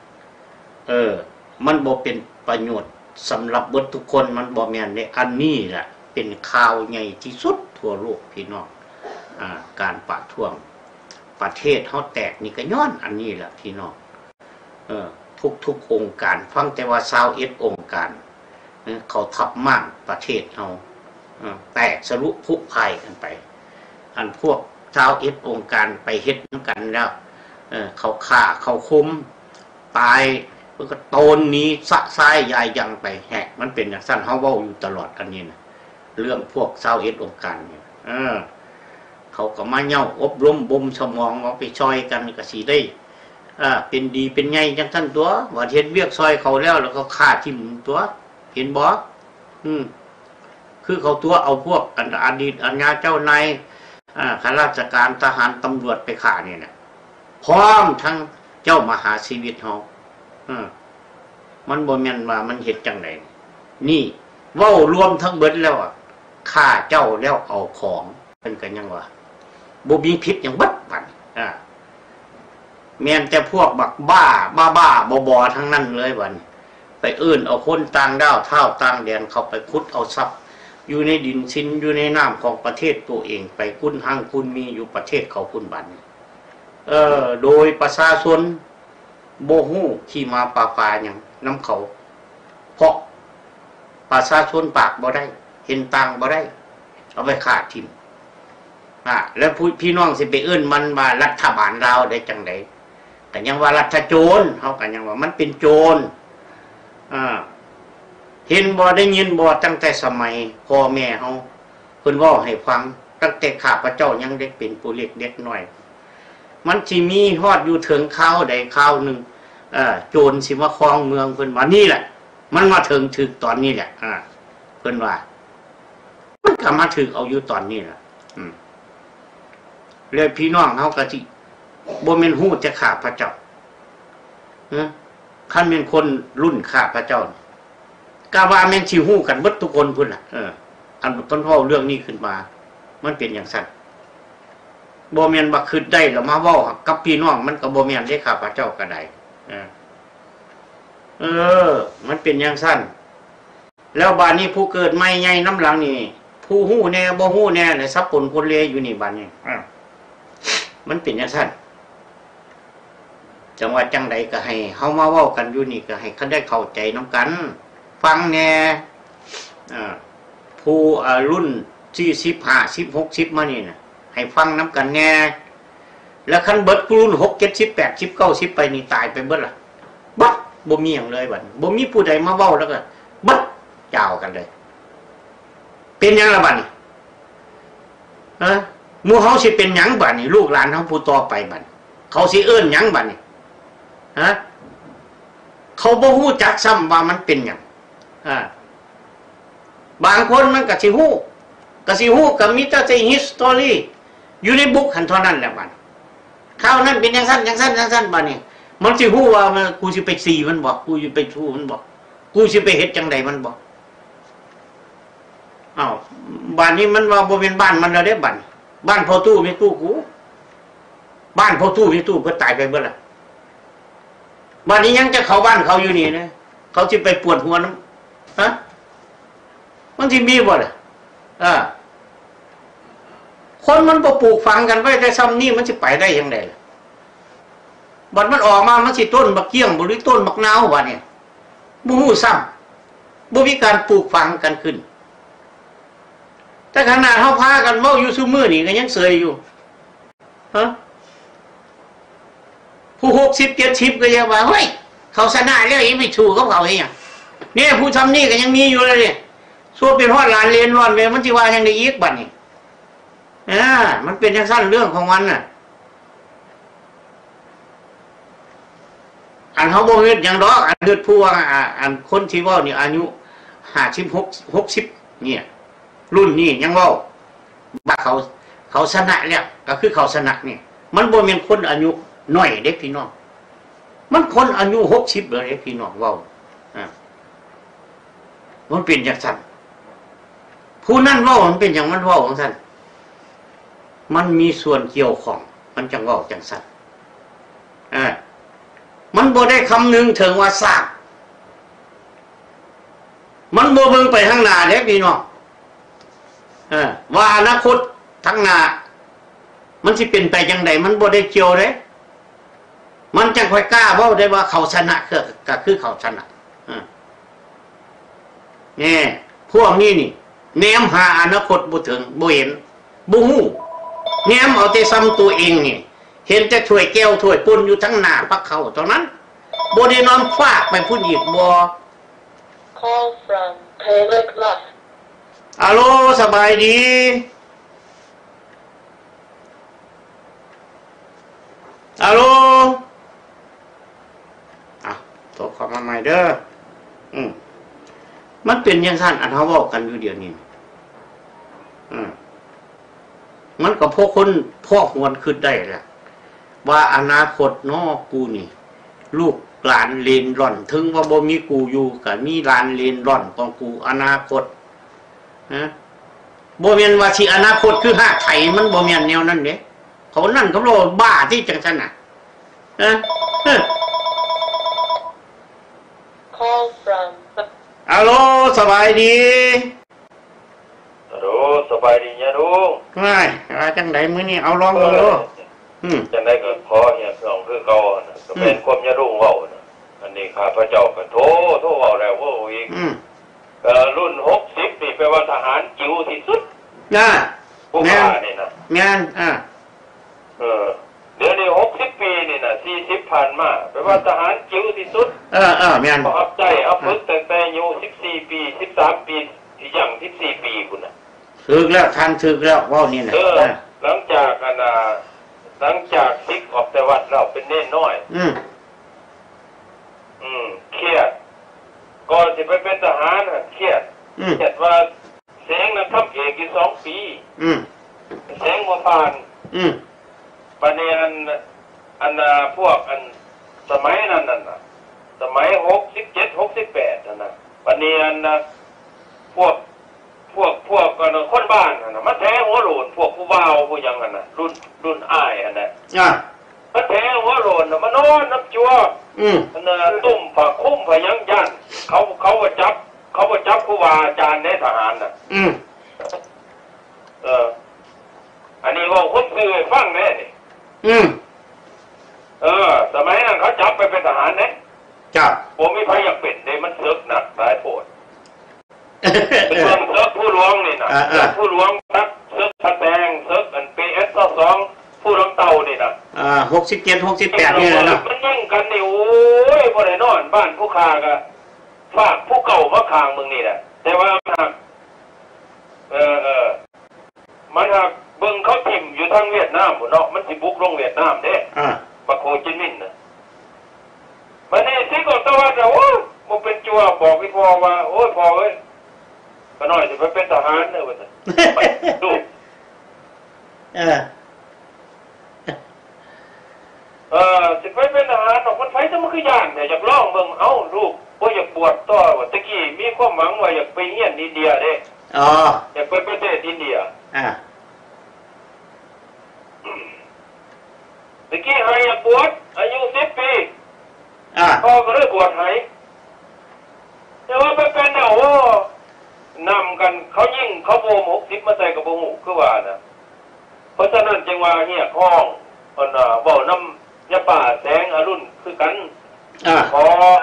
มันบ่เป็นประโยชน์สำหรับบุตรทุกคนมันบ่แม่นในอันนี้แหละเป็นข่าวใหญ่ที่สุดทั่วโลกพี่น้องการประท้วงประเทศเขาแตกนี่ก็ย้อนอันนี้แหละพี่น้องทุกองค์การฟังแต่ว่า21องค์การเขาทับมากประเทศเขาแตกสรุปพุภัยกันไปอันพวก21องค์การไปเฮ็ดน้ำกันแล้วเขาฆ่าเขาคุมตายมันก็โตนนี้สะซ้ายยายยังไปแหกมันเป็นอย่างสั้นเขาเว้าอยู่ตลอดอันนี้นะเรื่องพวก21องค์การเนี่ยเขาก็มาเย่าอบรมบ่มสมองเอาไปช่วยกันก็สิได้เป็นดีเป็นไงจังท่านตัวว่าเฮ็ดเวียกซอยเขาแล้วก็ฆ่าทิ่มตัวเห็นบ่คือเขาตัวเอาพวกอดีตอัญญาเจ้านายข้าราชการทหารตำรวจไปฆ่าเนี่ยนะพร้อมทั้งเจ้ามหาชีวิตเฮามันบ่แม่นว่ามันเฮ็ดจังไดนี่เว้ารวมทั้งเบิดแล้วฆ่าเจ้าแล้วเอาของเพิ่นก็ยังว่าบ่มีผิดหยังบัดบัดแม่นแต่พวกบักบ้าบอทั้งนั้นเลยบัดไปเอาคนต่างดาวเท่าต่างแดนเข้าไปขุดเอาทรัพย์อยู่ในดินชิ้นอยู่ในน้ำของประเทศตัวเองไปกุนหังกุนมีอยู่ประเทศเขากุนบัดโดยประชาชนบ่ฮู้ที่มาปาหยังน้ำเขาเพราะประชาชนปากบ่ได้เห็นต่างบ่ได้เอาไปฆ่าทิ่มแล้วพี่น้องสิไปมันมารัฐบาลเราได้จังไดแต่ยังว่ารัฐโจรเฮากันยังว่ามันเป็นโจรเห็นบ่ได้ยินบ่ตั้งแต่สมัยพ่อแม่เฮาเพิ่นเว้าให้ฟังตั้งแต่ข้าพเจ้ายังเด็กเป็นผู้เล็กเด็กน้อยมันสิมีฮอดอยู่ถึงข้าวใดข้าวนึงโจรสิมาครองเมืองเพิ่นว่านี่แหละมันมาถึงตอนนี้แหละเพิ่นว่ามันก็มาถึงเอาอยู่ตอนนี้แหละเลยพี่น้องเฮาก็สิบ่แม่นฮู้จะข้าพเจ้าคันเป็นคนรุ่นข้าพเจ้ากะว่าแม่นสิฮู้กันเบิดทุกคนพุ่นล่ะอันเพิ่นเว้าเรื่องนี้ขึ้นมามันเป็นอย่างซั่นบ่แม่นว่าคิดได้แล้วมาเว้ากับพี่น้องมันก็บ่แม่นได้ข้าพเจ้าก็ได้มันเป็นอย่างซั่นแล้วบัดนี้ผู้เกิดใหม่ใหญ่น้ำหลังนี่ผู้ฮู้แน่บ่ฮู้แน่เนี่ยสับปนคนเลวอยู่นี่บัดนี้มันเป็นอย่างซั่นจังว่าจังใดก็ให้เฮามาเว้ากันอยู่นี่ก็ให้เขาได้เข้าใจนำกันฟังแน่ผู้รุ่น40 50 60มานี่น่ะให้ฟังนำกันแน่แล้วคันเบิดรุ่น6 70 80 90ไปนี่ตายไปเบิดล่ะบัดบ่มีหยังเลยบัดบ่มีผู้ใดมาเว้าแล้วก็บัดเจ้ากันเลยเป็นหยังล่ะบัดนี้หมู่เฮาสิเป็นหยังบัดนี้ลูกหลานเฮาผู้ต่อไปบัดเขาสิเอิ้นหยังบัดนี้เขาบ่ฮู้จักซ้ำว่ามันเป็นหยังบางคนมันก็สิฮู้ก็มีแต่ history อยู่ในบุ๊กหันเท่านั้นแหละบัดข่าวนั้นเป็นจังซั่นบัดนี้มันสิฮู้ว่ากูสิไปสีมันบ่กูสิไปชูมันบ่กูสิไปเฮ็ดจังไดมันบ่บ้านนี้มันว่าบ่เป็นบ้านมันแล้วเด้บ้านพ่อตู้มีตู้กูบ้านพ่อตู้มีตู้เพิ่นตายไปเบิดล่ะบ้านนี้ยังจะเข้าบ้านเขาอยู่นี่นะเขาสิไปปวดหัวน้ำมันสิมีบ่ล่ะคนมันบ่ปลูกฝังกันไว้แต่ซ้ำนี่มันสิไปได้จังไดล่ะบัดมันออกมามันสิต้นบักเกี้ยงบ่หรือต้นบักนาวบัดนี้บ่ฮู้ซ้ำบ่มีการปลูกฝังกันขึ้นแต่ขนาดเฮาพากันเว้าอยู่ซุมื้อนี่ก็ยังเสยอยู่ผู้60 70ก็ยังว่าเฮ้ยเขาชนะแล้วยังไม่ชูกับเขาเฮ็ดหยังเนี่ยผู้ทำนี่ก็ยังมีอยู่เลยเนี่ยซั่วเป็นฮอดหลานเรียนร้อนเว้มันสิว่าจังได๋อีกบัดนี้มันเป็นจังซั่นเรื่องของมันน่ะอันเฮาบ่เฮ็ดหยังดอกอันเฮ็ดผู้ว่าอันคนที่เว้านี่อายุ56 60เนี่ยรุ่นนี้ยังเว้าว่าเขาชนะแล้วก็คือเขาชนะนี่มันบ่แม่นคนอายุน้อยเด้พี่น้องมันคนอายุ60เด้อพี่น้องเว้ามันเป็นจังซั่นผู้นั้นเว้ามันเป็นหยังมันเว้าจังซั่นมันมีส่วนเกี่ยวข้องมันจังเว้าจังซั่นมันบ่ได้คำนึงถึงว่าสร้างมันบ่เบิ่งไปข้างหน้าเด้พี่น้องว่าอนาคตข้างหน้ามันสิเป็นไปจังไดมันบ่ได้เกี่ยวเด้มันจังค่อยกล้าเว้าได้ว่าเขาชนะก็คือเขาชนะนี่พวกนี้นี่แนมหาอนาคตบ่ถึงบ่เห็นบ่ฮู้แนมเอาแต่ซ้ำตัวเองนี่เห็นแต่ถ้วยแก้วถ้วยปุ่นอยู่ทั้งหน้าพักเขาเท่านั้นบ่ได้นอนฟากไปพุ่นอีกบ่ Call from Taylor Club ฮัลโหลสบายดีฮัลโหลโทรเข้ามาใหม่เด้อมันเป็นอย่างสั้นอันเขาบอกกันอยู่เดี๋ยวนี้มันก็พวกคนพ่อหวนขึ้นได้แหละว่าอนาคตนอกกูนี่ลูกหลานเลนร่อนถึงว่าบ่มีกูอยู่กับมีหลานเลนร่อนของกูอนาคตนะบ่แม่นว่าสิอนาคตคือหากไถมันบ่แม่นแนวนั้นเด้เขานั่นเขาโลบ้าที่จังซั่นน่ะ Call from ฮัลโหลสบายดีฮัลโหลสบายดีเนี่ยลุงไม่จังไดมื้อนี้เอาลองดูจังไดก็ขอเฮียพี่น้องคือเก่าน่ะก็เป็นความยะลุงเว้าน่ะอันนี้ข้าพเจ้าก็โทรเว้าแล้วเว้าอีกรุ่น60นี่แปลว่าทหารจิ๋วที่สุดผู้ว่านี่นะแม่นเดี๋ยวนี้60 ปีนี่นะ40ผ่านมาแปลว่าทหารจิ๋วที่สุดแม่นประทับใจเอาฝึกตั้งแต่อายุ14 ปี13 ปีที่ยัง14 ปีพุ่นน่ะถึกแล้วทันถึกแล้วเว้านี่น่ะหลังจากซิกออกแต่วัดเราเป็นเน้นน้อยเครียดก่อนสิไปเป็นทหารเครียดว่าแสงนั้นทำเอกอีก2 ปีแสงบ่ผ่านปัจจุบันพวกสมัยนั้นน่ะสมัย67 68นั่นน่ะปัจจุบันพวกคนบ้านน่ะมาแท้หัวโหลนพวกผู้บ่าวผู้ยังนั่นน่ะรุ่นอ้ายนั่นน่ะมาแท้หัวโหลนน่ะมานอนน้ำจั่วตุ่มผ้าคลุ้มผ้ายังยันเขาบ่จับครูบาอาจารย์ในทหารน่ะอันนี้ว่าคนซื้อให้ฟังแน่นี่สมัยนั้นเขาจับไปเป็นทหารเนี่ยจับผมมีใครอยากเป็นเลยมันเสิร์ฟหนักหลายโผดเป็นเสิร์ฟผู้หลวงนี่นะผู้หลวงทักเสิร์ฟตะแตงเสิร์ฟPS22ผู้หลวงเต่านี่นะ 67 68นี่แหละเนาะมันยิ่งกันนี่โอ้ยบ่ได้นอนบ้านผู้ค้าก็ฝากผู้เก่ามาค้างมึงนี่แหละแต่ว่ามันหักเบิ่งเขาทิ่มอยู่ทางเวียดนามพุ่นเนาะมันสิบุกลงเวียดนามเด้ปะโคจิมินห์น่ะมันนี่สิก็ตะวันโอ้บ่เป็นจั่วบอกพี่พ่อว่าโอ้ยพ่อเอ้ยก็น้อยสิไปเป็นทหารเด้อว่าซั่นไปดูสิไปเป็นทหารมันไผจะมันคือย่านเนี่ยอยากลองเบิ่งเอ้าลูกบ่อยากบวชต่อว่าตะกี้มีความหวังว่าอยากไปเรียนอินเดียเด้อยากไปประเทศอินเดียตะกี้ให้อยากบวชอายุ10 ปีพ่อก็เลยบวชให้แต่ว่าไปเป็นเอานำกันเขายิ่งเขาโบม60มาใส่กับโบหูคือว่านะเพราะฉะนั้นจึงว่าเฮียข้องเว้าน้ำยาป่าแสงอรุณคือกันขอ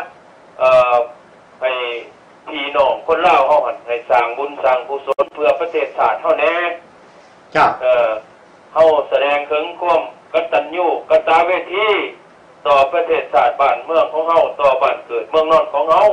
ให้พี่น้องคนลาวเฮาหั่นให้สร้างบุญสร้างกุศลเพื่อประเทศชาติเฮาแน่เฮาแสดงถึงความกตัญญูกตเวทีต่อประเทศชาติบ้านเมืองของเฮาต่อบ้านเกิดเมืองนอนของเฮา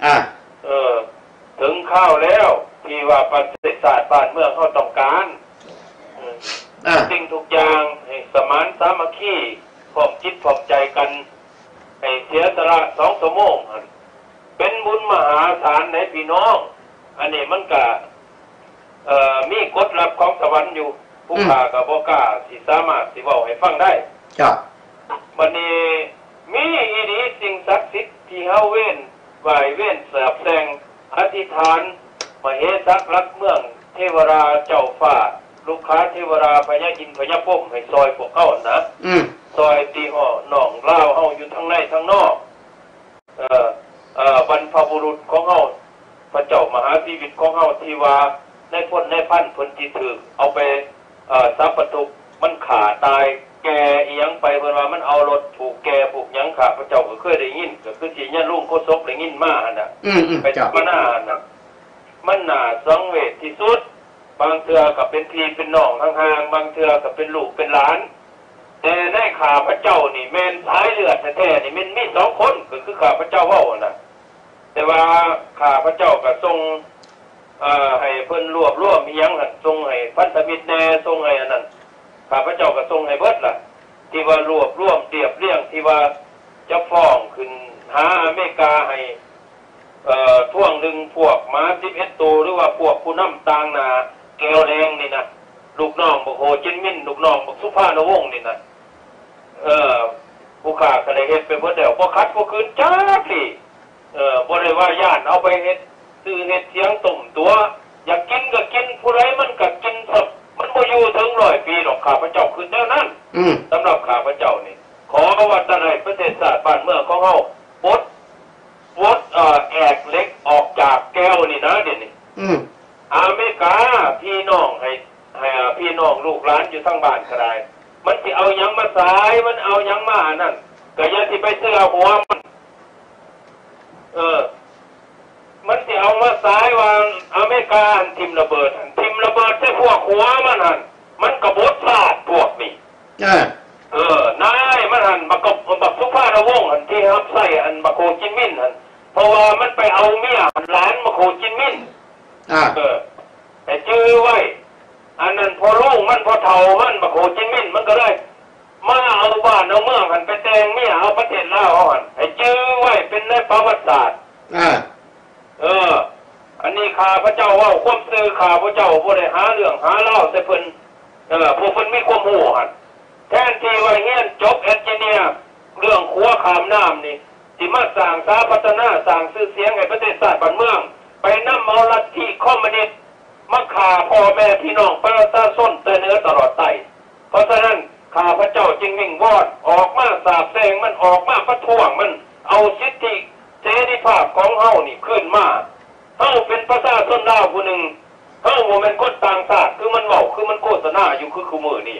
ถึงข้าวแล้วที่ว่าประเทศชาติบ้านเมืองเฮาต้องการสิ่งทุกอย่างให้สมานสามัคคีพร้อมจิตพร้อมใจกันให้เสียสละ2 ชั่วโมงเป็นบุญมหาศาลในพี่น้องอันนี้มันก็มีกฎลับของสวรรค์อยู่ผู้ข่ากับบ่กล้าสิสามารถสิเว้าให้ฟังได้บัดนี้มีอีหลีสิ่งศักดิ์สิทธิ์ที่เฮาเว้นไหว้เว้นเสาบแสงอธิษฐานมเหสักรักเมืองเทวราเจ้าฟ้าลูกค้าเทวราพญาอินทร์พญาป้มให้ซอยพวกเฮานะซอยตีห่อน้องลาวเฮาอยู่ทั้งในทั้งนอกบรรพบุรุษของเฮาพระเจ้ามหาชีวิตของเฮาที่ว่าในพ้นในพันเพิ่นสิถูกเอาไปสัพพทุกมันขาตายแก่อีหยังไปเพิ่นว่ามันเอารถผูกแก่ผูกหยังขาพระเจ้าก็เคยได้ยินก็คือสิญาลุงโคศกได้ยินมาหั่นน่ะไปจับมาหน้าน่ะมันน่าสังเวชที่สุดบางเทื่อก็เป็นพี่เป็นน้องห่างๆบางเทื่อก็เป็นลูกเป็นหลานแต่ในข้าพระเจ้านี่แม่นสายเลือดแท้ๆนี่มันมี2 คนก็คือข้าพระเจ้าเว้าน่ะแต่ว่าข้าพระเจ้าก็ทรงให้เพิ่นรวบรวมอีหยังหั่นทรงให้พันธมิตรแน่ทรงให้อันนั้นข้าพระเจ้าก็ทรงให้เบิดล่ะที่ว่ารวบรวมเรียบเรียงที่ว่าจะฟ้องขึ้นหาอเมริกาให้ท่วงหนึ่งพวกม้า11 ตัวหรือว่าพวกผู้นำต่างนาแก้วแรงนี่นะลูกน้องบอกโฮจินมินลูกน้องบอกสุภาพนวงศ์นี่นะผู้ข่าก็เลยเฮ็ดไปเบิดแล้วบ่คัดบ่คืนจ้าสิบ่ได้ว่าย่านเอาไปเฮ็ดซื้อเฮ็ดเสียงตุ่มตัวอยากกินก็กินผู้ใดมันก็กินสดมันบ่อยู่ถึง100 ปีหรอกข้าพเจ้าคือแนวนั้นสำหรับข้าพเจ้านี่ขอว่าแต่ในประเทศชาติบ้านเมืองของเฮาปลดแอกเล็กออกจากแก้วนี่นะเดี๋ยวนี้อเมริกาพี่น้องให้พี่น้องลูกหลานอยู่ทั้งบ้านก็ได้มันสิเอาหยังมาสายมันเอาหยังมานั่นก็อย่าสิไปเสื้อหัวมันมันสิเอามาสายวางอเมริกาทิมระเบิดใส่พวกหัวมันหันมันกบฏศาสตร์พวกนี้นายมันหันบักสุภาพนวงศ์หันที่ฮับใส่หันบักโคจินมินหันเพราะว่ามันไปเอาเมียหลานบักโคจินมินแต่จื้อไว้อันนั้นพอลูกมันพอเฒ่ามันบักโคจินมินมันก็เลยมาเอาบ้านเอาเมืองหันไปแต่งเมียเอาประเทศลาวหันไอ้จื้อไว้เป็นในประวัติศาสตร์อันนี้ข้าพระเจ้าว่าความซื่อข้าพระเจ้าบ่ได้หาเรื่องหาเล่าแต่เพิ่นพวกเพิ่นมีความรู้หันแทนที่ว่าเฮียนจบเอนจิเนียร์เรื่องขัวขามน้ำนี่สิมาสร้างสาพัฒนาสร้างชื่อเสียงให้ประเทศชาติบ้านเมืองไปนำเอาลัทธิคอมมิวนิสต์มาฆ่าพ่อแม่พี่น้องประชาชนแต่เนื้อตลอดไตเพราะฉะนั้นข้าพระเจ้าจึงวิงวอนออกมาสาบแช่งมันออกมาประท้วงมันเอาสิทธิเสรีภาพของเฮานี่ขึ้นมาเฮาเป็นประชาชนลาวผู้หนึ่งเฮาบ่แม่นคนต่างชาติคือมันเว้าคือมันโฆษณาอยู่คือมื้อนี้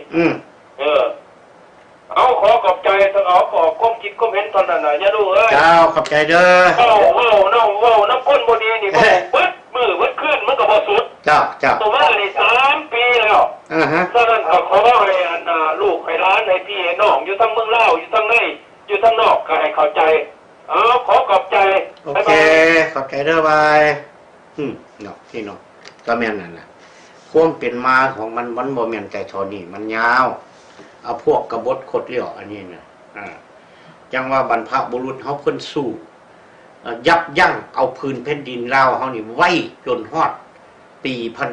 เอาขอขอบใจทั้งขอความคิดความเห็นตอนนั้นน่ะอย่ารู้เอ้ยเจ้าขอบใจเด้อเว้าน้ำคนบ่ดีนี่บ่เบิดมือเบิดคืนมันก็บ่สุดเจ้าตัวว่านี่3 ปีแล้วฉะนั้นขอให้ลูกให้หลานให้พี่ให้น้องอยู่ทั้งเมืองลาวอยู่ทั้งในอยู่ทั้งนอกก็ให้เข้าใจขอขอบใจโอเคขอบใจเด้อบายเนาะพี่น้องก็แม่นนั่นแหละความเป็นมาของมันบ่แม่นใจทอนี่มันยาวเอาพวกกบฏคดเลี้ยวอันนี้เนี่ยจังว่าบรรพบุรุษเฮาเพิ่นสู้ยับยั้งเอาพื้นแผ่นดินลาวเฮานี่ไว้จนฮอดปี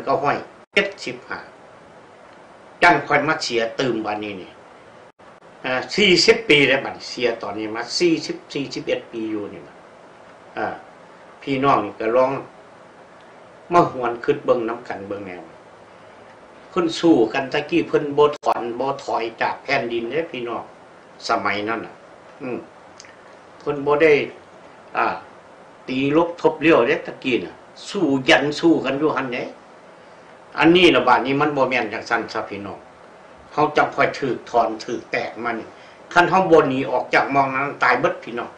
1975จังค่อยมาเสียตื่มบัดนี้นี่40 ปีแล้วบัดเสียตอนนี้มา41 ปีอยู่นี่บัดพี่น้องนี่ก็ลองมาหวนคิดเบิ่งน้ำกันเบิ่งแนวเพิ่นสู้กันตะกี้เพิ่นบ่ถอยจากแผ่นดินเด้พี่น้องสมัยนั้นน่ะเพิ่นบ่ได้ตีลบทบเลี้ยวเด้ตะกี้น่ะสู้ยันสู้กันอยู่หั่นเด้อันนี้ล่ะบัดนี้มันบ่แม่นจังซั่นซะพี่น้องเฮาจังค่อยถูกถอนถูกแตกมานี่คันเฮาบ่หนีออกจากมองนั้นตายเบิดพี่น้อง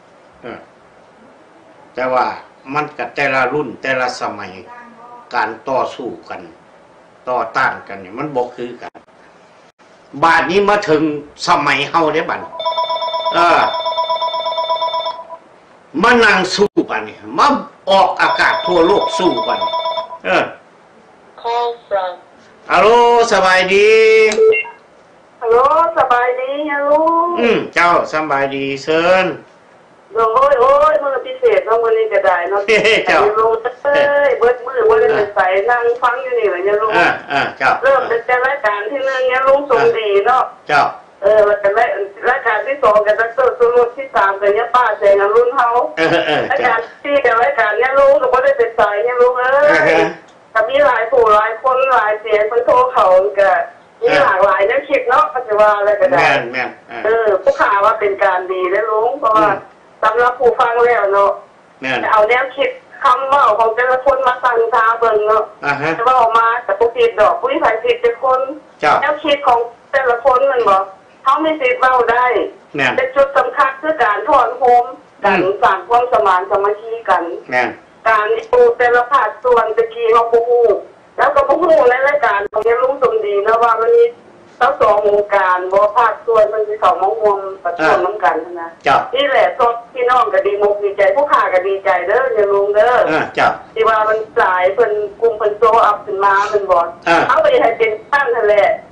แต่ว่ามันก็แต่ละรุ่นแต่ละสมัยการต่อสู้กันต่อต้านกันเนี่ยมันบ่คือกันบาดนี้มาถึงสมัยเฮาเด้บัดมานั่งสู้กันนี่มาออกอากาศทั่วโลกสู้กัน Call from ฮัลโหลสบายดีฮัลโหลสบายดีฮัลโหลเจ้าสบายดีเชิญโอ้ยมื้อพิเศษเนาะมื้อนี้ก็ได้เนาะเจ้าลุงเบิดมื้อบ่ได้ใส่นั่งฟังอยู่นี่ล่ะเนี่ยลุงเจ้าเริ่มแต่รายการที่1เนี่ยลุงทรงดีเนาะเจ้าแล้วก็รายการที่2กับดร.สุรสที่3ก็เนี่ยป้าแสงอรุณเฮารายการที่กับรายการเนี่ยลุงก็บ่ได้เป็นสายเนี่ยลุงก็มีหลายผู้หลายคนหลายเสียงเพิ่นโทรเข้าก็มีหลากหลายแนวคิดเนาะก็สิว่าอะไรก็ได้แม่นผู้ข่าว่าเป็นการดีเด้อลุงเพราะว่าสำหรับผู้ฟังแล้วเนาะเอาแนวคิดคำเว้าของแต่ละคนมาสั่งทาเบิ่งเนาะจะว่าออกมาแต่ผู้ผิดดอกผู้ที่ใส่ผิดเป็นคนแนวคิดของแต่ละคนมันบอกเขาไม่สิทธิ์เว้าได้แต่จุดสำคัญคือการถอนโฮมการสร้างความสมานสามัคคีกันการดูแต่ละภาคส่วนตะกี้เขาพูดแล้วก็พูดในรายการของนี้ลุงสมดีนะว่ามันมีทั้ง2วงการบ่ภาคส่วนมันสิเข้ามารวมประชุมนำกันนะนี่แหละสดพี่น้องก็ดีมุกดีใจผู้ค้าก็ดีใจเด้ออย่าลุงเด้อที่ว่ามันสายเพิ่นกลุ่มเพิ่นโซอัพขึ้นมาเพิ่นบ่เอาไปให้เป็นตั้งนั่นแหละ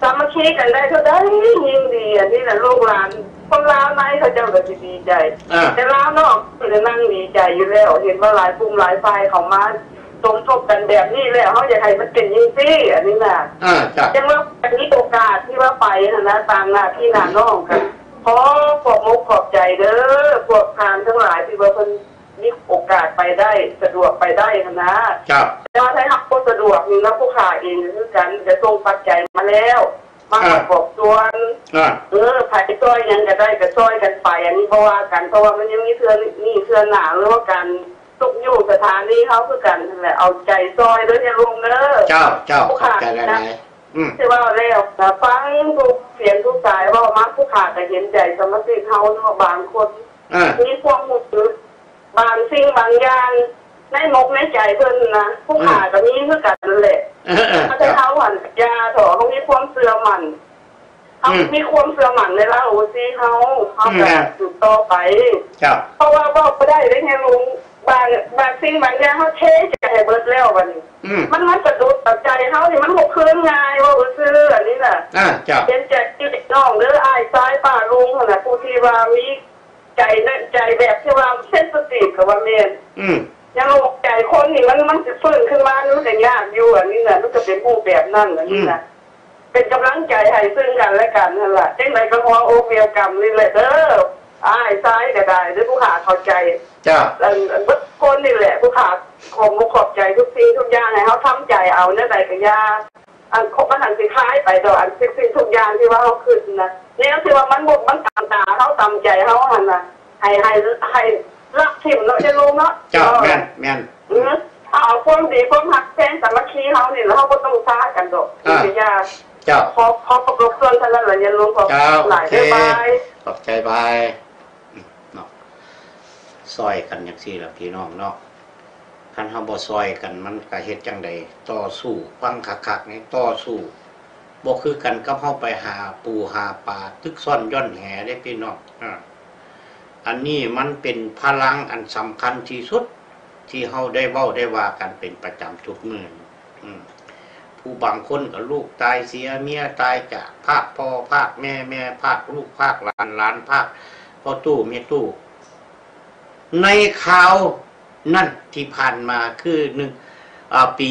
สามัคคีกันได้เท่าได้ยิ่งดีอันนี้แหละลูกหลานคนลาวในเขาเจ้าก็จะดีใจแต่ลาวนอกจะนั่งดีใจอยู่แล้วเห็นว่าหลายกลุ่มหลายฝ่ายเขามาสมทบกันแบบนี้แล้วเขาอยากให้มันเป็นยิ่งซี่อันนี้น่ะยังว่าอันนี้โอกาสที่ว่าไปนะตามหน้าที่หน้าน้องกันขอขอบมุกขอบใจเด้อพวกทานทั้งหลายที่ว่าเพิ่นมีโอกาสไปได้สะดวกไปได้นะครับแต่ว่าถ้าหากคนสะดวกนี่นะผู้ขาเองคือกันจะส่งปัจจัยมาแล้วมาประกอบส่วนภายซอยยังจะได้กระซอยกันไปอันนี้เพราะว่ากันเพราะว่ามันยังมีเทือนนี่เทือนหนาหรือว่าการตกอยู่สถานีเขาคือกันนั่นแหละเอาใจซอยด้วยเนี่ยลุงเนอะเจ้าผู้ขานะที่ว่าแล้วแต่ฟังทุกเสียงทุกสายว่ามักผู้ขาแต่เห็นใจสมาชิกเขาเนาะบางคนมีความมุดบางสิ่งบางอย่างในมกในใจเพิ่นนะผู้ขาก็มีคือกันนั่นแหละเขาจะเขาหันยาถอเขามีความเสื่อมันเขามีความเสื่อมันในร่างโอซีเขาแบบสืบต่อไปเพราะว่าบอกไม่ได้ได้ไงลุงบางสิ่งบางอย่างเขาเทใจเบิดแล้ววันนี้มันสะดุดตัดใจเขาเนี่ยมันหกคืนง่ายว่าซื้ออันนี้น่ะเป็นใจที่น้องหรืออายซ้ายป่าลุงขนาดผู้ที่ว่ามีใจนั่นใจแบบที่ว่าเส้นสติกับว่าเมียนยังหกใจคนนี่มันจะฟื้นขึ้นมามันจะยากอยู่อันนี้น่ะมันจะเป็นผู้แบบนั่นอันนี้น่ะเป็นกำลังใจให้ซึ่งกันและกันนั่นแหละจังไรก็มองโอเมียกรรมนี่แหละเด้ออ้ายซ้ายก็ได้หรือผู้ขาเข้าใจแล้วคนนี่แหละผู้ขาขอบใจทุกสิ่งทุกอย่างให้เขาทำใจเอาเนี่ยใดก็ยาอันคบมันหันสิคล้ายไปต่ออันสิ่งทุกอย่างที่ว่าเขาขึ้นนะเนี่ยที่ว่ามันบุกมันตามตาเขาตามใจเขาหันนะให้รักถิ่มเนาะจะรู้เนาะแม่นเอาความดีความหักแท้งสามัคคีเขาเนี่ยแล้วเขาก็ต้องซ่ากันดอกที่ยาขอประกอบส่วนท่านละอย่าลืมขอบหลายบายขอบใจบายเนาะซอยกันอย่างที่ละพี่น้องเนาะคันเฮาบ่ซอยกันมันก็เฮ็ดจังได๋ต่อสู้ฟังคักๆนี่ต่อสู้บ่คือกันกับเฮาไปหาปูหาปลาตึกซ่อนย่อนแหได้พี่น้องอันนี้มันเป็นพลังอันสำคัญที่สุดที่เฮาได้เว้าได้ว่ากันเป็นประจำทุกมื้อผู้บางคนก็ลูกตายเสียเมียตายจากภาคพ่อภาคแม่ภาคลูกภาคหลานภาคพ่อตู้เมียตู้ในข่าวนั่นที่ผ่านมาคือปี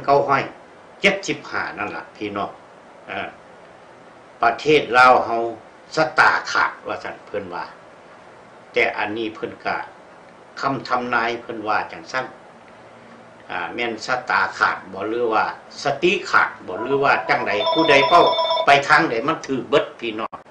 1975นั่นแหละพี่น้องประเทศลาวเฮาสตาขาดว่าซั่นเพิ่นว่าแต่อันนี้เพิ่นก็คำทำนายเพิ่นว่าจังซั่นแม่นสตาขาดบ่หรือว่าสติขาดบ่หรือว่าจังใดผู้ใดเป้าไปทางใดมันถือเบิดพี่น้อง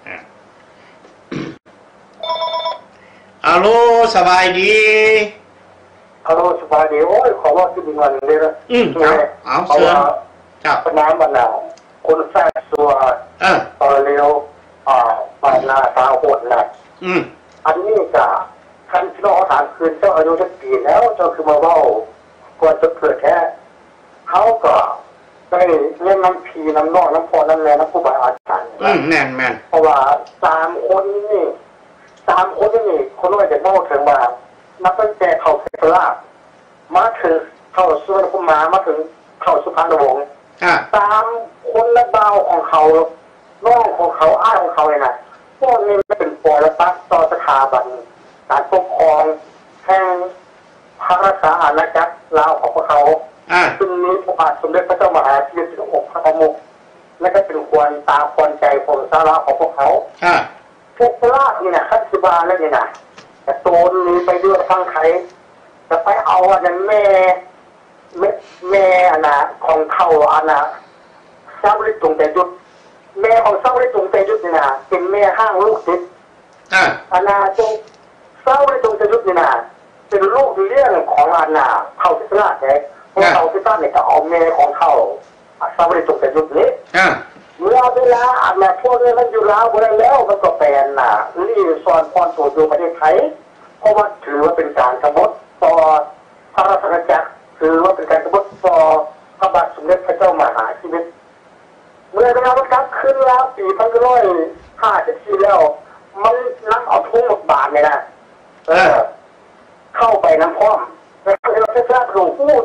ฮัลโหลสบายดีฮัลโหลสบายดีโอ้ยขอว่าที่มีเงินเลยนะเอาเชิญครับปน้ำมันหนาวคนแฝงตัวต่อเร็วปานนาสาวโหดหนักอันนี้จะคันที่เราถามคืนเจ้าอายุสักปีแล้วเจ้าคือมาว่าก่อนจะเกิดแค่เขาก็ได้เล่นน้ำพีน้ำนอกน้ำพอน้ำแรงน้ำผู้บาอาจารย์แม่นเพราะว่า3 คนนี่คนน้อยจะโม่ถึงมานับตั้งแต่เขาเพชรลาบมาถึงเขาสุวรรณภูมิมาถึงเขาสุพรรณวงศ์3 คนละเบาของเขาน้องของเขาอ้ายของเขาเลยนะพวกนี้ไม่เป็นปอและปักต่อสถาบันการปกครองแห่งพระราชอาณาจักรลาวของพวกเขาซึ่งมีพระบาทสมเด็จพระเจ้ามหาพิชัยองค์พระประมุขและก็เป็นควรตาควรใจของชาวลาวของพวกเขาพวกลาบนี่นะคัตสึบาแล้วนี่นะแต่โจรนี้ไปเลือกทางใครจะไปเอาอันนั้นแม่อันนะของเขาอันนะทราบได้ตรงแต่ยุดแม่ของทราบได้ตรงแต่ยุดนี่นะเป็นแม่ห้างลูกติดอันนะจงทราบได้ตรงแต่ยุดนี่นะเป็นลูกเลี้ยงของอันนะเขาพิศราชเนี่ยเพราะเขาพิศราชเนี่ยจะเอาแม่ของเขาทราบได้ตรงแต่ยุดนี้เมื่อเวลาอันนะพวกนี้มันอยู่ลาวไปแล้วมันก็เป็นน่ะรีสอร์ทพรโสดอยู่ประเทศไทยเพราะว่าถือว่าเป็นการกบฏต่อพระราชอาณาจักรถือว่าเป็นการกบฏต่อพระบาทสมเด็จพระเจ้ามหาชีวิตเมื่อเวลามันกลับขึ้นแล้วปี1954แล้วมันนั่งเอาทุ่งหมดบาทเลยนะเข้าไปน้ำพร้อมแล้วเราจะทราบหลวงปู่ว่าทุ่ง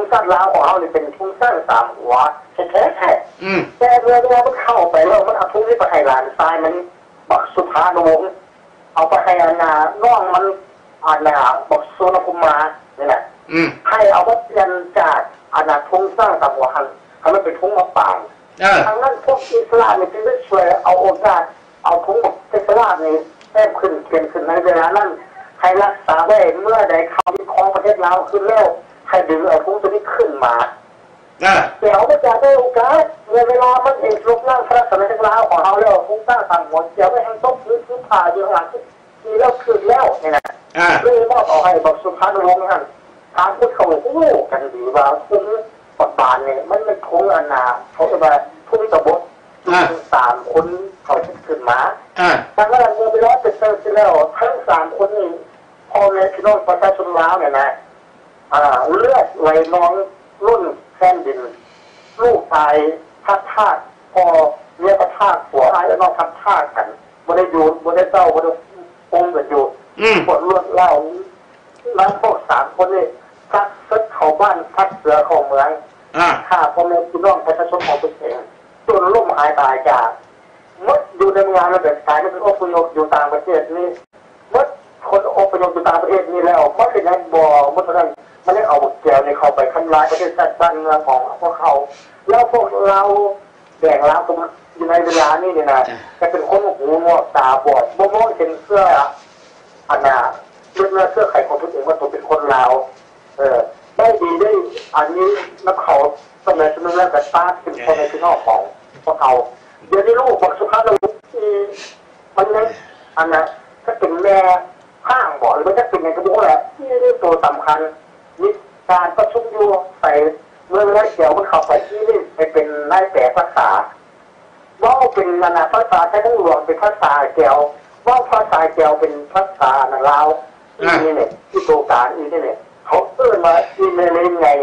สั้นลาวของเราเนี่ยเป็นทุ่งสั้นสามหัวแท้แต่เวลามันเข้าไปแล้วมันเอาทุ่งนี้ไปให้หลานทรายมันบักสุภาโนวงเอาไปให้อาณาน้องมันอาณาบักโซนภูมาเนี่ยนะให้เอาวัดยันจากอาณาทุ่งสร้างสามหัวหันทำให้เป็นทุ่งมะปรางทางนั้นพวกอิสลามเนี่ยจึงได้ช่วยเอาโอกาสเอาทุ่งบักอิสลามนี่แต้มขึ้นเปลี่ยนขึ้นในเวลานั้นให้รักษาไว้เมื่อใดเขาวิเคราะห์ประเทศลาวขึ้นแล้วให้ดึงเอาทุ่งตัวนี้ขึ้นมาเดี๋ยวมันจะได้โอกาสเวลามันเองลุกนั่งพระสมัยลาวของเราแล้วทุ่งสร้างสามหัวเดี๋ยวไม่ให้ต้มพื้นผ่าอยู่ข้างหลังมีแล้วขึ้นแล้วเนี่ยนะเลยมอบเอาให้บักสุภาพวงศ์นั่นทางพุทธเขาโอ้กันดีว่าคุ้มปัจจุบันเนี่ยมันไม่คงอาณาเขาจะมาผู้มิตรบด3 คนเขาขึ้นมาดังนั้นเมื่อไปร้อยเป็นเซอร์ซิแล้วทั้ง3 คนนี้พ่อแม่พี่น้องประชาชนลาวเนี่ยนะเลือดไหลน้องรุ่นแผ่นดินลูกตายทัดทาดพอเมียทัดทาดผัวตายแล้วน้องทัดทาดกันบ่ได้อยู่บ่ได้เจ้าบ่ได้ปงกันอยู่ปวดเลือดเล่าแล้วพวก3 คนนี้พักซึกเข้าบ้านพักเสือเข้าเมืองฆ่าพ่อแม่พี่น้องประชาชนของตัวเองจนล่มหายตายจากมดอยู่ในงานระเบิดตายไม่เป็นอพยพอยู่ต่างประเทศนี่มดคนอพยพอยู่ต่างประเทศนี่แล้วมดเป็นนักบ่มดนั้นมันได้เอาแก้วในเข้าไปทำลายประเทศชาติบ้านเมืองของพวกเขาแล้วพวกเราแบ่งรับกันอยู่ในเวลานี้เนี่ยนะจะเป็นคนหูงอตาบอดบ่มองเห็นเสื้ออันน่ะเรื่องเสื้อไข่ของตัวเองว่าตัวเป็นคนลาวได้ดีได้อันนี้นักเขาสมัยสมัยแรกแต่ตาเป็นคนในที่นอกของพวกเขาเดี๋ยวนี้ลูกบอกสุภาพเรามันนั้นอันนั้นถ้าเป็นแม่ห้างบอกหรือว่าจะเป็นไงก็บอกแหละนี่ตัวสำคัญมีการประชุมอยู่ใส่เมื่อไรเกี่ยวมันเข้าไปที่นี่ไปเป็นนายแปลภาษาว่าเป็นนานาภาษาใช้ทั้งรวมเป็นภาษาเกี่ยวว่าภาษาเกี่ยวเป็นภาษาลาวนี่เนี่ยที่ตัวการนี่เนี่ยเขามาอีเมลยังไง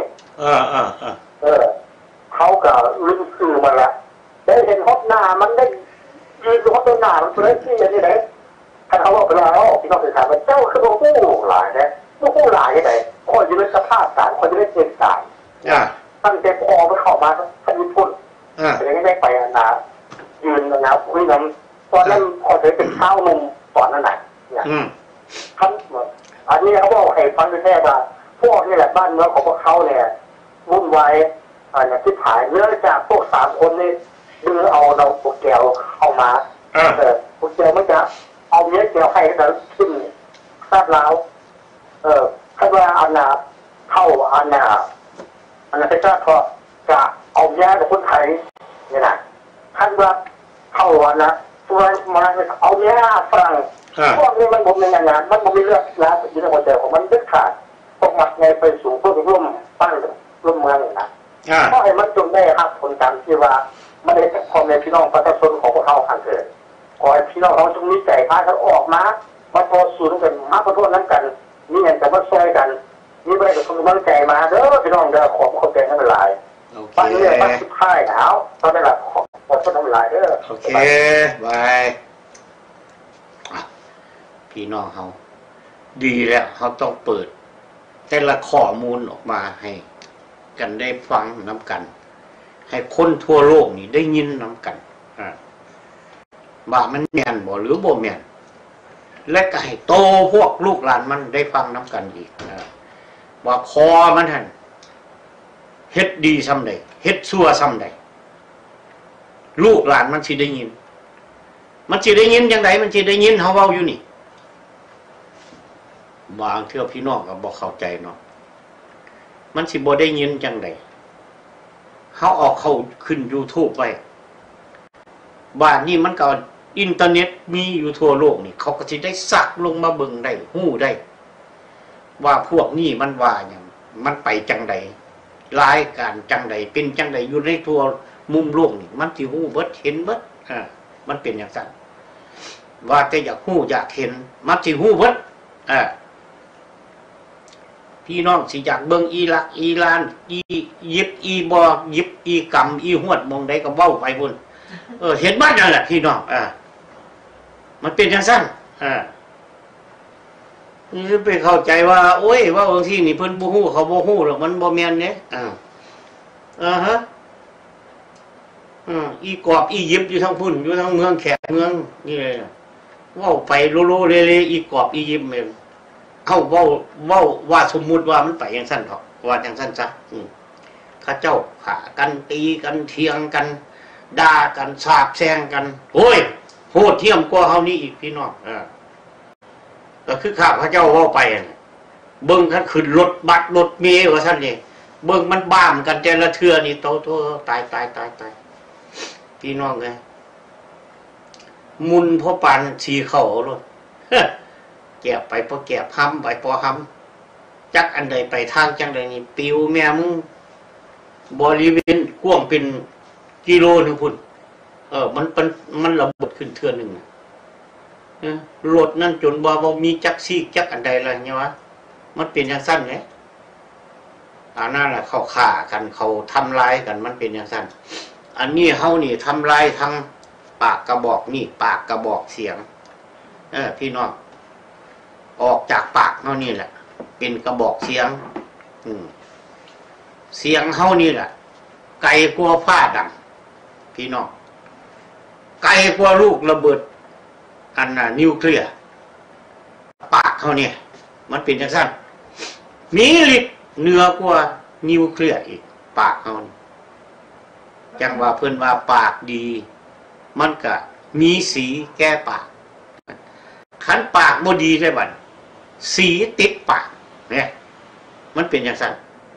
เขาก็ลืมสื่อมาละได้เห็นฮอตหน้ามันได้ยืนดูฮอตหน้ามันเป็นที่อย่างนี้ไหนถ้าเขาบอกไปแล้วพี่น้องสื่อสารว่าเจ้าคือผู้หลายนะผู้หลายยังไงคนจะได้สภาพสารคนจะได้เจนสารตั้งแต่พอมันเข้ามาท่านญี่ปุ่นแต่ยังไม่ไปนะยืนนะคุยกันตอนนั้นพอจะเป็นเช้านมตอนนั้นไหนเนี่ยท่านอันนี้เขาบอกให้ฟังแค่ว่าพวกนี่แหละบ้านเมืองของพวกเขาเนี่ยวุ่นวายอย่างที่ถ่ายเนื่องจากพวก3 คนนี่ดึงเอาเราพวกแก้วเข้ามาพวกแก้วมันจะเอาเนื้อแก้วให้เราขึ้นซาดแล้วถ้าว่าอันนาเข้าอันนาเป็นเจ้าพอจะเอาเนื้อกับคนไทยเนี่ยนะท่านว่าเข้าอันนะตัวมาเอาเนื้อฝรั่งพวกนี้มันบ่มีงานมันบ่มีเลือกร้านอยู่ในหัวใจของมันเด็ดขาดตกมัดไงไปสู่เพื่อร่วมปั้นร่วมเมืองนะเพราะไอ้มันจงได้ครับผลการที่ว่าไม่ได้พอในพี่น้องประชาชนของพวกเขาขันเกิดขอให้พี่น้องเราจงมีใจพาเขาออกมาต่อสู้กันมาขอโทษนั้นกันนี่เงินแต่ว่าซอยกันนี่ไม่ได้กับคนมั่นใจมาเด้อพี่น้องเด้อขอคนใจไม่เป็นไรปั้นเนี่ยปั้นสุดท้ายเอาตอนนี้แหละขอโทษทำลายเด้อโอเคบายพี่น้องเขาดีแล้วเขาต้องเปิดแต่ละข้อมูลออกมาให้กันได้ฟังน้ำกันให้คนทั่วโลกนี่ได้ยินน้ำกันว่ามันแม่นบ่หรือบ่แม่นและก็ให้โตพวกลูกหลานมันได้ฟังน้ำกันอีกว่าพอมันหันเฮ็ดดีซ้ำใดเฮ็ดชั่วซ้ำใดลูกหลานมันสิได้ยินมันสิได้ยินจังไดมันสิได้ยินเฮาเว้าอยู่นี่บางเทื่อพี่น้องก็บ่เข้าใจเนาะมันสิบ่ได้ยินจังไดเฮาเอาเข้าขึ้น YouTube ไว้บ้านนี้มันก็อินเทอร์เน็ตมีอยู่ทั่วโลกนี่เขาก็สิได้สักลงมาเบิ่งได้ฮู้ได้ว่าพวกนี้มันว่าหยังมันไปจังไดรายการจังไดเป็นจังไดอยู่ในทั่วมุมโลกนี่มันสิฮู้เบิดเห็นเบิดมันเป็นอย่างนั้นว่าแต่อยากฮู้อยากเห็นมันสิฮู้เบิดพี่น้องสิอยากเบิ่งอิรักอิหร่านยิบบอยิบกำหวดมองใดก็เว้าไปพุ่นเห็นบ้านนั่นแหละพี่น้องมันเป็นจังซั่นนี่ไปเข้าใจว่าโอ้ยว่าบางทีนี่เพิ่นบ่ฮู้เขาบ่ฮู้หรอกมันบ่แม่นเด้ฮะอีกอบอียิปต์อยู่ทั้งพุ่นอยู่ทั้งเมืองแขกเมืองนี่เลยเว้าไปโลโลเลเลอีกอบอียิปต์แม่นเฮาเว้าว่าสมมุติว่ามันไปจังซั่นเถาะว่าจังซั่นซะข้าเจ้าฆ่ากันตีกันเถียงกันด่ากันสาปแช่งกันโอ้ยโหดเหี้ยมกว่าเฮานี่อีกพี่น้องก็คือข้าพระเจ้าเว้าไปเบิ่งคันขึ้นรถบัสรถเมล์ว่าซั่นนี่เบิ่งมันบ้ามกันแต่ละเทื่อนี่โตตายพี่น้องไงมุนเพราะปานสีเข้าโลดแก็บไปพอแก็บห้ำไปพอห้ำจักอันใดไปทางจังใดนี่ปิวแม่มึงบริเวณกว้างเป็นกิโลนึงพุ่นมันระเบิดขึ้นเทื่อนึงรถนั่นจนบ่มีจักซี่จักอันใดอะไรเงี้ยวะมันเป็นอย่างสั้นไงนั่นแหละเขาฆ่ากันเขาทำลายกันมันเป็นอย่างสั้นอันนี้เฮานี่ทำลายทั้งปากกระบอกนี่ปากกระบอกเสียงพี่น้องออกจากปากเฮานี่แหละเป็นกระบอกเสียงเสียงเฮานี่แหละไกลกว่าฟ้าดังพี่น้องไกลกว่าลูกระเบิดอันนิวเคลียร์ปากเขาเนี่ยมันเป็นจังซั่นมีฤทธิ์เหนือกว่านิวเคลียร์อีกปากเขาจังว่าเพิ่นว่าปากดีมันก็มีสีแก้ปากคันปากบ่ดีได้บัดสีติดปากเนี่ยมันเป็นจังซั่น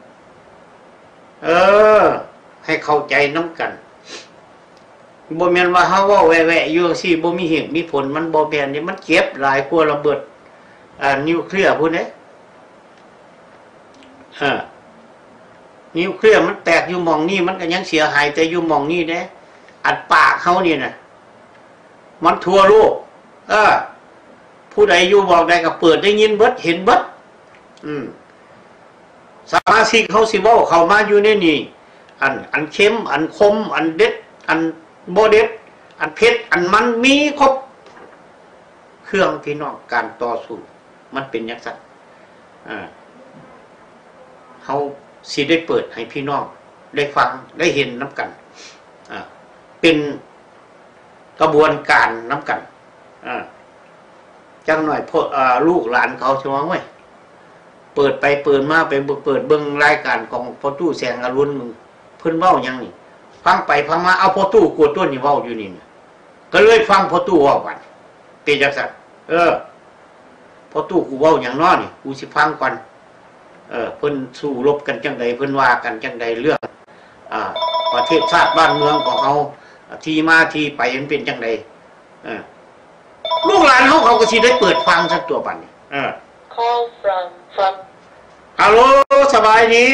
ให้เข้าใจน้ำกันบ่แม่นว่าเฮาเว้าแว่ๆอยู่จังซี่บ่มีเหตุมีผลมันบ่แม่นนี่มันเจ็บหลายกว่าระเบิดนิวเคลียร์พุ่นเด้นิวเคลียร์มันแตกอยู่หม่องนี้มันก็ยังเสียหายแต่อยู่หม่องนี้เด้อันปากเฮานี่น่ะมันทั่วโลกผู้ใดอยู่บอกใดก็เปิดได้ยินเบิดเห็นเบิดสมาชิกเฮาสิเว้าเข้ามาอยู่ในนี่อันเค็มอันคมอันเด็ดอันบ่เด็ดอันเผ็ดอันมันมีครบเครื่องพี่น้องการต่อสู้มันเป็นอย่างนั้นเฮาสิได้เปิดให้พี่น้องได้ฟังได้เห็นน้ำกันเป็นกระบวนการน้ำกันจังหน่อยพวกลูกหลานเขาใช่ไหมเว้ยเปิดไปเปิดมาไปเปิดเบิ่งรายการของพ่อตู้แสงอรุณมึงเพิ่นเว้ายังนี่ฟังไปฟังมาเอาพ่อตู้กวดต้นนี่เว้าอยู่นี่ก็เลยฟังพ่อตู้เว้ากันเป็นจังซั่นพ่อตู้กูเว้าหยังน้อนี่กูสิฟังก่อนเพิ่นสู้รบกันจังใดเพิ่นว่ากันจังใดเรื่องประเทศชาติบ้านเมืองของเขาที่มาที่ไปมันเป็นจังใดลูกหลานเขาก็สิได้เปิดฟังสักตัวบัดนี้ Call from ฮัลโหลสบายดี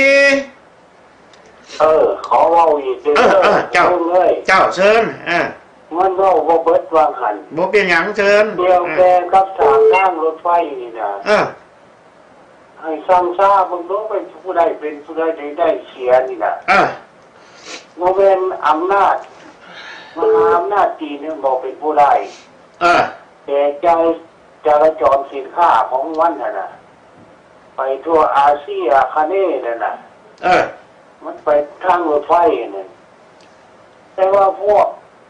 ขอเว้าอีกเจ้าเชิญมันเว้าบ่เบิดวางหันบ่เป็นหยังเชิญเกี่ยวแก่กับทางรถไฟนี่นะให้สั่งซ่าเบิ่งดูเป็นผู้ใดเป็นผู้ใดได้เสียนี่น่ะบ่แม่นอำนาจมหาอำนาจจีนเนี่ยบ่เป็นผู้ใดแต่ใจจราจรสินค้าของวันน่ะไปทั่วอาเซียคาเน่นั่นน่ะมันไปทางรถไฟนั่นแต่ว่าพวก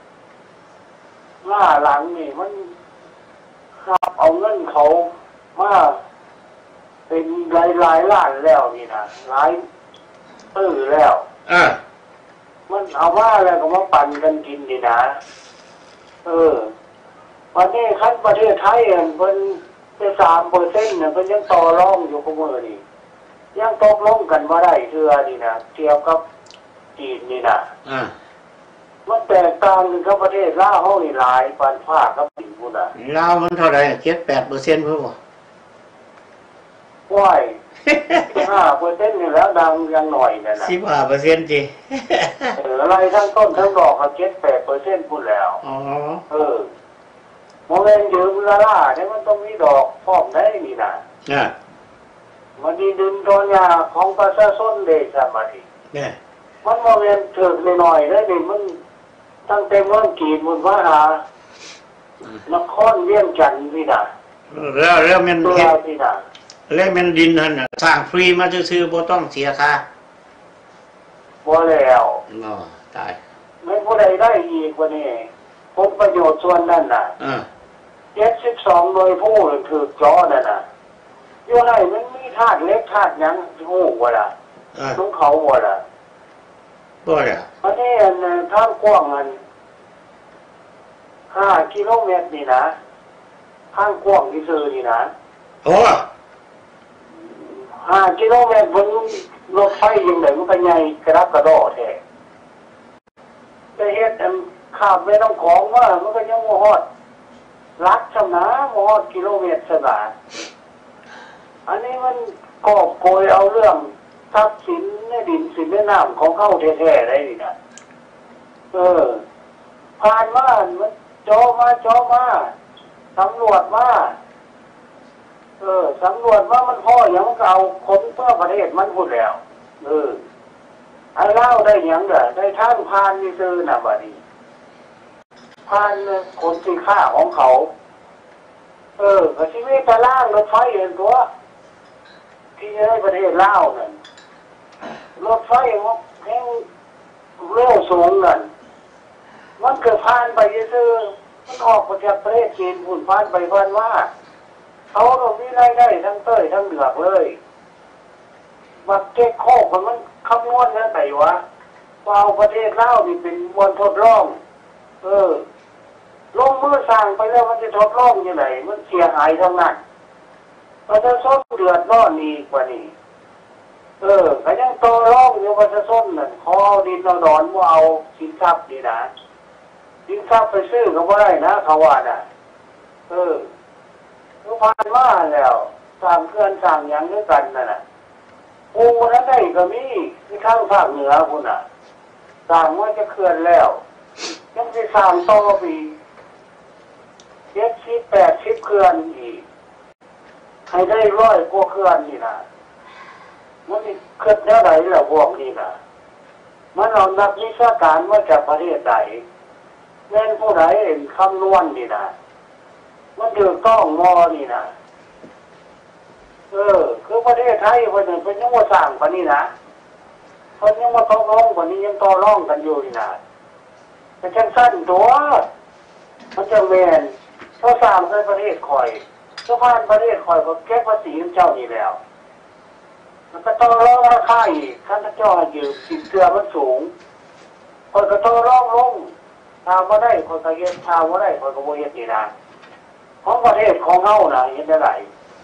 หลังนี่มันครับเอาเงินเขามาเป็นหลายล้านแล้วนี่นะหลายแล้วมันเอาว่าแล้วก็มาปั่นกันกินนี่นะวันนี้ขั้นประเทศไทยเพิ่นจะ3%เนี่ยเพิ่นยังต่อรองอยู่กับมือนี่ยังตกลงกันบ่ได้เทื่อนี่นะเกี่ยวกับจีนนี่นะมันแตกต่างกับประเทศลาวเฮานี่หลายปานฟ้ากับดินพุ่นน่ะลาวมันเท่าไหร่ 7-8% เพิ่นบ่ว้าย 5% นี่แล้วดังยังหน่อยนั่นน่ะ 15% จิอะไรทั้งต้นทั้งดอกก็ 7-8% พุ่นแล้วโมเมนต์ยืมล่าเนี่ยมันต้องมีดอกพร้อมได้นี่น่ะมันดีดึงตอนยาของประชาชนเด้ซะบัดนี้มันโมเมนต์ถึกหน่อยๆได้นี่มันตั้งแต่เมืองจีนมุ่นว่าหานครเวียงจันทน์นี่น่ะแล้วมันเฮ็ดแล้วมันดินนั่นน่ะสร้างฟรีมาซื่อๆบ่ต้องเสียค่าบ่แล้วตายไม่ผู้ใดได้อีกว่านี่ผลประโยชน์ส่วนนั้นน่ะ72หน่วยผู้ถูกจ่อนั่นน่ะอยู่ไหนมันมีธาตุเล็กธาตุหยังฮู้บ่ล่ะของเขาบ่ล่ะบ่ล่ะอันนี้ทางกว้าง5 กิโลเมตรนี่นะทางกว้างที่ซื่อนี่นะโอ้ 5 กิโลเมตรบนรถไฟยังไงมันก็ใหญ่กระดับกระดอแท้แต่เฮ็ดข้ามไปน้ำของว่ามันก็ยังบ่ฮอดลักชำนาบ่ฮอดกิโลเมตรซะบาดอันนี้มันกอบโกยเอาเรื่องทรัพย์สินในดินสินในน้ำของเขาแท้ๆได้นี่นะผ่านมามันจ่อมาสำรวจมาสำรวจว่ามันพ่ออย่างก็เอาคนเพื่อประเทศมันพูดแล้วไอ้เล่าได้อย่างเด้อได้ท่านพานนี่ซื้อน่ะบัดนี้พานคนที่ฆ่าของเขาก็ชีวิตตะล่างรถไฟเห็นตัวที่ในประเทศลาวนั่นรถไฟมันแห่งเร็วสูงนั่นมันเกิดผ่านไปซื้อมันออกมาจากประเทศจีนหุ่นผ่านไปผ่านว่าเขาเรามีรายได้ทั้งเต้ยทั้งเหนือกเลยมาเก็บโคกมันคำนวณแล้วไหนวะว่าเอาประเทศลาวนี่เป็นมวลทดลองลงมือสร้างไปแล้วมันจะทดลองยังไงมันเสียหายทั้งนั้นประชาชนเดือดร้อนอีกกว่านี้ก็ยังโตร้องอยู่ประชาชนนั่นขอดินเอาดอนว่าเอาสินทรัพย์ดีนะสินทรัพย์ไปซื้อก็ไม่ได้นะเขาว่าน่ะทุกผ่านมาแล้วสร้างเขื่อนสร้างอย่างด้วยกันนั่นน่ะปูนั้นได้ก็มีที่ข้างภาคเหนือคุณน่ะสร้างว่าจะเขื่อนแล้วยังจะสร้างต่อปี70-80 เขื่อนอีกให้ได้100 กว่าเขื่อนนี่นะมันมีเขื่อนแนวไหนล่ะพวกนี้นะมันเอานักวิชาการมาจากประเทศใดแม่นผู้ใดเห็นคำนวณนี่นะมันถูกต้องมอนี่นะคือประเทศไทยคนหนึ่งเป็นยังว่าสร้างกว่านี้นะคนยังว่าต่อรองกว่านี้ยังต่อรองกันอยู่นี่นะเป็นชั้นสั้นตัวมันจะแมนเขาสร้างในประเทศคอยก็ผ่านประเทศคอยก็แก้ภาษีเจ้านี่แล้วมันก็ต่อรองราคาอีกท่านเจ้าอยู่สินเชื่อมันสูงคนก็ต่อรองลงทำว่าได้คนก็เย็นทำว่าได้คนก็โวยเย็นนี่นะของประเทศของเฮานะเห็นได้ไหม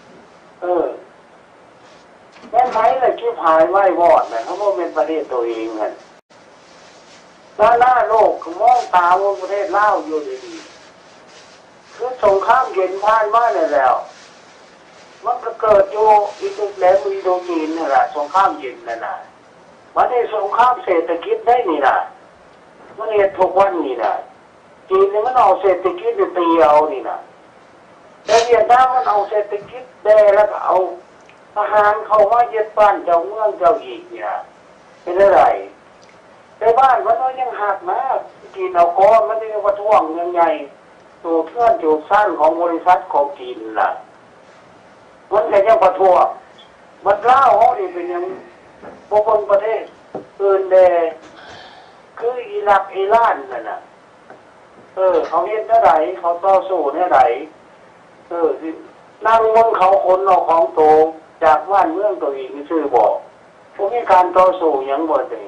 แม่ไทยเลยคิดหายไหววอดนะเขาบอกเป็นประเทศตัวเองเหมือนหน้าโลกมองตาว่าประเทศลาวอยู่ดีๆคือสงครามเย็นผ่านมาเนี่ยแล้วมันก็เกิดอยู่อิสราเอลอินโดนีเซียนี่แหละสงครามเย็นนั่นน่ะมันได้สงครามเศรษฐกิจได้นี่นะมันเหตุทุกวันนี่นะจีนเนี่ยมันเอาเศรษฐกิจไปตีเอานี่นะแต่เวียดนามมันเอาเศรษฐกิจได้แล้วก็เอาทหารเข้ามายึดบ้านเจ้าเมืองเจ้าอีกเนี่ยเป็นอะไรแต่บ้านมันยังหักนะจีนเอาก้อนมันยังว่าท่วงยังไงตัวเพื่อนจูบสั้นของบริษัทของจีนล่ะมันก็ยังประท้วงมันเล่าเขาดิเป็นยังพวกคนประเทศอื่นเดคืออิรักอิหร่านนั่นน่ะเขาเห็นเท่าไหร่เขาต่อสู้เท่าไหร่นั่งบนเขาขนเอาของโตจากบ้านเมืองตัวเองชื่อบอกพวกนี้การต่อสู้ยังบ่ได้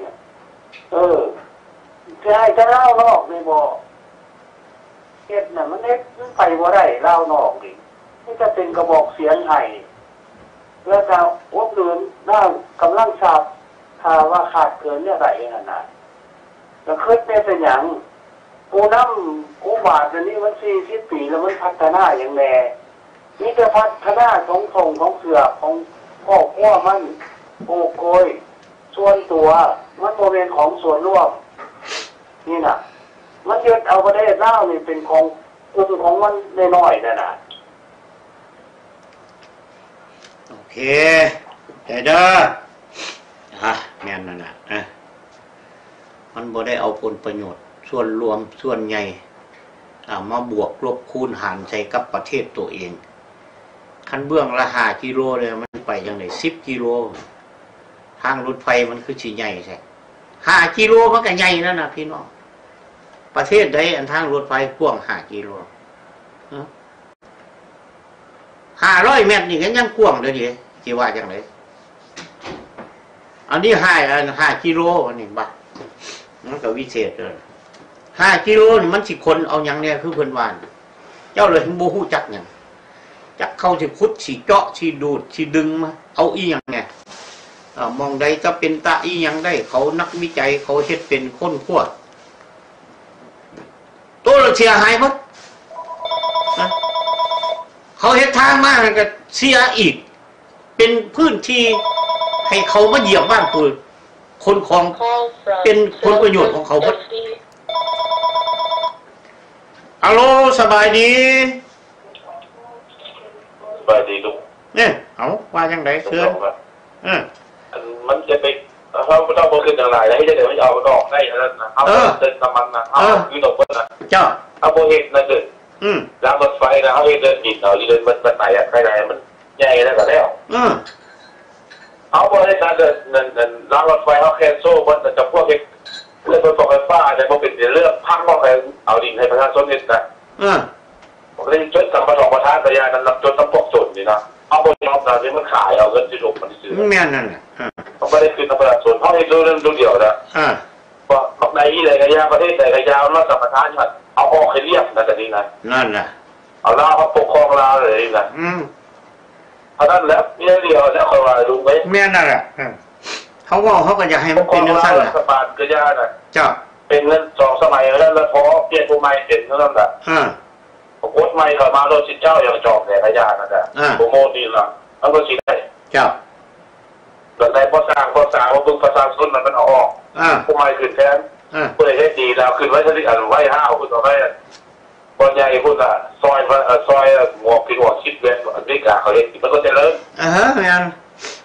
จะให้จะเล่านอกไม่บอกเฮ็ดน่ะมันเฮ็ดไปบ่ได้เล่านอกดินี่จะเป็นกระบอกเสียงให้แล้วจะอบรมด้านกำลังทรัพย์ถ้าว่าขาดเกินเนี่ยไรนั่นน่ะแล้วคิดเป็นอย่างกูน้ำกูบาทอันนี้มัน40 ปีแล้วมันพัฒนาอย่างแน่นี่จะพัฒนาของเสือของพ่อพ่อมันโอ้โกยส่วนตัวมันโมเมนต์ของส่วนร่วมนี่น่ะมันยึดเอาประเทศลาวนี่เป็นของกลุ่มของมันน้อยๆนั่นน่ะโอเคแต่เด้อแม่นนั่นน่ะมันบ่ได้เอาผลประโยชน์ส่วนรวมส่วนใหญ่มาบวกลบคูณหารใช้กับประเทศตัวเองคันเบื้องละ5 กิโลเลยมันไปยังไง10 กิโลทางรถไฟมันคือสิใหญ่ใช่5 กิโลมันก็ใหญ่นั่นนะพี่น้องประเทศใดอันทางรถไฟกว้าง5 กิโล500 เมตรนี่ก็ยังกว้างเลยดิสิว่าจังไดอันนี้5 กิโลอันนี้บ่มันก็วิเศษเลย5 กิโลนี่มันสิคนเอาหยังเนี่ยคือเพิ่นว่าเจ้าเลยบ่ฮู้จักหยังจักเข้าสิขุดสิเจาะสิดูดสิดึงมาเอาอีหยังไงมองใดจะเป็นตาอีหยังได้เขานักวิจัยเขาเฮ็ดเป็นค้นคว้าตัวเสียหายหมดเขาเฮ็ดทางมาก็เสียอีกเป็นพื้นที่ให้เขามาเหยียบบ้านปืนคนของเป็นผลประโยชน์ของเขาหมดฮัลโหลสบายดีสบายดีลูกเนี่ยเอาว่าจังไดเชิญมันจะไปเขาไม่ต้องขึ้นอย่างไรแล้วให้เดี๋ยวไม่เอาดอกได้แล้วนะเอาเดินตามมันนะเอาคือดอกมันนะเจ้าเอาโบเห็ดนะเกิดรางรถไฟนะเขาเดินหินเอาเดินมันไหนอะใครไหนมันใหญ่แล้วก็แล้วเอาโบเห็ดนะเดินรางรถไฟเขาแคนโซ่มันจะพวกเรื่องรถไฟฟ้าแต่พอเป็นเรื่องพังก็แค่เอาดินให้ประชาชนเห็นนะผมเลยจดสัมปทานประธานระยะนั้นรับจดต้องปกจดนี่นะเอาบนยอมนะที่มันขายเอาเงินที่ถูกมันซื้อแม่นั่นแหละเขาไม่ได้คืนประชาชนเขาให้ดูเรื่องดูเดียวนะเพราะในที่ใดกระยาประเทศใดกระยาว่าสัมปทานนี่เอาออกให้เรียบนะแต่นี้นะนั่นแหละเอาล่าเขาปกครองลาเลยนะเพราะนั้นแล้วนี่เดียวแล้วคอยว่าดูไหมแม่นั่นแหละเขาว่าเขาก็จะให้มันเป็นเรื่องสั้นแหละสปานกระยาน่ะเจ้าเป็นเงิน2 สมัยแล้วพอเปลี่ยนผู้ใหม่เป็นเท่านั้นแหละโคตรใหม่เข้ามาเราชิดเจ้าอย่างจอมแต่กระยานั่นแหละโปรโมทดีละแล้วก็ชิดได้เจ้าแต่ในพอสร้างว่าบึงประชาชนมันเอาออกผู้ใหม่ขึ้นแทนเพื่อให้ดีแล้วขึ้นไว้ทะเลไว้5คุณต่อไปบอลใหญ่คุณอ่ะซอยหมวกผิดหัวชิดเวทอเมริกาเขาเองมันก็จะเลิกแม่น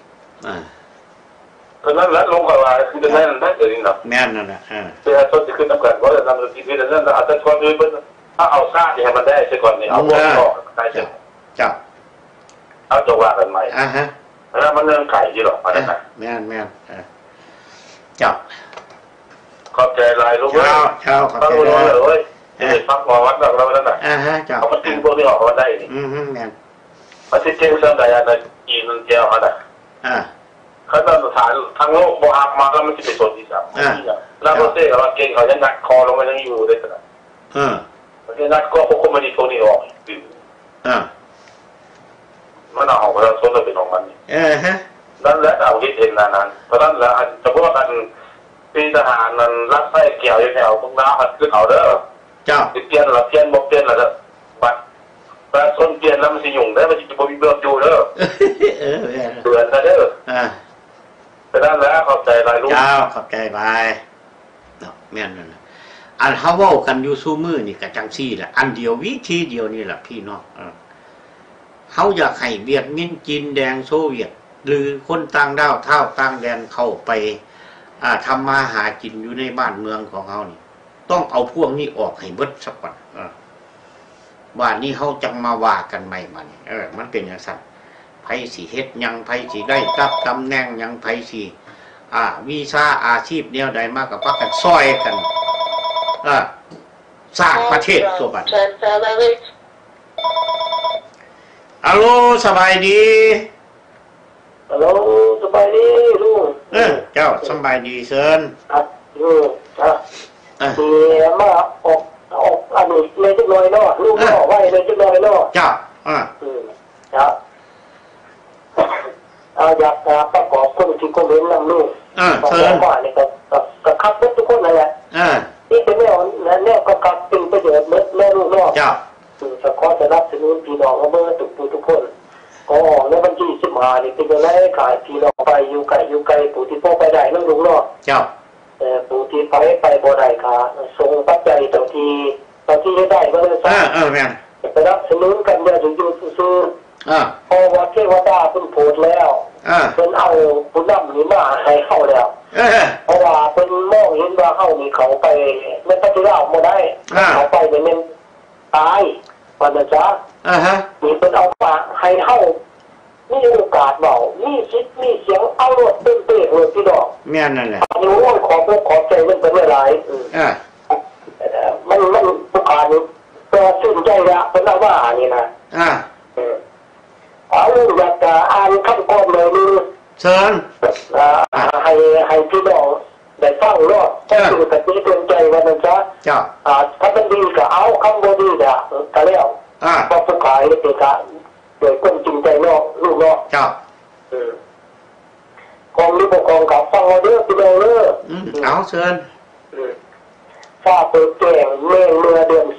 เพราะนั้นแล้วลงกับว่าคือจะนั่นเองเนาะแม่นนั่นแหละประชาชนจะขึ้นน้ำกันเพราะจะทำทีนี้นั่นอาจจะชวนด้วยถ้าเอาซาที่ให้มันได้เสียก่อนนี่เอาหมวกออกได้เสียเจ้าเอาจะว่ากันใหม่แล้วมันเรื่องไข่ยี่หรอกอะไรนะแม่นเจ้าขอบใจลายลูกเจ้าขอบใจเลยฟังวัดแบบเราแล้วนะเจ้าเขามาติ้งพวกนี้ออกมาได้นี่แม่นมันจะเจ๊งเรื่องใดอะไรจีนมันเจ้าอะไรเขาต้องฐานทั้งโลกบวกมาแล้วมันจะเป็นส่วนที่สามแล้วก็เต้กับเก่งเขาจะนัดคอลงไปยังอยู่ได้ขนาดมันจะนัดก็พวกคนมันดีโทนี่ออกมันเอาของประชาชนเราเป็นของมันนั่นแหละเอาคิดเองนานๆเพราะนั่นแหละจะพูดกันปีทหารนั้นรักไส้เกี่ยวยังไงเอาพวกน้าหัดขึ้นเอาเด้อเจ้าเปลี่ยนหรือเปลี่ยนบ่เปลี่ยนหรือบัตรประชาชนเปลี่ยนแล้วมันสิยุ่งได้มันจะบ่มีเรื่องอยู่เด้อเตือนนะเด้อเพราะนั่นแหละขอบใจหลายลูกเจ้าขอบใจบายแม่นนั่นอันเขาเว้ากันอยู่ซูมือนี่กับจังซี่แหละอันเดียววิธีเดียวนี่แหละพี่น้องเขาอยากให้เวียดมินจีนแดงโซเวียตหรือคนต่างดาวเท่าต่างแดนเข้าไปทำมาหากินอยู่ในบ้านเมืองของเขานี่ต้องเอาพวกนี้ออกให้เบิดสักก่อนบ้านนี้เขาจังมาว่ากันใหม่มันมันเป็นอย่างนั้นไผสิเฮ็ดยังไผสิได้รับตำแหน่งยังไผสิวีซ่าอาชีพแนวใดมากกับพักกันซอยกันสร้างประเทศตัวบัดฮัลโหลสบายดีฮัลโหลสบายดีลุงเจ้าสบายดีเชิญครับมีมาออกอันนี้เลยจักหน่อยเนาะลูกก็ออกไว้เลยจักหน่อยเนาะเจ้าครับอยากประกอบคนที่คนเห็นนำลูกเชิญก่อนนี่ก็ขับรถทุกคนนั่นแหละนี่เป็นแนวก็ขับเป็นประโยชน์แม่ลูกเนาะเจ้าจะขอจะรับสนุนพี่น้องเมื่อทุกคนก็ในวันที่15นี่เป็นยังไงขายพี่น้องไปอยู่ไกลผู้ที่พ่อไปได้นั่งลูกเนาะเจ้าผู้ที่ไปบ่ได้ค่ะส่งปัจจัยตอนที่ได้ก็เลยแม่ไปรับสนุนกันอย่าอยู่ซื่อพอว่าเทวดาเพิ่นโพดแล้วเพิ่นเอาผู้นำนี่มาให้เข้าแล้วเพราะว่าเพิ่นมองเห็นว่าเข้านี่เขาไปไม่ปฏิบัติบ่ได้เขาไปเนี่ยมันตายวันนะจ๊ะมีเป็นเอาปากให้เฮามีโอกาสเบามีคิดมีเสียงเอารถเต้นเลยพี่ดอกแม่นั่นแหละอันนี้ว่าขอบใจมันเป็นเมื่อไรมันผู้ขานี่ตัวสิ้นใจละเป็นเอาว่านี่นะเอาอยากจะอ่านคำกรเลยนี่เชิญให้พี่ดอกได้ฟังรอดคือแต่ที่เตือนใจวันนั้นจ้ะถ้าเป็นดีก็เอาคำว่าดีก็แล้วพอผู้ขายเด็กโดยคนจริงใจนอกลูกนอกกองนี้ปกครองกับฟังเราเด้อพี่ดอกเด้อเอาเชิญฟ้าเปิดแก่งเมฆเรือเดือน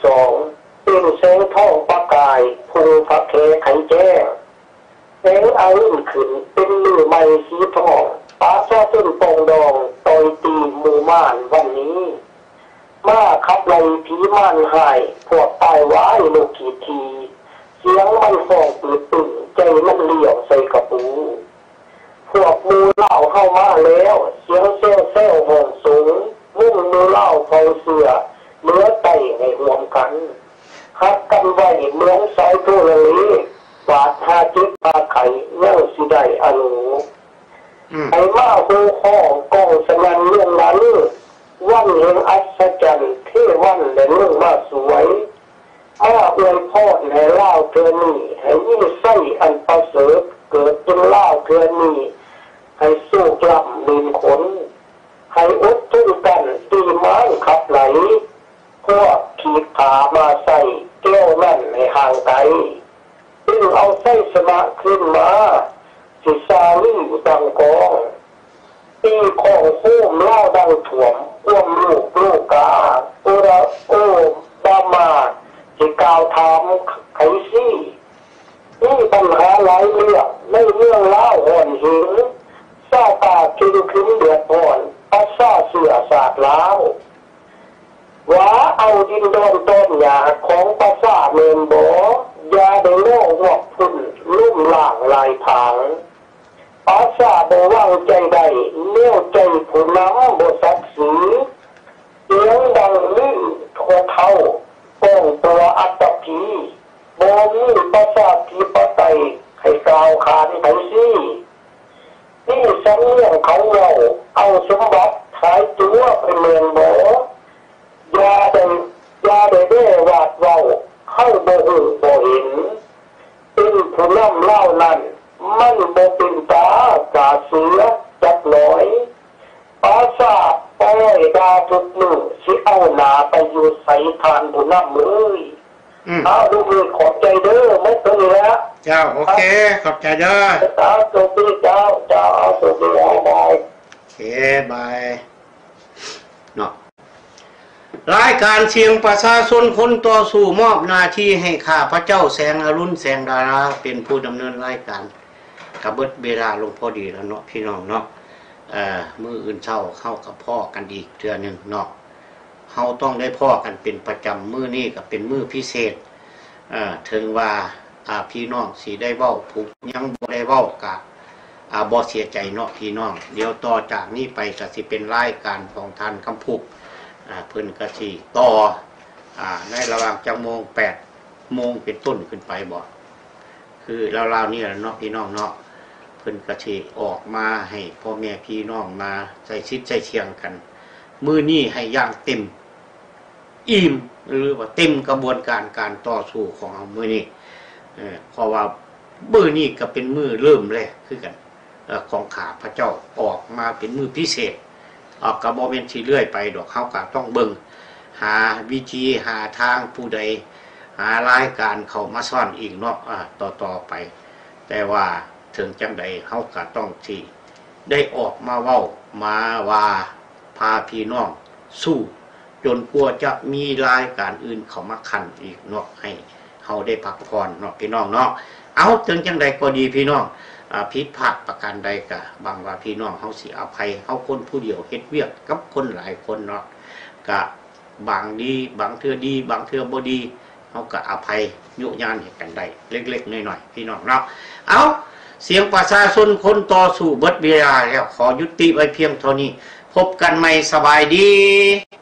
2เป็นแสงทองประกายภูพระเคไขแจ้งแสงอารุ่นขึ้นเป็นมือไม้สีทองปาซาต้นปองดองต่อยตีหมู่ม่านวันนี้มาขับไล่ผีม่านหายพวกตายว้ายลูกขีทีเสียงมันฟองปืดตึงใจมันเลี้ยวใส่กระปูพวกมูเล่าเข้ามาแล้วเสียงเซลเซลห่วงสูงมุ่งมูเล่าเผาเสือเนื้อไตให้รวมกันคัดกันไว้เหมือนสายทุเรศบาดทาจิตปาไข่เน่าสิได้อนุไอ้มาหูข้อกองสนันเรื่องนั้นวันเห็นอัศจรรย์ที่วันและเรื่องมาสวยอาอวยพ่อให้เล่าเธอนี่ให้ยิ่งไส้อันประเสริฐเกิดจนเล่าเธอนี่ให้สู้กลับลืมขนให้อดทุนกันตีไม้ขับไหลพวกขีดขามาใส่แก้วนั่นให้ห่างไกลจึงเอาไส้สนะขึ้นมาสิซาลี่ดังกองตีของโค้มเล่าดังถ่วมอ้วมลูกกาโอระโอบามาสิกาวถามไขซี่นี่ปัญหาหลายเรื่องไม่เรื่องเล่าห่อนหินซาตาจึงขึ้นเดือดร้อนปัสซาเสือสาดล้าวว่าเอาดินโดนต้นหยาของปัสซาเมนโบยาได้โล่วอกพุ่นลุ่มล่างลายผางปัสซาโบว่างใจใดเลี้ยวใจผู้น้ำโบสักสีเสียงดังลื่นโคเท่าป้องตัวอัตพีโบมีปัสซาทีปไตให้กล่าวขานไถซี่นี่สำเนียงเขาเราเอาสมบัติขายตัวไปเมืองโบยาได้วาดเว้าเข้าโบหูโบเห็นเป็นผู้นำเล่านั้นมันโบเป็นตากาเสือจักหน่อยปาซาป้อยดาทุกหนึ่งสิเอาหนาไปอยู่ใส่ทานผู้นำเลยเอาดูมือขอบใจเด้อไม่ต้องแล้วเจ้าโอเคขอบใจเด้อเจ้าสวัสดีเจ้าสวัสดีบายโอเคบายเนาะรายการเสียงประชาชนคนต่อสู้มอบหน้าที่ให้ข้าพระเจ้าแสงอรุณแสงดาราเป็นผู้ดำเนินรายการกับเบิดเวลาลงพอดีแล้วเนาะพี่น้องเนาะมื้ออื่นเช้าเข้ากับพ่อกันอีกเทื่อนึงเนาะเฮาต้องได้พ่อกันเป็นประจำมื้อนี้ก็เป็นมื้อพิเศษถึงว่าพี่น้องสิได้เว้าผูกยังบ่ได้เว้ากะบ่เสียใจเนาะพี่น้องเดี๋ยวต่อจากนี้ไปก็สิเป็นรายการของท่านคำพูกเพิ่นก็สิต่อในระหว่างจังโมง8 โมงเป็นต้นขึ้นไปบ่คือราวๆนี่แหละเนาะพี่น้องเนาะเพิ่นก็สิออกมาให้พ่อแม่พี่น้องมาใส่ชิดใส่เชียงกันมื้อนี้ให้อย่างเต็มอิ่มหรือว่าเต็มกระบวนการต่อสู้ของเรามื้อนี้เพราะว่ามื้อนี้ก็เป็นมื้อเริ่มแรกคือกันของข้าพระเจ้าออกมาเป็นมื้อพิเศษกระบอกเป็นที่เลื่อยไปดอกเขาก็ต้องเบิ่งหาวิธีหาทางผู้ใดหารายการเขามาซ่อนอีกเนาะต่อไปแต่ว่าถึงจังใดเขาก็ต้องที่ได้ออกมาเว้ามาว่าพาพี่น้องสู้จนกลัวจะมีรายการอื่นเขามาขันอีกเนาะให้เขาได้พักผ่อนเนาะพี่น้องเนาะเอาถึงจังใดก็ดีพี่น้องผิดพลาดประการใดกะบางว่าพี่น้องเขาสิอภัยเขาคนผู้เดียวเฮ็ดเวียกกับคนหลายคนเนาะกะบางดีบางเทื่อดีบางเทื่อบ่ดีเขากะอภัยยุยานให้กันได้เล็กๆน้อยๆพี่น้องเนาะเอาเสียงประชาชนคนต่อสู้เบิดเวลาแล้วขอยุติไว้เพียงเท่านี้พบกันใหม่สบายดี